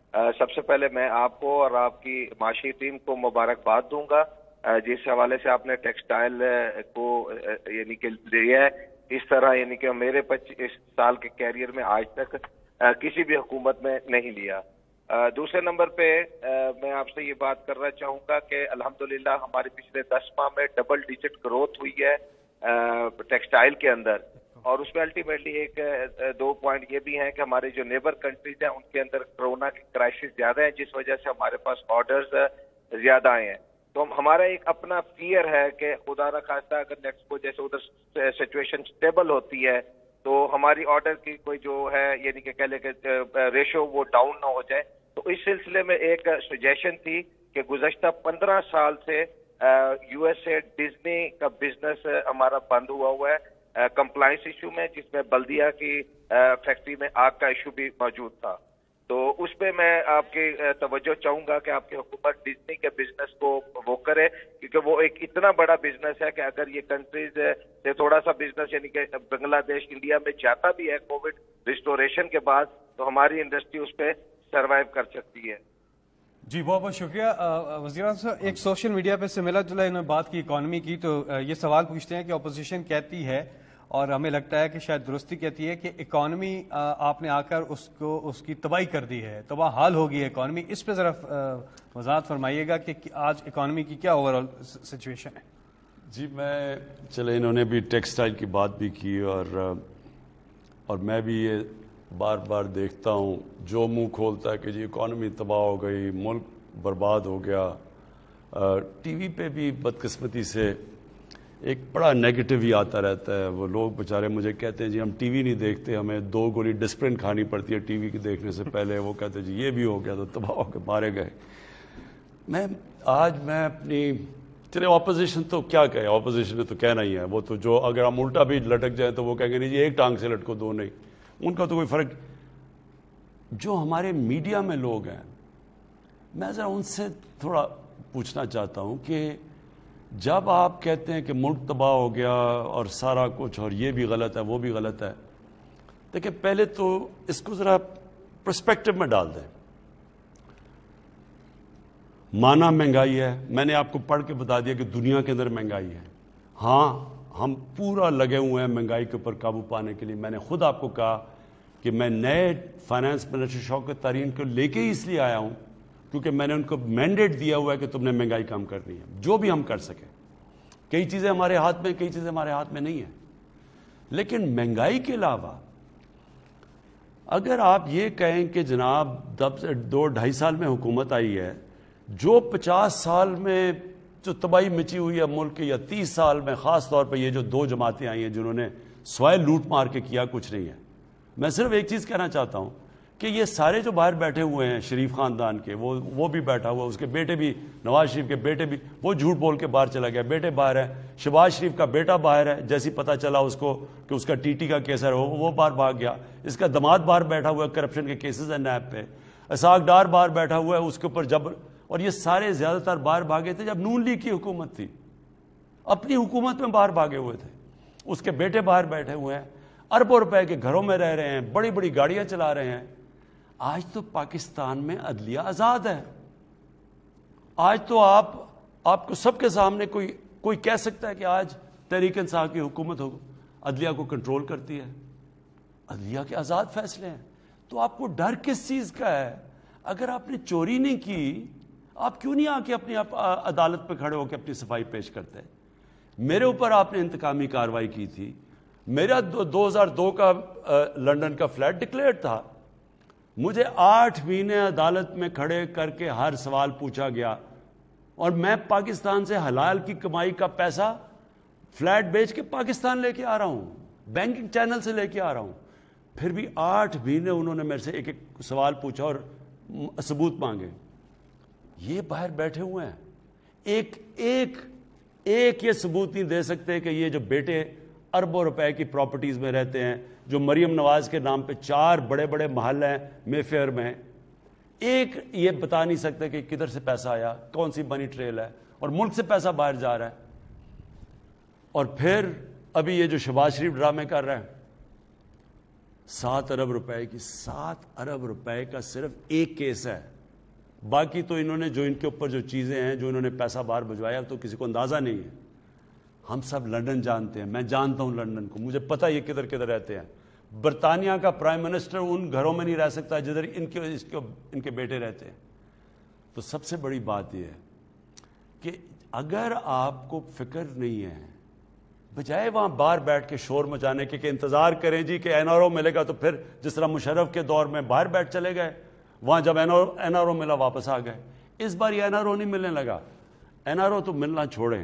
S: سب سے پہلے میں آپ کو اور آپ کی معاشی ٹیم کو مبارکباد دوں گا جس حوالے سے آپ نے ٹیکسٹائل کو یعنی کہ لیا ہے. اس طرح یعنی کہ میرے 25 سال کے کیریئر میں آج تک کسی بھی حکومت میں نہیں لیا. دوسرے نمبر پہ میں آپ سے یہ بات کرنا چاہوں گا کہ الحمدللہ ہمارے پچھلے 10 ماہ میں ڈبل ڈیجٹ گروتھ ہوئی ہے ٹیکسٹائل کے اندر, اور اس میں الٹیمیٹلی ایک 2 پوائنٹ یہ بھی ہیں کہ ہمارے جو نیبر کنٹریز ہیں ان کے اندر کورونا کے کرائسس زیادہ ہیں جس وجہ سے ہمارے پاس آرڈرز زیادہ آئے ہیں. تو ہمارا ایک اپنا فیئر ہے کہ خدا نہ خواستہ اگر نیکسٹ کو جیسے ادھر سچویشن سٹیبل ہوتی ہے تو ہماری آرڈر کی کوئی جو ہے یعنی کہ کہہ لیں کہ ریشو وہ ڈاؤن نہ ہو جائے. تو اس سلسلے میں ایک سجیشن تھی کہ گزشتہ 15 سال سے یو ایس اے ڈزنی کا بزنس ہمارا بند ہوا ہے کمپلائنس ایشو میں, جس میں بلدیہ کی فیکٹری میں آگ کا ایشو بھی موجود تھا. تو اس پہ میں آپ کی توجہ چاہوں گا کہ آپ کی حکومت ڈزنی کے بزنس کو وہ کرے, کیونکہ وہ ایک اتنا بڑا بزنس ہے کہ اگر یہ کنٹریز سے تھوڑا سا بزنس یعنی کہ بنگلہ دیش انڈیا میں جاتا بھی ہے کووڈ ریسٹوریشن کے بعد تو ہماری انڈسٹری اس پہ سروائیو کر سکتی ہے.
A: جی بہت بہت شکریہ. وزیر اعظم صاحب, ایک سوشل میڈیا پہ سے ملا جلا انہوں نے بات کی اکانومی کی, تو یہ سوال پوچھتے ہیں کہ اپوزیشن کہتی ہے اور ہمیں لگتا ہے کہ شاید درستی کہتی ہے کہ اکانومی آپ نے آ کر اس کی تباہی کر دی ہے, تباہ حال ہوگی اکانومی. اس پہ ذرا وضاحت فرمائیے گا کہ آج اکانومی کی کیا اوور آل سچویشن ہے.
D: جی میں چلے انہوں نے بھی ٹیکسٹائل کی بات بھی کی اور میں بھی یہ بار بار دیکھتا ہوں جو منہ کھولتا ہے کہ جی اکانومی تباہ ہو گئی, ملک برباد ہو گیا. ٹی وی پہ بھی بدقسمتی سے ایک بڑا نیگیٹو ہی آتا رہتا ہے. وہ لوگ بیچارے مجھے کہتے ہیں جی ہم ٹی وی نہیں دیکھتے, ہمیں 2 گولی ڈسپرین کھانی پڑتی ہے ٹی وی دیکھنے سے پہلے. وہ کہتے ہیں جی یہ بھی ہو گیا تو تباہ ہو کے مارے گئے. میں اپنی چلے اپوزیشن تو کیا کہے, اپوزیشن نے تو کہنا ہی ہے, وہ تو جو اگر ہم الٹا بھی لٹک جائیں تو وہ کہیں گے نہیں جی ایک ٹانگ سے لٹکو 2 نہیں, ان کا تو کوئی فرق. جو ہمارے میڈیا میں لوگ ہیں میں ذرا ان سے تھوڑا پوچھنا چاہتا ہوں کہ جب آپ کہتے ہیں کہ ملک تباہ ہو گیا اور سارا کچھ اور یہ بھی غلط ہے وہ بھی غلط ہے, دیکھیں پہلے تو اس کو ذرا پرسپیکٹو میں ڈال دیں. مانا مہنگائی ہے, میں نے آپ کو پڑھ کے بتا دیا کہ دنیا کے اندر مہنگائی ہے. ہاں ہم پورا لگے ہوئے ہیں مہنگائی کے اوپر قابو پانے کے لیے. میں نے خود آپ کو کہا کہ میں نئے فائنانس منسٹر شوکت طرین کو لے کے ہی اس لیے آیا ہوں کیونکہ میں نے ان کو مینڈیٹ دیا ہوا ہے کہ تم نے مہنگائی کم کرنی ہے, جو بھی ہم کر سکیں. کئی چیزیں ہمارے ہاتھ میں, کئی چیزیں ہمارے ہاتھ میں نہیں ہیں. لیکن مہنگائی کے علاوہ اگر آپ یہ کہیں کہ جناب 2-2.5 سال میں حکومت آئی ہے, جو 50 سال میں جو تباہی مچی ہوئی ہے ملک کے, یا 30 سال میں, خاص طور پہ یہ جو 2 جماعتیں آئی ہیں جنہوں نے سوائے لوٹ مار کے کیا کچھ نہیں ہے. میں صرف ایک چیز کہنا چاہتا ہوں کہ یہ سارے جو باہر بیٹھے ہوئے ہیں شریف خاندان کے, وہ بھی بیٹھا ہوا, اس کے بیٹے بھی, نواز شریف کے بیٹے بھی, وہ جھوٹ بول کے باہر چلا گیا, بیٹے باہر ہیں. شہباز شریف کا بیٹا باہر ہے, جیسی پتہ چلا اس کو کہ اس کا ٹی ٹی کا کیس ہے وہ باہر بھاگ گیا. اس کا دماد باہر بیٹھا ہوا ہے, کرپشن کے کیسز ہیں نیب پہ. اسحاق ڈار باہر بیٹھا ہوا ہے, اس کے اوپر جبر, اور یہ سارے زیادہ تر باہر بھاگے تھے جب نون لیگ کی حکومت تھی, اپنی حکومت میں باہر بھاگے ہوئے تھے. اس کے بیٹے باہر بیٹھے ہوئے ہیں, اربوں روپے کے گھروں میں رہ رہے ہیں, بڑی بڑی گاڑیاں چلا رہے ہیں. آج تو پاکستان میں عدلیہ آزاد ہے. آج تو آپ کو سب کے سامنے کوئی کہہ سکتا ہے کہ آج تحریک انصاف کی حکومت ہو, عدلیہ کو کنٹرول کرتی ہے, عدلیہ کے آزاد فیصلے ہیں. تو آپ کو ڈر کس چیز کا ہے؟ اگر آپ نے چوری نہیں کی, آپ کیوں نہیں آ کے اپنی عدالت پہ کھڑے ہو کے اپنی صفائی پیش کرتے؟ میرے اوپر آپ نے انتقامی کارروائی کی تھی. میرا 2002 کا لنڈن کا فلیٹ ڈکلیئر تھا. مجھے 8 مہینے عدالت میں کھڑے کر کے ہر سوال پوچھا گیا, اور میں پاکستان سے حلال کی کمائی کا پیسہ فلیٹ بیچ کے پاکستان لے کے آ رہا ہوں, بینکنگ چینل سے لے کے آ رہا ہوں. پھر بھی 8 مہینے انہوں نے میرے سے ایک سوال پوچھا اور ثبوت مانگے. یہ باہر بیٹھے ہوئے ہیں, ایک یہ ثبوت نہیں دے سکتے کہ یہ جو بیٹے اربوں روپے کی پراپرٹیز میں رہتے ہیں, جو مریم نواز کے نام پہ 4 بڑے بڑے محل ہیں مے فیئر میں, ایک یہ بتا نہیں سکتے کہ کدھر سے پیسہ آیا, کون سی منی ٹریل ہے, اور ملک سے پیسہ باہر جا رہا ہے. اور پھر ابھی یہ جو شہباز شریف ڈرامے کر رہے ہیں, 7 अरब रुपए की, 7 अरब रुपए का सिर्फ एक केस है। बाकी तो इन्होंने जो इनके ऊपर जो चीज़ें हैं, जो इन्होंने पैसा बाहर भिजवाया, तो किसी को अंदाज़ा नहीं है। हम सब लंदन जानते हैं, मैं जानता हूं लंदन को, मुझे पता है ये किधर किधर रहते हैं। बरतानिया का प्राइम मिनिस्टर उन घरों में नहीं रह सकता जिधर इनके बेटे रहते हैं। तो सबसे बड़ी बात यह है कि अगर आपको फिक्र नहीं है, बजाय वहां बाहर बैठ के शोर मचाने के इंतजार करें जी कि एनआरओ मिलेगा, तो फिर जिस तरह मुशर्रफ के दौर में बाहर बैठ चले गए, वहां जब एनआरओ मिला वापस आ गए। इस बार ये एनआरओ नहीं मिलने लगा। एनआरओ तो मिलना छोड़ें,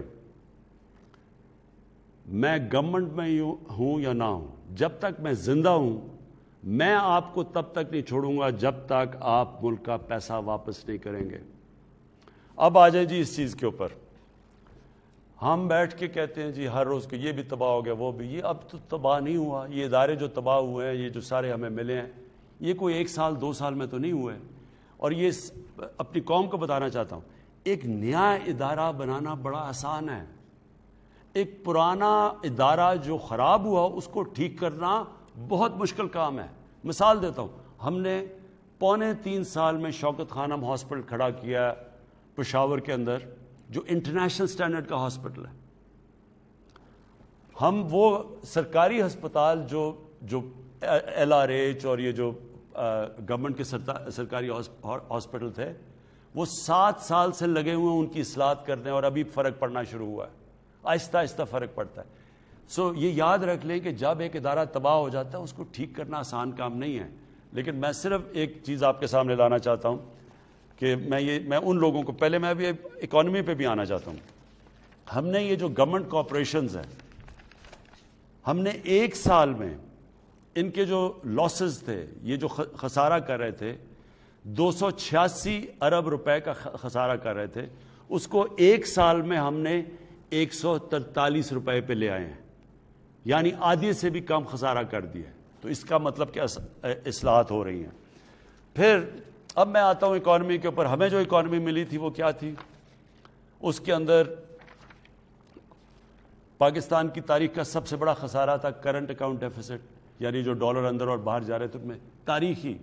D: मैं गवर्नमेंट में हूं या ना हूं, जब तक मैं जिंदा हूं, मैं आपको तब तक नहीं छोड़ूंगा जब तक आप मुल्क का पैसा वापस नहीं करेंगे। अब आ जाए जी इस चीज के ऊपर। हम बैठ के कहते हैं जी हर रोज को ये भी तबाह हो गया, वो भी। ये अब तो तबाह नहीं हुआ। ये इदारे जो तबाह हुए हैं, ये जो सारे हमें मिले हैं, ये कोई 1 साल 2 साल में तो नहीं हुए। और ये अपनी कौम को बताना चाहता हूं, एक नया इदारा बनाना बड़ा आसान है। एक पुराना इदारा जो खराब हुआ उसको ठीक करना बहुत मुश्किल काम है। मिसाल देता हूं, हमने 2.25 साल में शौकत खानम हॉस्पिटल खड़ा किया पेशावर के अंदर, जो इंटरनेशनल स्टैंडर्ड का हॉस्पिटल है। हम वो सरकारी अस्पताल जो LRH और ये जो गवर्नमेंट के सरकारी हॉस्पिटल थे, वो 7 साल से लगे हुए हैं उनकी इस्लाहत करने, और अभी फर्क पड़ना शुरू हुआ है। आहिस्ता आहिस्ता फर्क पड़ता है। सो ये याद रख लें कि जब एक इदारा तबाह हो जाता है उसको ठीक करना आसान काम नहीं है। लेकिन मैं सिर्फ एक चीज़ आपके सामने लाना चाहता हूं कि मैं उन लोगों को, पहले मैं अभी इकॉनमी पे भी आना चाहता हूं। हमने ये जो गवर्नमेंट कॉरपोरेशंस हैं, हमने 1 साल में इनके जो लॉसेस थे, ये जो खसारा कर रहे थे, 286 अरब रुपए का खसारा कर रहे थे, उसको 1 साल में हमने 143 रुपए पे ले आए हैं, यानी आधे से भी कम खसारा कर दिया। तो इसका मतलब क्या इस्लाहत हो रही हैं। फिर अब मैं आता हूं इकॉनमी के ऊपर। हमें जो इकॉनमी मिली थी वो क्या थी? उसके अंदर पाकिस्तान की तारीख का सबसे बड़ा खसारा था करंट अकाउंट डेफिसिट, यानी जो डॉलर अंदर और बाहर जा रहे थे उनमें तारीखी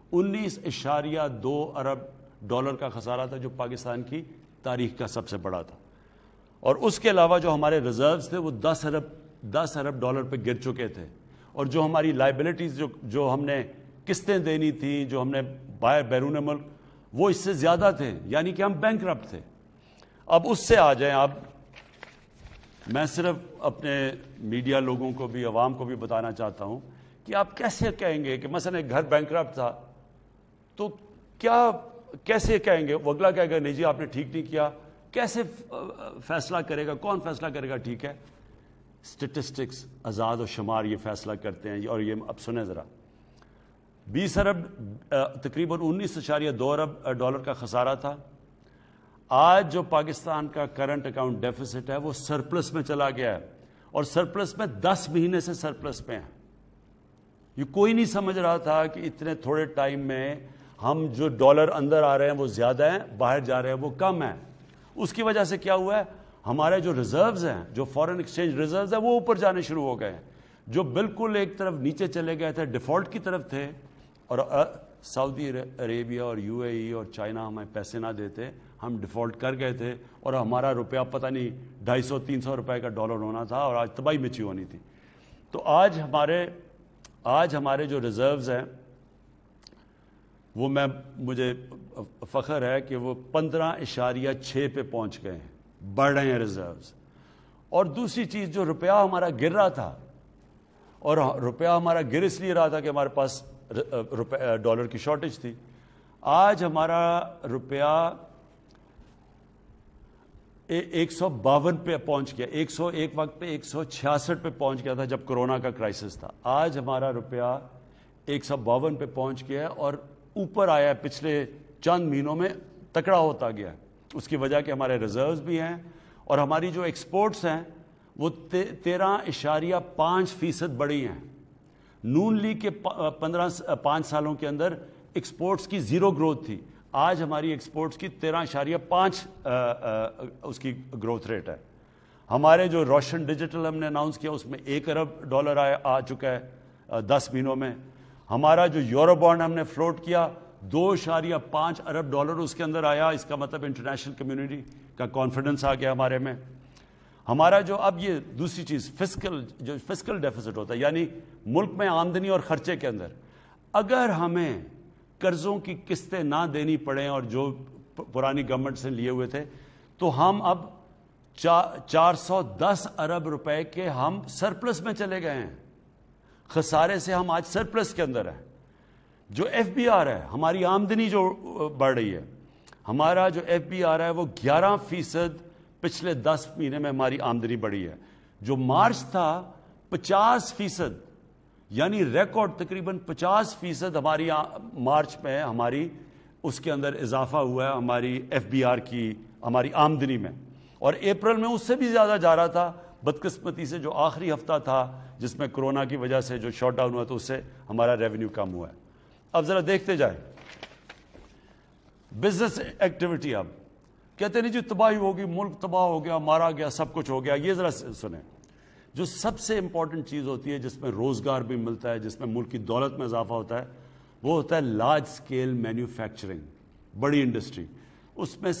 D: 19.2 अरब डॉलर का खसारा था, जो पाकिस्तान की तारीख का सबसे बड़ा था। और उसके अलावा जो हमारे रिजर्व्स थे वो 10 अरब डॉलर पे गिर चुके थे। और जो हमारी लाइबिलिटीज जो हमने किस्तें देनी थी, जो हमने बाहर बैरून मुल्क, वो इससे ज्यादा थे, यानी कि हम बैंकरप्ट थे। अब उससे आ जाएं आप। मैं सिर्फ अपने मीडिया लोगों को भी, अवाम को भी बताना चाहता हूं कि आप कैसे कहेंगे कि मसलन एक घर बैंकरप्ट था, तो कैसे कहेंगे? वो अगला कहेगा नहीं जी आपने ठीक नहीं किया। कैसे फैसला करेगा? कौन फैसला करेगा? ठीक है, स्टेटिस्टिक्स, आज़ाद और शुमार ये फैसला करते हैं। और ये अब सुने ज़रा, 20 अरब तकरीबन 19.2 अरब डॉलर का खसारा था। आज जो पाकिस्तान का करंट अकाउंट डेफिसिट है वो सरप्लस में चला गया है, और सरप्लस में 10 महीने से सरप्लस में है। ये कोई नहीं समझ रहा था कि इतने थोड़े टाइम में हम जो डॉलर अंदर आ रहे हैं वो ज़्यादा हैं, बाहर जा रहे हैं वो कम है। उसकी वजह से क्या हुआ है, हमारे जो रिजर्व्स हैं, जो फॉरेन एक्सचेंज रिजर्व्स हैं, वो ऊपर जाने शुरू हो गए हैं। जो बिल्कुल एक तरफ नीचे चले गए थे, डिफॉल्ट की तरफ थे, और सऊदी अरेबिया और UAE और चाइना हमें पैसे ना देते, हम डिफॉल्ट कर गए थे, और हमारा रुपया पता नहीं 250-300 रुपए का डॉलर होना था, और आज तबाही मची होनी थी। तो आज हमारे जो रिजर्व्स हैं वो मुझे फख्र है कि वो 15.6 पे पहुंच गए हैं, बढ़ रहे हैं रिजर्व्स। और दूसरी चीज, जो रुपया हमारा गिर रहा था, और रुपया हमारा गिर इसलिए रहा था कि हमारे पास डॉलर की शॉर्टेज थी। आज हमारा रुपया 152 पे पहुंच गया, 101 वक्त पे 166 पे पहुंच गया था जब कोरोना का क्राइसिस था। आज हमारा रुपया 152 पे पहुंच गया है, और ऊपर आया है, पिछले चंद महीनों में तकड़ा होता गया। उसकी वजह कि हमारे रिजर्व्स भी हैं, और हमारी जो एक्सपोर्ट्स हैं वो 13.5% बढ़ी हैं। नून लीग के 5 सालों के अंदर एक्सपोर्ट्स की 0 ग्रोथ थी। आज हमारी एक्सपोर्ट्स की 13.5 उसकी ग्रोथ रेट है। हमारे जो रोशन डिजिटल हमने अनाउंस किया, उसमें 1 अरब डॉलर आ चुका है 10 महीनों में। हमारा जो यूरो बॉन्ड हमने फ्लोट किया, $2.5 अरब उसके अंदर आया। इसका मतलब इंटरनेशनल कम्युनिटी का कॉन्फिडेंस आ गया हमारे में। हमारा जो अब ये दूसरी चीज़ फिस्कल डेफिसिट होता है, यानी मुल्क में आमदनी और खर्चे के अंदर अगर हमें कर्ज़ों की किस्तें ना देनी पड़े और जो पुरानी गवर्नमेंट से लिए हुए थे, तो हम अब 410 अरब रुपए के हम सरप्लस में चले गए हैं। खसारे से हम आज सरप्लस के अंदर है। जो FBR है, हमारी आमदनी जो बढ़ रही है, हमारा जो FBR है वो 11% पिछले 10 महीने में हमारी आमदनी बढ़ी है। जो मार्च था 50%, यानी रिकॉर्ड तकरीबन 50% हमारी मार्च में हमारी उसके अंदर इजाफा हुआ है हमारी FBR की, हमारी आमदनी में। और अप्रैल में उससे भी ज़्यादा जा रहा था। बदकिस्मती से जो आखिरी हफ्ता था जिसमें कोरोना की वजह से जो शॉट डाउन हुआ, तो उससे हमारा रेवेन्यू कम हुआ है। अब ज़रा देखते जाए बिजनेस एक्टिविटी। अब कहते नहीं जी तबाही होगी, मुल्क तबाह हो गया, मारा गया, सब कुछ हो गया। ये ज़रा सुने, जो सबसे इंपॉर्टेंट चीज़ होती है जिसमें रोज़गार भी मिलता है, जिसमें मुल्क की दौलत में इजाफा होता है, वो होता है लार्ज स्केल मैन्युफैक्चरिंग, बड़ी इंडस्ट्री। उसमें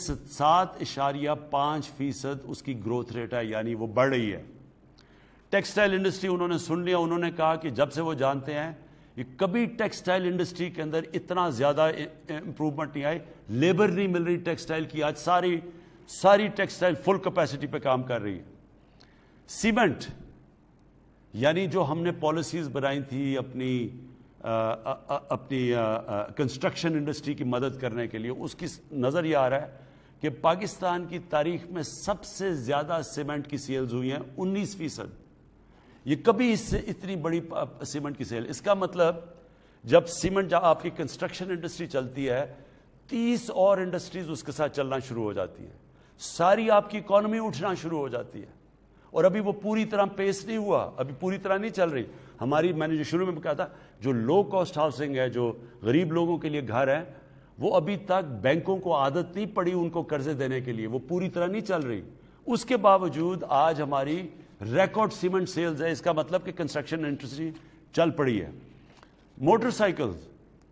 D: 7.5% उसकी ग्रोथ रेट है, यानी वो बढ़ रही है। टेक्सटाइल इंडस्ट्री उन्होंने सुन लिया, उन्होंने कहा कि जब से वो जानते हैं कि कभी टेक्सटाइल इंडस्ट्री के अंदर इतना ज़्यादा इंप्रूवमेंट नहीं आई, लेबर नहीं मिल रही टेक्सटाइल की, आज सारी टेक्सटाइल फुल कैपेसिटी पे काम कर रही है। सीमेंट, यानी जो हमने पॉलिसीज बनाई थी अपनी कंस्ट्रक्शन इंडस्ट्री की मदद करने के लिए, उसकी नज़र ये आ रहा है कि पाकिस्तान की तारीख में सबसे ज़्यादा सीमेंट की सेल्स हुई हैं, 19%। ये कभी इससे इतनी बड़ी सीमेंट की सेल। इसका मतलब जब सीमेंट आपकी कंस्ट्रक्शन इंडस्ट्री चलती है, 30 और इंडस्ट्रीज उसके साथ चलना शुरू हो जाती है, सारी आपकी इकॉनमी उठना शुरू हो जाती है। और अभी वो पूरी तरह पेस नहीं हुआ, अभी पूरी तरह नहीं चल रही हमारी। मैंने जो शुरू में कहा था, जो लो कॉस्ट हाउसिंग है, जो गरीब लोगों के लिए घर है, वो अभी तक बैंकों को आदत नहीं पड़ी उनको कर्जे देने के लिए, वो पूरी तरह नहीं चल रही। उसके बावजूद आज हमारी रिकॉर्ड सीमेंट सेल्स है। इसका मतलब कि कंस्ट्रक्शन इंडस्ट्री चल पड़ी है। मोटरसाइकिल्स,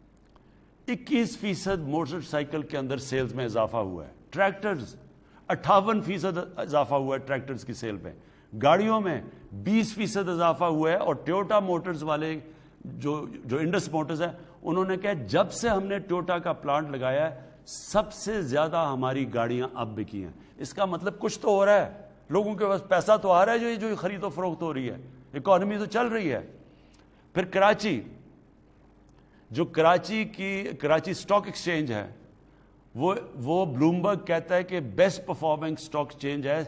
D: 21% मोटरसाइकिल के अंदर सेल्स में इजाफा हुआ है। ट्रैक्टर्स 58% इजाफा हुआ है ट्रैक्टर्स की सेल में। गाड़ियों में 20% इजाफा हुआ है। और टोयोटा मोटर्स वाले जो इंडस मोटर्स है, उन्होंने कहा जब से हमने टोयोटा का प्लांट लगाया है, सबसे ज्यादा हमारी गाड़ियां अब बिकी हैं। इसका मतलब कुछ तो हो रहा है, लोगों के पास पैसा तो आ रहा है, जो खरीदो फरोख्त हो रही है, इकॉनमी तो चल रही है। फिर कराची, जो कराची स्टॉक एक्सचेंज है, वो ब्लूमबर्ग कहता है कि बेस्ट परफॉर्मिंग स्टॉक एक्सचेंज है,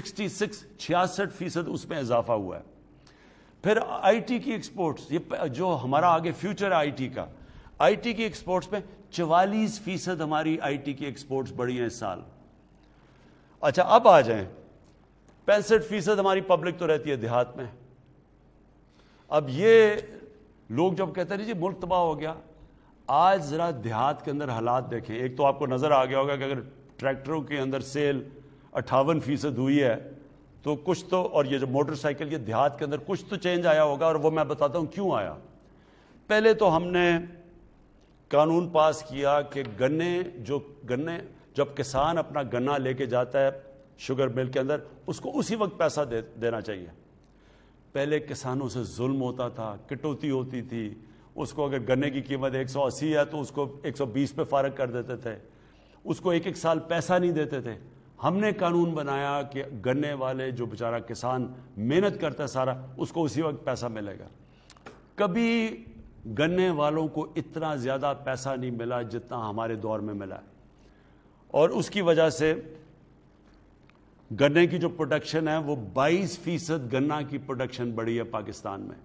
D: 66% उसमें इजाफा हुआ है। फिर आईटी की एक्सपोर्ट्स, ये जो हमारा आगे फ्यूचर है आईटी का, आईटी की एक्सपोर्ट्स में 44% हमारी आईटी की एक्सपोर्ट्स बढ़ी हैं इस साल। अच्छा, अब आ जाएं, 65% हमारी पब्लिक तो रहती है देहात में। अब ये लोग जब कहते हैं जी मुल्क तबाह हो गया, आज जरा देहात के अंदर हालात देखें। एक तो आपको नजर आ गया होगा कि अगर ट्रैक्टरों के अंदर सेल 58% हुई है तो कुछ तो, और ये जो मोटरसाइकिल, ये देहात के अंदर कुछ तो चेंज आया होगा, और वो मैं बताता हूं क्यों आया। पहले तो हमने कानून पास किया कि गन्ने जब किसान अपना गन्ना लेके जाता है शुगर मिल के अंदर, उसको उसी वक्त पैसा देना चाहिए। पहले किसानों से जुल्म होता था, कटौती होती थी। उसको अगर गन्ने की कीमत 180 है तो उसको 120 पे फारग कर देते थे, उसको एक साल पैसा नहीं देते थे। हमने कानून बनाया कि गन्ने वाले जो बेचारा किसान मेहनत करता है सारा, उसको उसी वक्त पैसा मिलेगा। कभी गन्ने वालों को इतना ज़्यादा पैसा नहीं मिला जितना हमारे दौर में मिला है, और उसकी वजह से गन्ने की जो प्रोडक्शन है वो 22% गन्ना की प्रोडक्शन बढ़ी है पाकिस्तान में।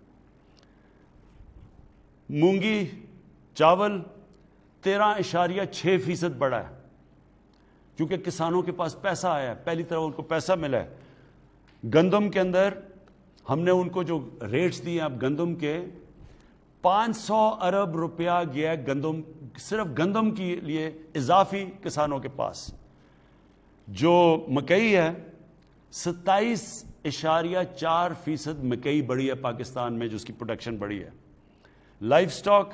D: मूंगी, चावल 13.6% बढ़ा है, क्योंकि किसानों के पास पैसा आया है, पहली तरह उनको पैसा मिला है। गंदम के अंदर हमने उनको जो रेट्स दिए, अब गंदम के 500 अरब रुपया गया है गंदम, सिर्फ गंदम के लिए इजाफी किसानों के पास। जो मकई है 27.4% मकई बढ़ी है पाकिस्तान में, जो उसकी प्रोडक्शन बढ़ी है। लाइफ स्टॉक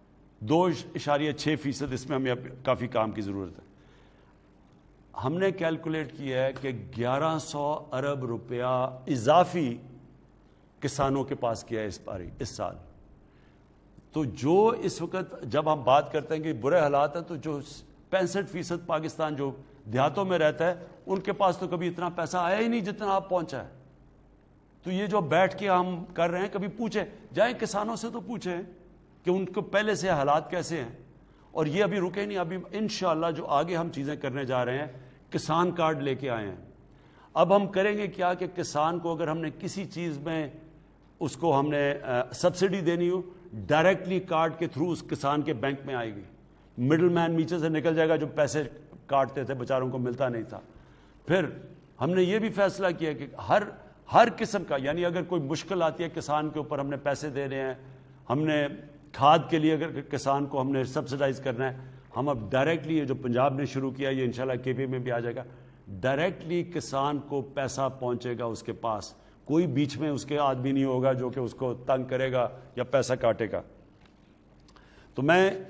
D: 2.6%, इसमें हमें अब काफ़ी काम की ज़रूरत है। हमने कैलकुलेट किया है कि 1100 अरब रुपया इजाफी किसानों के पास किया है इस साल। तो जो इस वक्त जब हम बात करते हैं कि बुरे हालात हैं, तो जो 65% पाकिस्तान जो देहातों में रहता है, उनके पास तो कभी इतना पैसा आया ही नहीं जितना आप पहुंचा है। तो ये जो बैठ के हम कर रहे हैं, कभी पूछे जाए किसानों से, तो पूछे कि उनको पहले से हालात कैसे हैं। और ये अभी रुके नहीं, अभी इंशाअल्लाह जो आगे हम चीज़ें करने जा रहे हैं, किसान कार्ड लेके आए हैं। अब हम करेंगे क्या कि किसान को अगर हमने किसी चीज़ में उसको हमने सब्सिडी देनी हो, डायरेक्टली कार्ड के थ्रू उस किसान के बैंक में आएगी, मिडल मैन नीचे से निकल जाएगा, जो पैसे काटते थे बेचारों को मिलता नहीं था। फिर हमने ये भी फैसला किया कि हर किस्म का, यानी अगर कोई मुश्किल आती है किसान के ऊपर, हमने पैसे दे रहे हैं, हमने खाद के लिए अगर किसान को हमने सब्सिडाइज करना है, हम अब डायरेक्टली, ये जो पंजाब ने शुरू किया, ये इंशाल्लाह केपी में भी आ जाएगा, डायरेक्टली किसान को पैसा पहुंचेगा उसके पास। कोई बीच में उसके आदमी नहीं होगा जो कि उसको तंग करेगा या पैसा काटेगा। तो मैं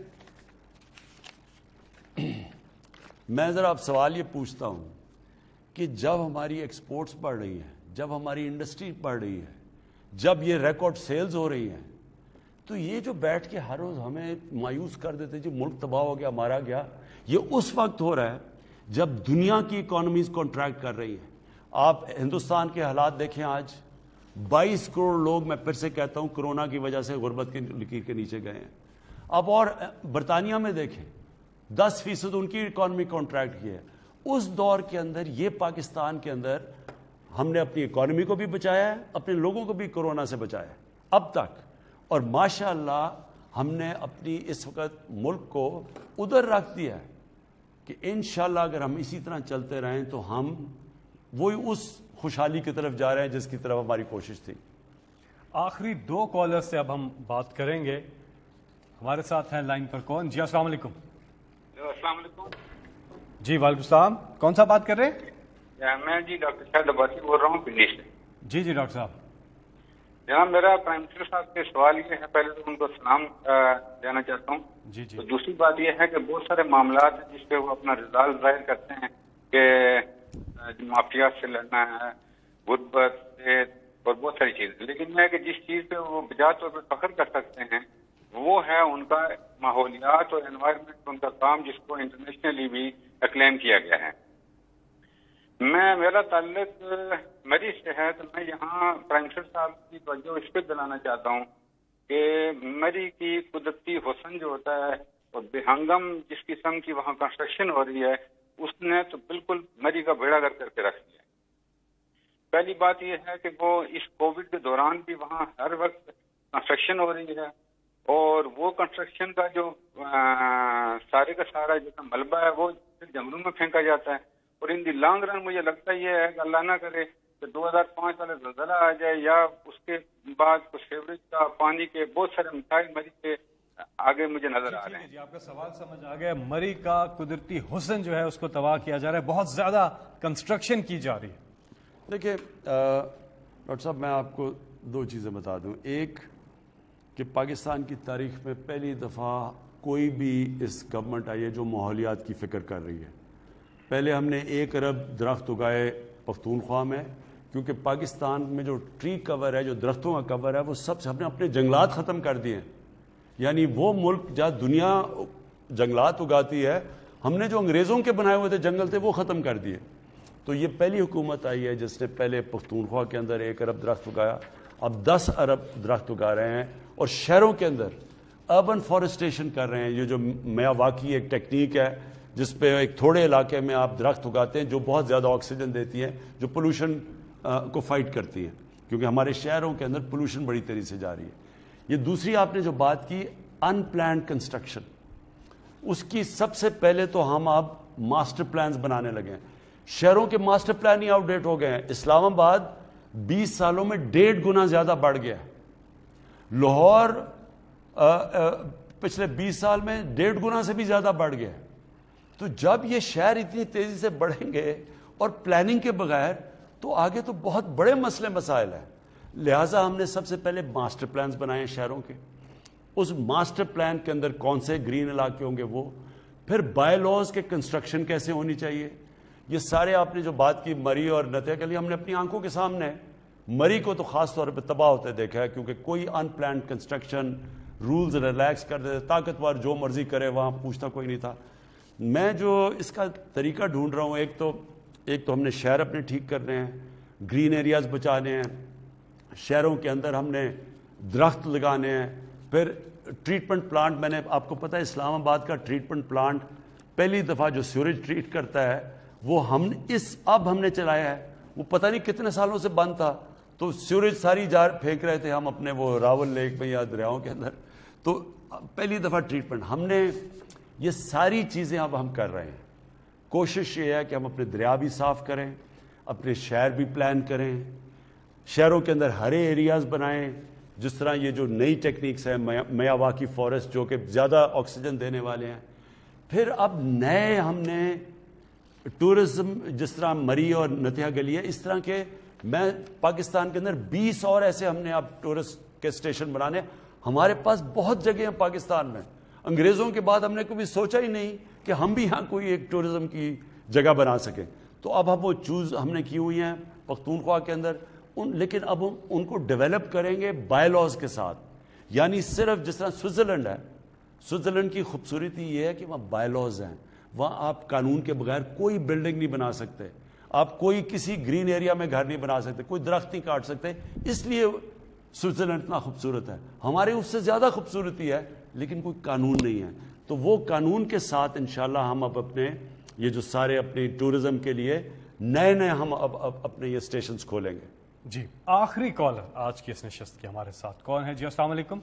D: ज़रा अब सवाल ये पूछता हूं कि जब हमारी एक्सपोर्ट्स बढ़ रही हैं, जब हमारी इंडस्ट्री बढ़ रही है, जब ये रिकॉर्ड सेल्स हो रही हैं, तो ये जो बैठ के हर रोज़ हमें मायूस कर देते जी मुल्क तबाह हो गया, मारा गया, ये उस वक्त हो रहा है जब दुनिया की इकोनॉमीज कॉन्ट्रैक्ट कर रही है। आप हिंदुस्तान के हालात देखें, आज 22 करोड़ लोग, मैं फिर से कहता हूं, कोरोना की वजह से गुर्बत की लकीर के नीचे गए हैं। अब और बरतानिया में देखें, 10% उनकी इकोनॉमी कॉन्ट्रैक्ट की है। उस दौर के अंदर ये पाकिस्तान के अंदर हमने अपनी इकोनॉमी को भी बचाया है, अपने लोगों को भी कोरोना से बचाया है अब तक। और माशाअल्लाह हमने अपनी इस वक्त मुल्क को उधर रख दिया है कि इंशाअल्लाह अगर हम इसी तरह चलते रहें तो हम वही उस खुशहाली की तरफ जा रहे हैं जिसकी तरफ हमारी कोशिश थी।
A: आखिरी 2 कॉलर से अब हम बात करेंगे। हमारे साथ हैं लाइन पर कौन? जी अस्सलाम वालेकुम।
T: अस्सलाम वालेकुम।
A: जी वालेकुम सलाम। कौन सा बात कर रहे हैं?
T: मैं जी डॉक्टर शाहिद अब्बासी बोल रहा हूँ पिंडी से।
A: जी जी डॉक्टर साहब।
T: जनाब, मेरा प्राइम मिनिस्टर साहब से सवाल ये है, पहले तो उनको सलाम देना चाहता हूँ।
A: जी जी।
T: तो दूसरी बात यह है कि बहुत सारे मामला हैं जिस पे वो अपना रिजल्ट जाहिर करते हैं कि माफिया से लड़ना है, गुर्बत से, और बहुत सारी चीजें। लेकिन मैं कि जिस चीज पे वो बजा तौर पर फख्र कर सकते हैं वो है उनका माहौलियात और एनवायरनमेंट, उनका काम, जिसको इंटरनेशनली भी एक्लेम किया गया है। मेरा ताल्लुक मरी से है, तो मैं यहाँ प्राइम मिनिस्टर साहब की तवज्जो इस पर दिलाना चाहता हूँ कि मरी की कुदरती हुस्न जो होता है और बेहंगम जिस किस्म की वहाँ कंस्ट्रक्शन हो रही है, उसने तो बिल्कुल मरी का बेड़ा गर्क करके रख दिया। पहली बात यह है कि वो इस कोविड के दौरान भी वहाँ हर वक्त कंस्ट्रक्शन हो रही है, और वो कंस्ट्रक्शन का जो सारे का सारा जो मलबा है वो जंगलों में फेंका जाता है। और इन दी लॉन्ग रन मुझे लगता ये है कि अल्लाह ना करे कि 2005 वाला ज़लज़ला आ जाए या उसके बाद कुछ सीवरेज का, पानी के बहुत सारे मसाइल मरी के आगे मुझे नजर आ रहे हैं।
A: जी, आपका सवाल समझ आ गया। मरी का कुदरती हुस्न जो है उसको तबाह किया जा रहा है, बहुत ज्यादा कंस्ट्रक्शन की जा रही है।
D: देखिए डॉक्टर साहब, मैं आपको 2 चीज़ें बता दूं। एक कि पाकिस्तान की तारीख में पहली दफ़ा कोई भी इस गवर्नमेंट आई है जो माहौलियात की फ़िक्र कर रही है। पहले हमने 1 अरब दरख्त उगाए पख्तूनख्वा में, क्योंकि पाकिस्तान में जो ट्री कवर है, जो दरख्तों का कवर है, वो सब हमने अपने जंगलात ख़त्म कर दिए। यानी वो मुल्क जहाँ दुनिया जंगलात उगाती है, हमने जो अंग्रेज़ों के बनाए हुए थे जंगल थे वो ख़त्म कर दिए। तो ये पहली हुकूमत आई है जिसने पहले पख्तूनख्वा के अंदर 1 अरब दरख्त उगाया। अब 10 अरब दरख्त उगा रहे हैं, और शहरों के अंदर अर्बन फॉरेस्टेशन कर रहे हैं। ये जो मियावाकी एक टेक्निक है जिस पे एक थोड़े इलाके में आप दरख्त उगाते हैं जो बहुत ज़्यादा ऑक्सीजन देती हैं, जो पोल्यूशन को फाइट करती हैं, क्योंकि हमारे शहरों के अंदर पोल्यूशन बड़ी तेज़ी से जा रही है। ये दूसरी आपने जो बात की अनप्लान्ड कंस्ट्रक्शन, उसकी सबसे पहले तो हम अब मास्टर प्लान्स बनाने लगे हैं। शहरों के मास्टर प्लान ही आउटडेट हो गए हैं। इस्लामाबाद 20 सालों में 1.5 गुना ज़्यादा बढ़ गया है। लाहौर पिछले 20 साल में 1.5 गुना से भी ज़्यादा बढ़ गया है। तो जब ये शहर इतनी तेज़ी से बढ़ेंगे और प्लानिंग के बगैर, तो आगे तो बहुत बड़े मसले मसाइल हैं। लिहाजा हमने सबसे पहले मास्टर प्लान्स बनाए शहरों के। اس ماسٹر پلان کے اندر کون سے گرین علاقے ہوں گے وہ، پھر بائی لاز کے کنسٹرکشن کیسے ہونی چاہیے، یہ سارے آپ نے جو بات کی مری اور نتیا کے لیے ہم نے اپنی آنکھوں کے سامنے مری کو تو خاص طور پہ تباہ ہوتے دیکھا ہے، کیونکہ کوئی unplanned construction rules relax کر دیتے، طاقتور جو مرضی کرے وہاں پوچھتا کوئی نہیں تھا۔ میں جو اس کا طریقہ ڈھونڈ رہا ہوں، ایک تو ہم نے شہر اپنے ٹھیک کرنے ہیں، گرین ایریاز بچانے ہیں، شہروں کے اندر ہم نے درخت لگانے ہیں، پھر ٹریٹمنٹ پلانٹ، میں نے آپ کو پتہ ہے اسلام آباد کا ٹریٹمنٹ پلانٹ پہلی دفعہ جو سیوریج ٹریٹ کرتا ہے وہ اب ہم نے چلایا ہے، وہ پتہ نہیں کتنے سالوں سے بند تھا، تو سیوریج ساری پھینک رہے تھے ہم اپنے وہ راول لیک میں یا دریاؤں کے اندر، تو پہلی دفعہ ٹریٹمنٹ ہم نے، یہ ساری چیزیں اب ہم کر رہے ہیں۔ کوشش یہ ہے کہ ہم اپنے دریا بھی صاف کریں، اپنے شہر بھی پلان کریں، شہروں کے اندر ہرے ایریاز بنائیں، جس طرح یہ جو نئی ٹیکنیکس ہیں میاواکی فارسٹ جو کہ زیادہ آکسیجن دینے والے ہیں، پھر اب نئے ہم نے ٹورزم جس طرح مری اور نتیا گلی ہے، اس طرح کے میں پاکستان کے اندر 20 اور ایسے ہم نے اب ٹورسٹ کے اسٹیشن بنانے، ہمارے پاس بہت جگہ ہیں پاکستان میں، انگریزوں کے بعد ہم نے کبھی سوچا ہی نہیں کہ ہم بھی یہاں کوئی ایک ٹورزم کی جگہ بنا سکیں، تو اب ہم وہ ہم نے کی ہوئی ہیں پختونخوا کے اندر، لیکن اب ہم ان کو ڈیولپ کریں گے بائی لاز کے ساتھ، یعنی صرف جس طرح سوئٹزرلینڈ ہے، سوئٹزرلینڈ کی خوبصورتی یہ ہے کہ وہاں بائی لاز ہیں، وہاں آپ قانون کے بغیر کوئی بلڈنگ نہیں بنا سکتے، آپ کوئی کسی گرین ایریا میں گھر نہیں بنا سکتے، کوئی درخت نہیں کاٹ سکتے، اس لیے سوئٹزرلینڈ اتنا خوبصورت ہے، ہمارے اس سے زیادہ خوبصورتی ہے لیکن کوئی قانون نہیں ہے، تو وہ قانون کے ساتھ انشاءاللہ ہم اب اپنے یہ جو سارے اپنی ٹورزم کے لیے نئے ہم اب اپنے یہ اسٹیشنز کھولیں گے۔
A: جی آخری کالر آج کی اس نشست کے ہمارے ساتھ کون ہے؟ جی السلام علیکم۔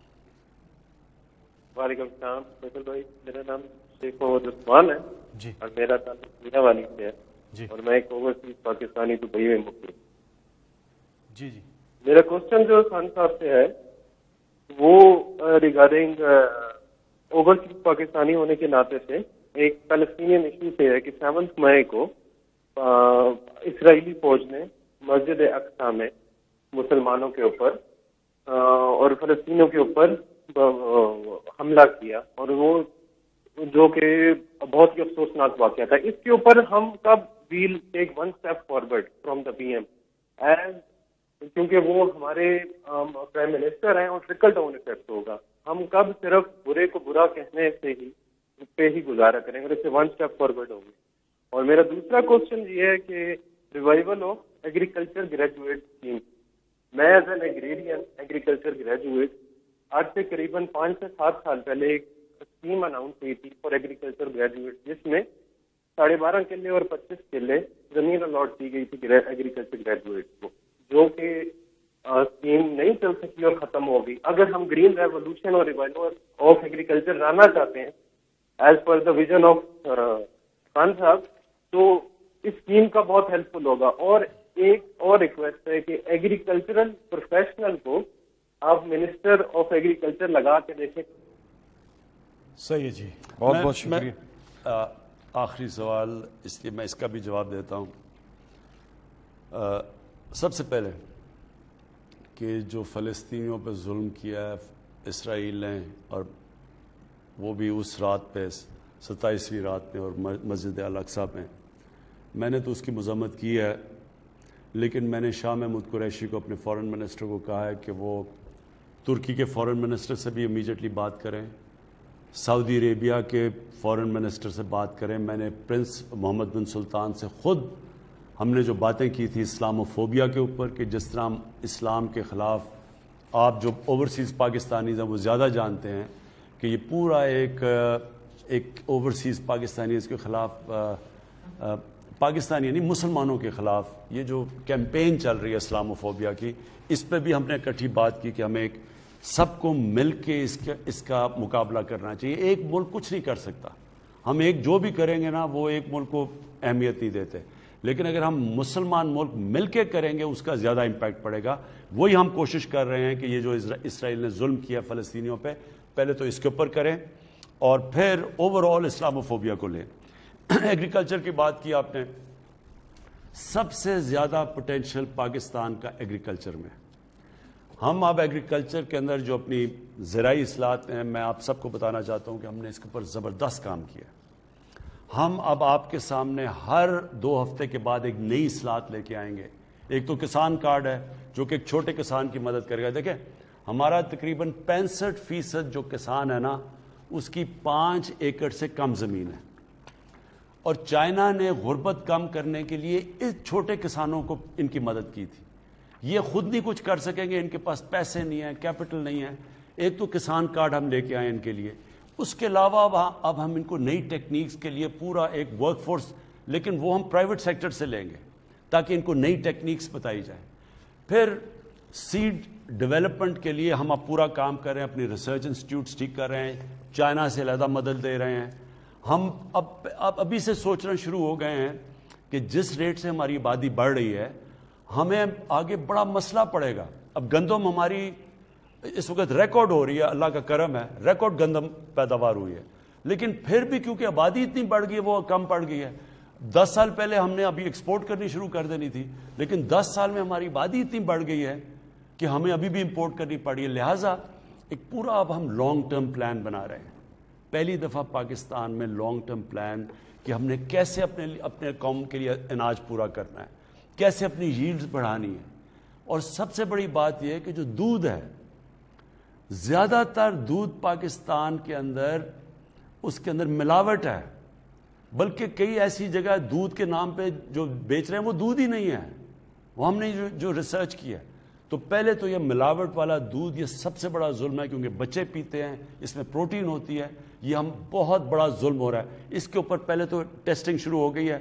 U: وعلیکم السلام فیصل بھائی، میرا نام شیخ محمد عثمان ہے
A: جی،
U: اور میرا تعلق میرا والی سے ہے
A: جی،
U: اور میں ایک اوورسیز پاکستانی دبئی میں مقیم۔
A: جی جی
U: میرا کوشچن جو خان صاحب سے ہے وہ ریگارڈنگ اوورسیز پاکستانی ہونے کے ناطے سے ایک فلسطینین ایشو سے ہے کہ 7 مئی کو اسرائیلی فوج نے مسجد اقصی میں مسلمانوں کے اوپر اور فلسطینیوں کے اوپر حملہ کیا، اور وہ جو کہ بہت ہی افسوسناک واقعہ تھا۔ اس کے اوپر ہم کب well take 1 step forward from the P M, کیونکہ وہ ہمارے پرائم منسٹر ہیں اور ٹرکل ڈاؤن افیکٹ ہوگا، ہم کب صرف برے کو برا کہنے سے ہی پہ ہی گزارا کریں گے، اور اس سے 1 اسٹیپ فارورڈ ہوگی۔ اور میرا دوسرا کوشچن یہ ہے کہ revival of agriculture graduate scheme, میں as an agrarian agriculture graduate آج سے قریباً 5 سے 7 سال پہلے ایک اسکیم اناؤنس ہوئی تھی فار ایگریکلچر گریجویٹ، جس میں 12.5 کلے اور 25 کلے زمین الاٹ کی گئی تھی ایگریکلچر گریجویٹ کو، جو کہ اسکیم نہیں چل سکی اور ختم ہو گئی۔ اگر ہم گرین ریولوشن اور ریوائول آف ایگریکلچر لانا چاہتے ہیں as per the vision of Khan صاحب، تو اس اسکیم کا بہت ہیلپ فل ہوگا۔ اور ایک اور ریکویسٹ ہے کہ ایگریکلچرل پروفیشنل کو آپ منسٹر آف ایگریکلچر لگا کے دیکھیں۔
A: صحیح ہے جی، بہت بہت شکریہ۔
D: آخری سوال اس لیے میں اس کا بھی جواب دیتا ہوں۔ سب سے پہلے کہ جو فلسطینیوں پہ ظلم کیا ہے اسرائیل نے، اور وہ بھی اس رات پہ 27ویں رات پہ اور مسجد الاقصی پہ، میں نے تو اس کی مذمت کی ہے، لیکن میں نے شاہ محمود قریشی کو اپنے فارن منسٹر کو کہا ہے کہ وہ ترکی کے فارن منسٹر سے بھی امیجیٹلی بات کریں، سعودی عربیہ کے فارن منسٹر سے بات کریں۔ میں نے پرنس محمد بن سلطان سے خود ہم نے جو باتیں کی تھی اسلاموفوبیا کے اوپر، کہ جس طرح اسلام کے خلاف آپ جو اوورسیز پاکستانیز ہیں وہ زیادہ جانتے ہیں کہ یہ پورا ایک اوورسیز پاکستانیز کے خلاف پاکستانی یعنی مسلمانوں کے خلاف یہ جو کیمپین چل رہی ہے اسلاموفوبیا کی، اس پہ بھی ہم نے اکٹھی بات کی کہ ہمیں ایک سب کو مل کے اس کا مقابلہ کرنا چاہیے۔ ایک ملک کچھ نہیں کر سکتا، ہم ایک جو بھی کریں گے نا وہ ایک ملک کو اہمیت نہیں دیتے، لیکن اگر ہم مسلمان ملک مل کے کریں گے اس کا زیادہ امپیکٹ پڑے گا۔ وہی ہم کوشش کر رہے ہیں کہ یہ جو اسرائیل نے ظلم کیا فلسطینیوں پہ، پہلے تو اس کے اوپر کریں اور پھر اوور آل اسلاموفوبیا کو لیں۔ ایگریکلچر کی بات کی آپ نے، سب سے زیادہ پوٹینشیل پاکستان کا ایگریکلچر میں، ہم اب ایگریکلچر کے اندر جو اپنی زرعی اصلاحات ہیں، میں آپ سب کو بتانا چاہتا ہوں کہ ہم نے اس کے اوپر زبردست کام کیا. ہم اب آپ کے سامنے ہر 2 ہفتے کے بعد ایک نئی اصلاحات لے کے آئیں گے. ایک تو کسان کارڈ ہے جو کہ ایک چھوٹے کسان کی مدد کرے گا. دیکھیں ہمارا تقریباً 65% جو کسان ہے نا اس کی 5 ایکڑ سے کم زمین ہے، اور چائنا نے غربت کم کرنے کے لیے اس چھوٹے کسانوں کو ان کی مدد کی تھی. یہ خود نہیں کچھ کر سکیں گے، ان کے پاس پیسے نہیں ہیں، کیپٹل نہیں ہے. ایک تو کسان کارڈ ہم لے کے آئے ان کے لیے. اس کے علاوہ اب ہم ان کو نئی ٹیکنیکس کے لیے پورا ایک ورک فورس، لیکن وہ ہم پرائیویٹ سیکٹر سے لیں گے تاکہ ان کو نئی ٹیکنیکس بتائی جائیں. پھر سیڈ ڈیولپمنٹ کے لیے ہم اب پورا کام کر رہے ہیں، اپنی ریسرچ انسٹیٹیوٹس ٹھیک کر رہے ہیں، چائنا سے علیحدہ مدد دے رہے ہیں. ہم ابھی سے سوچنا شروع ہو گئے ہیں کہ جس ریٹ سے ہماری آبادی بڑھ رہی ہے ہمیں آگے بڑا مسئلہ پڑے گا. اب گندم ہماری اس وقت ریکارڈ ہو رہی ہے، اللہ کا کرم ہے، ریکارڈ گندم پیداوار ہوئی ہے، لیکن پھر بھی کیونکہ آبادی اتنی بڑھ گئی ہے وہ کم پڑ گئی ہے. 10 سال پہلے ہم نے ابھی ایکسپورٹ کرنی شروع کر دینی تھی، لیکن 10 سال میں ہماری آبادی اتنی بڑھ گئی ہے کہ ہمیں ابھی بھی امپورٹ کرنی پڑی ہے. لہٰذا ایک پورا اب ہم لانگ ٹرم پلان بنا رہے ہیں. پہلی دفعہ پاکستان میں لانگ ٹرم پلان کہ ہم نے کیسے اپنے قوم کے لیے اناج پورا کرنا ہے، کیسے اپنی ییلڈز بڑھانی ہے. اور سب سے بڑی بات یہ ہے کہ جو دودھ ہے، زیادہ تر دودھ پاکستان کے اندر اس کے اندر ملاوٹ ہے، بلکہ کئی ایسی جگہ دودھ کے نام پہ جو بیچ رہے ہیں وہ دودھ ہی نہیں ہے. وہ ہم نے جو ریسرچ کیا ہے، تو پہلے تو یہ ملاوٹ والا دودھ یہ سب سے بڑا ظلم ہے، کیونکہ بچے پیتے ہیں، اس میں پروٹین ہوتی ہے. یہ ہم بہت بڑا ظلم ہو رہا ہے. اس کے اوپر پہلے تو ٹیسٹنگ شروع ہو گئی ہے،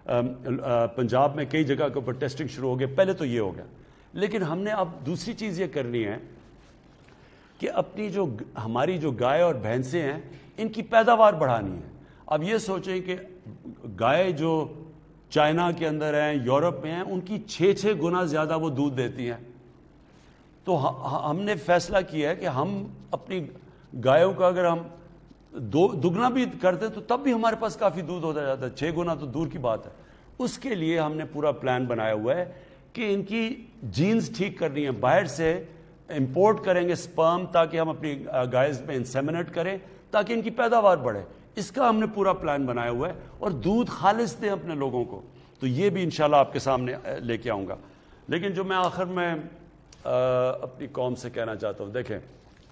D: پنجاب میں کئی جگہ کے اوپر ٹیسٹنگ شروع ہو گئی. پہلے تو یہ ہو گیا، لیکن ہم نے اب دوسری چیز یہ کرنی ہے کہ اپنی جو ہماری جو گائے اور بھینسیں ہیں ان کی پیداوار بڑھانی ہے. اب یہ سوچیں کہ گائے جو چائنا کے اندر ہیں، یورپ میں ہیں، ان کی 6 گنا زیادہ وہ دودھ دیتی ہیں. تو ہم نے فیصلہ کیا ہے کہ ہم اپنی گایوں کا اگر ہم دگنا بھی کرتے تو تب بھی ہمارے پاس کافی دودھ ہوتا جاتا ہے. 6 گنا تو دور کی بات ہے. اس کے لیے ہم نے پورا پلان بنایا ہوا ہے کہ ان کی جینز ٹھیک کرنی ہے. باہر سے امپورٹ کریں گے سپرم تاکہ ہم اپنی گائز میں انسیمنیٹ کریں تاکہ ان کی پیداوار بڑھے. اس کا ہم نے پورا پلان بنایا ہوا ہے، اور دودھ خالص دیں اپنے لوگوں کو. تو یہ بھی انشاءاللہ آپ کے سامنے لے کے آؤں گا. لیکن جو میں آخر میں اپنی قوم سے کہنا چاہتا ہوں، دیکھیں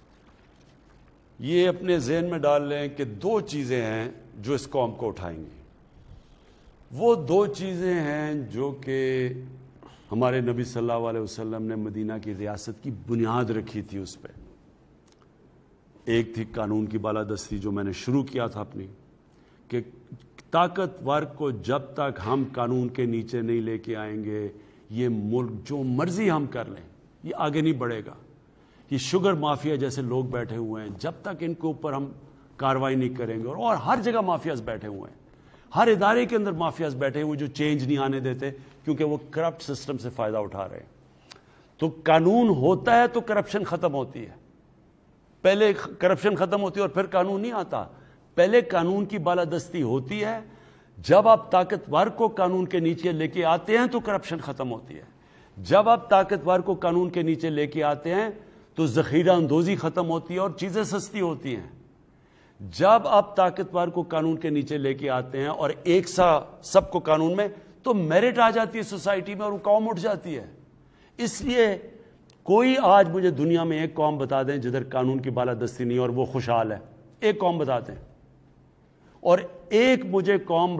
D: یہ اپنے ذہن میں ڈال لیں کہ 2 چیزیں ہیں جو اس قوم کو اٹھائیں گی. وہ 2 چیزیں ہیں جو کہ ہمارے نبی صلی اللہ علیہ وسلم نے مدینہ کی ریاست کی بنیاد رکھی تھی اس پہ. ایک تھی قانون کی بالادستی جو میں نے شروع کیا تھا اپنی، کہ طاقتور کو جب تک ہم قانون کے نیچے نہیں لے کے آئیں گے یہ ملک جو مرضی ہم کر لیں یہ آگے نہیں بڑھے گا. یہ شوگر مافیا جیسے لوگ بیٹھے ہوئے ہیں، جب تک ان کے اوپر ہم کارروائی نہیں کریں گے، اور ہر جگہ مافیاز بیٹھے ہوئے ہیں، ہر ادارے کے اندر مافیاز بیٹھے ہوئے جو چینج نہیں آنے دیتے کیونکہ وہ کرپٹ سسٹم سے فائدہ اٹھا رہے ہیں. تو قانون ہوتا ہے تو کرپشن ختم ہوتی ہے. پہلے کرپشن ختم ہوتی ہے اور پھر قانون نہیں آتا. پہلے قانون کی بالادستی ہوتی ہے، جب آپ طاقتور کو قانون کے نیچے لے کے آتے ہیں تو کرپشن ختم ہوتی ہے. جب آپ طاقتور کو قانون کے نیچے لے کے آتے ہیں تو ذخیرہ اندوزی ختم ہوتی ہے اور چیزیں سستی ہوتی ہیں. جب آپ طاقتور کو قانون کے نیچے لے کے آتے ہیں اور ایک سا سب کو قانون میں، تو میرٹ آ جاتی ہے سوسائٹی میں اور وہ قوم اٹھ جاتی ہے. اس لیے کوئی آج مجھے دنیا میں ایک قوم بتا دیں جدھر قانون کی بالادستی نہیں اور وہ خوشحال ہے. ایک قوم بتا دیں، اور ایک مجھے قوم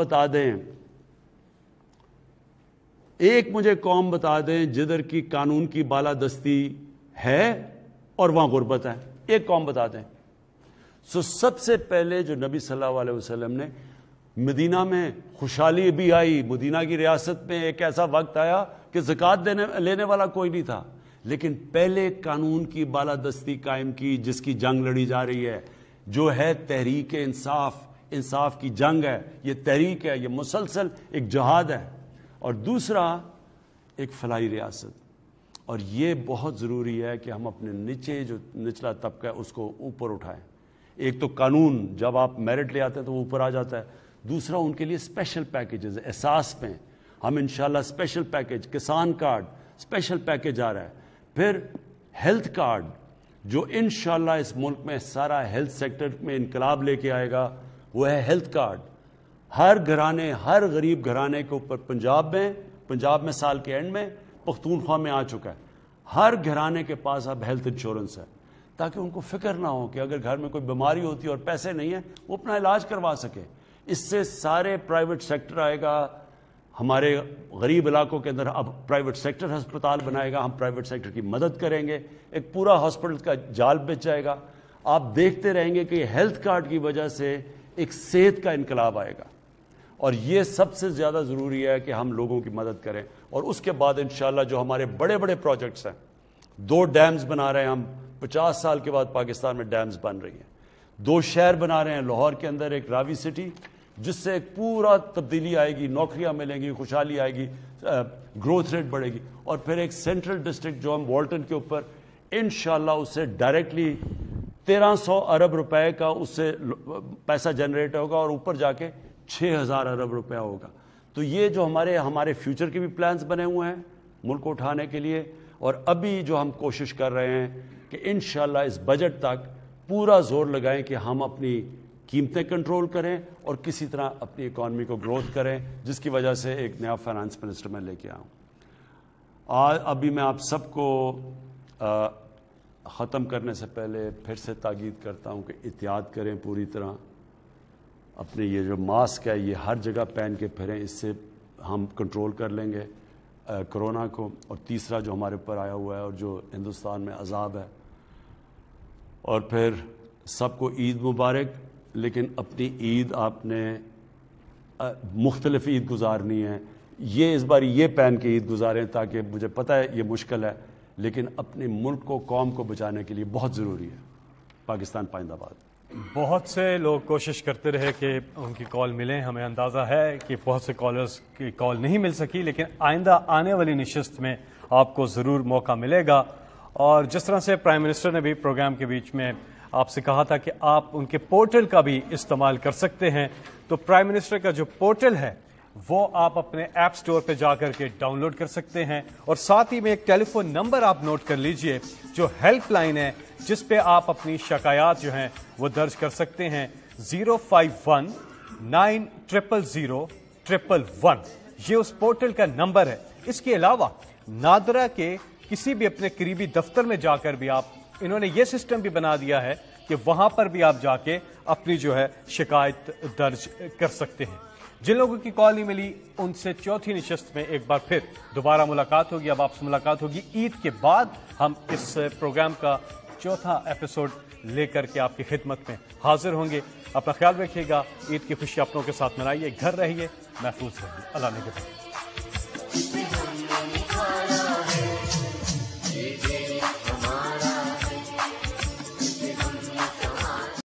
D: بتا دیں جدھر کی قانون کی بالادستی ہے اور وہاں غربت ہے. ایک قوم بتا دیں. سب سے پہلے جو نبی صلی اللہ علیہ وسلم نے مدینہ میں خوشحالی بھی آئی. مدینہ کی ریاست میں ایک ایسا وقت آیا کہ زکوٰۃ لینے والا کوئی نہیں تھا، لیکن پہلے قانون کی بالادستی قائم کی جس کی جنگ لڑی جا رہی ہے، جو ہے تحریک انصاف کی جنگ ہے. یہ تحریک ہے، یہ مسلسل ایک جہاد ہے. اور دوسرا ایک فلاحی ریاست. اور یہ بہت ضروری ہے کہ ہم اپنے نیچے جو نچلا طبقہ ہے اس کو اوپر اٹھائیں. ایک تو قانون جب آپ میرٹ لے آتے ہیں تو وہ اوپر آ جاتا ہے. دوسرا ان کے لیے اسپیشل پیکیجز احساس پہ ہم انشاءاللہ special package, Kisan card special package آ رہا ہے. پھر ہیلتھ کارڈ جو انشاءاللہ اس ملک میں سارا ہیلتھ سیکٹر میں انقلاب لے کے آئے گا، وہ ہے ہیلتھ کارڈ. ہر گھرانے، ہر غریب گھرانے کے اوپر پنجاب میں سال کے اینڈ میں، پختونخوا میں آ چکا ہے، ہر گھرانے کے پاس اب ہیلتھ انشورنس ہے، تاکہ ان کو فکر نہ ہو کہ اگر گھر میں کوئی بیماری ہوتی ہے اور پیسے نہیں ہیں وہ اپنا علاج کروا سکے. اس سے سارے پرائیویٹ سیکٹر آئے گا، ہمارے غریب علاقوں کے اندر اب پرائیویٹ سیکٹر ہسپتال بنائے گا، ہم پرائیویٹ سیکٹر کی مدد کریں گے، ایک پورا ہاسپٹل کا جال بچ جائے گا. آپ دیکھتے رہیں گے کہ ہیلتھ کارڈ کی وجہ سے ایک صحت کا انقلاب آئے گا، اور یہ سب سے زیادہ ضروری ہے کہ ہم لوگوں کی مدد کریں. اور اس کے بعد انشاءاللہ جو ہمارے بڑے بڑے پروجیکٹس ہیں، 2 ڈیمز بنا رہے ہیں ہم، 50 سال کے بعد پاکستان میں ڈیمز بن رہی ہیں. 2 شہر بنا رہے ہیں، لاہور کے اندر ایک راوی سٹی، جس سے ایک پورا تبدیلی آئے گی، نوکریاں ملیں گی، خوشحالی آئے گی، گروتھ ریٹ بڑھے گی. اور پھر ایک سینٹرل ڈسٹرکٹ جو ہم والٹن کے اوپر انشاءاللہ اس سے ڈائریکٹلی 1300 ارب روپے کا اس سے پیسہ جنریٹ ہوگا، اور اوپر جا کے 6000 ارب روپیہ ہوگا. تو یہ جو ہمارے فیوچر کے بھی پلانز بنے ہوئے ہیں ملک کو اٹھانے کے لیے. اور ابھی جو ہم کوشش کر رہے ہیں کہ انشاءاللہ اس بجٹ تک پورا زور لگائیں کہ ہم اپنی قیمتیں کنٹرول کریں اور کسی طرح اپنی اکانومی کو گروتھ کریں، جس کی وجہ سے ایک نیا فائنانس منسٹر میں لے کے آؤں. ابھی میں آپ سب کو ختم کرنے سے پہلے پھر سے تاکید کرتا ہوں کہ احتیاط کریں پوری طرح. اپنے یہ جو ماسک ہے یہ ہر جگہ پہن کے پھریں، اس سے ہم کنٹرول کر لیں گے کرونا کو. اور تیسرا جو ہمارے اوپر آیا ہوا ہے اور جو ہندوستان میں عذاب ہے. اور پھر سب کو عید مبارک. لیکن اپنی عید آپ نے مختلف عید گزارنی ہے. یہ اس بار یہ پہن کے عید گزاریں، تاکہ مجھے پتہ ہے یہ مشکل ہے، لیکن اپنے ملک کو، قوم کو بچانے کے لیے بہت ضروری ہے. پاکستان پائندہ باد.
A: بہت سے لوگ کوشش کرتے رہے کہ ان کی کال ملیں. ہمیں اندازہ ہے کہ بہت سے کالرز کی کال نہیں مل سکی، لیکن آئندہ آنے والی نشست میں آپ کو ضرور موقع ملے گا. اور جس طرح سے پرائم منسٹر نے بھی پروگرام کے بیچ میں آپ سے کہا تھا کہ آپ ان کے پورٹل کا بھی استعمال کر سکتے ہیں، تو پرائم منسٹر کا جو پورٹل ہے وہ آپ اپنے ایپ سٹور پہ جا کر کے ڈاؤن لوڈ کر سکتے ہیں. اور ساتھ ہی میں ایک ٹیلی فون نمبر آپ نوٹ کر لیجئے جو ہیلپ لائن ہے، جس پہ آپ اپنی شکایات جو ہیں وہ درج کر سکتے ہیں. 051-900-111. یہ اس پورٹل کا نمبر ہے. اس کے علاوہ نادرا کے کسی بھی اپنے قریبی دفتر میں جا کر بھی آپ، انہوں نے یہ سسٹم بھی بنا دیا ہے کہ وہاں پر بھی آپ جا کے اپنی جو ہے شکایت درج کر سکتے ہیں. جن لوگوں کی کال نہیں ملی ان سے چوتھی نشست میں ایک بار پھر دوبارہ ملاقات ہوگی. اب آپ سے ملاقات ہوگی عید کے بعد. ہم اس پروگرام کا چوتھا ایپیسوڈ لے کر کے آپ کی خدمت میں حاضر ہوں گے. اپنا خیال رکھیے گا. عید کی خوشی اپنوں کے ساتھ منائیے. گھر رہیے، محفوظ رہیے. اللہ نگہبان.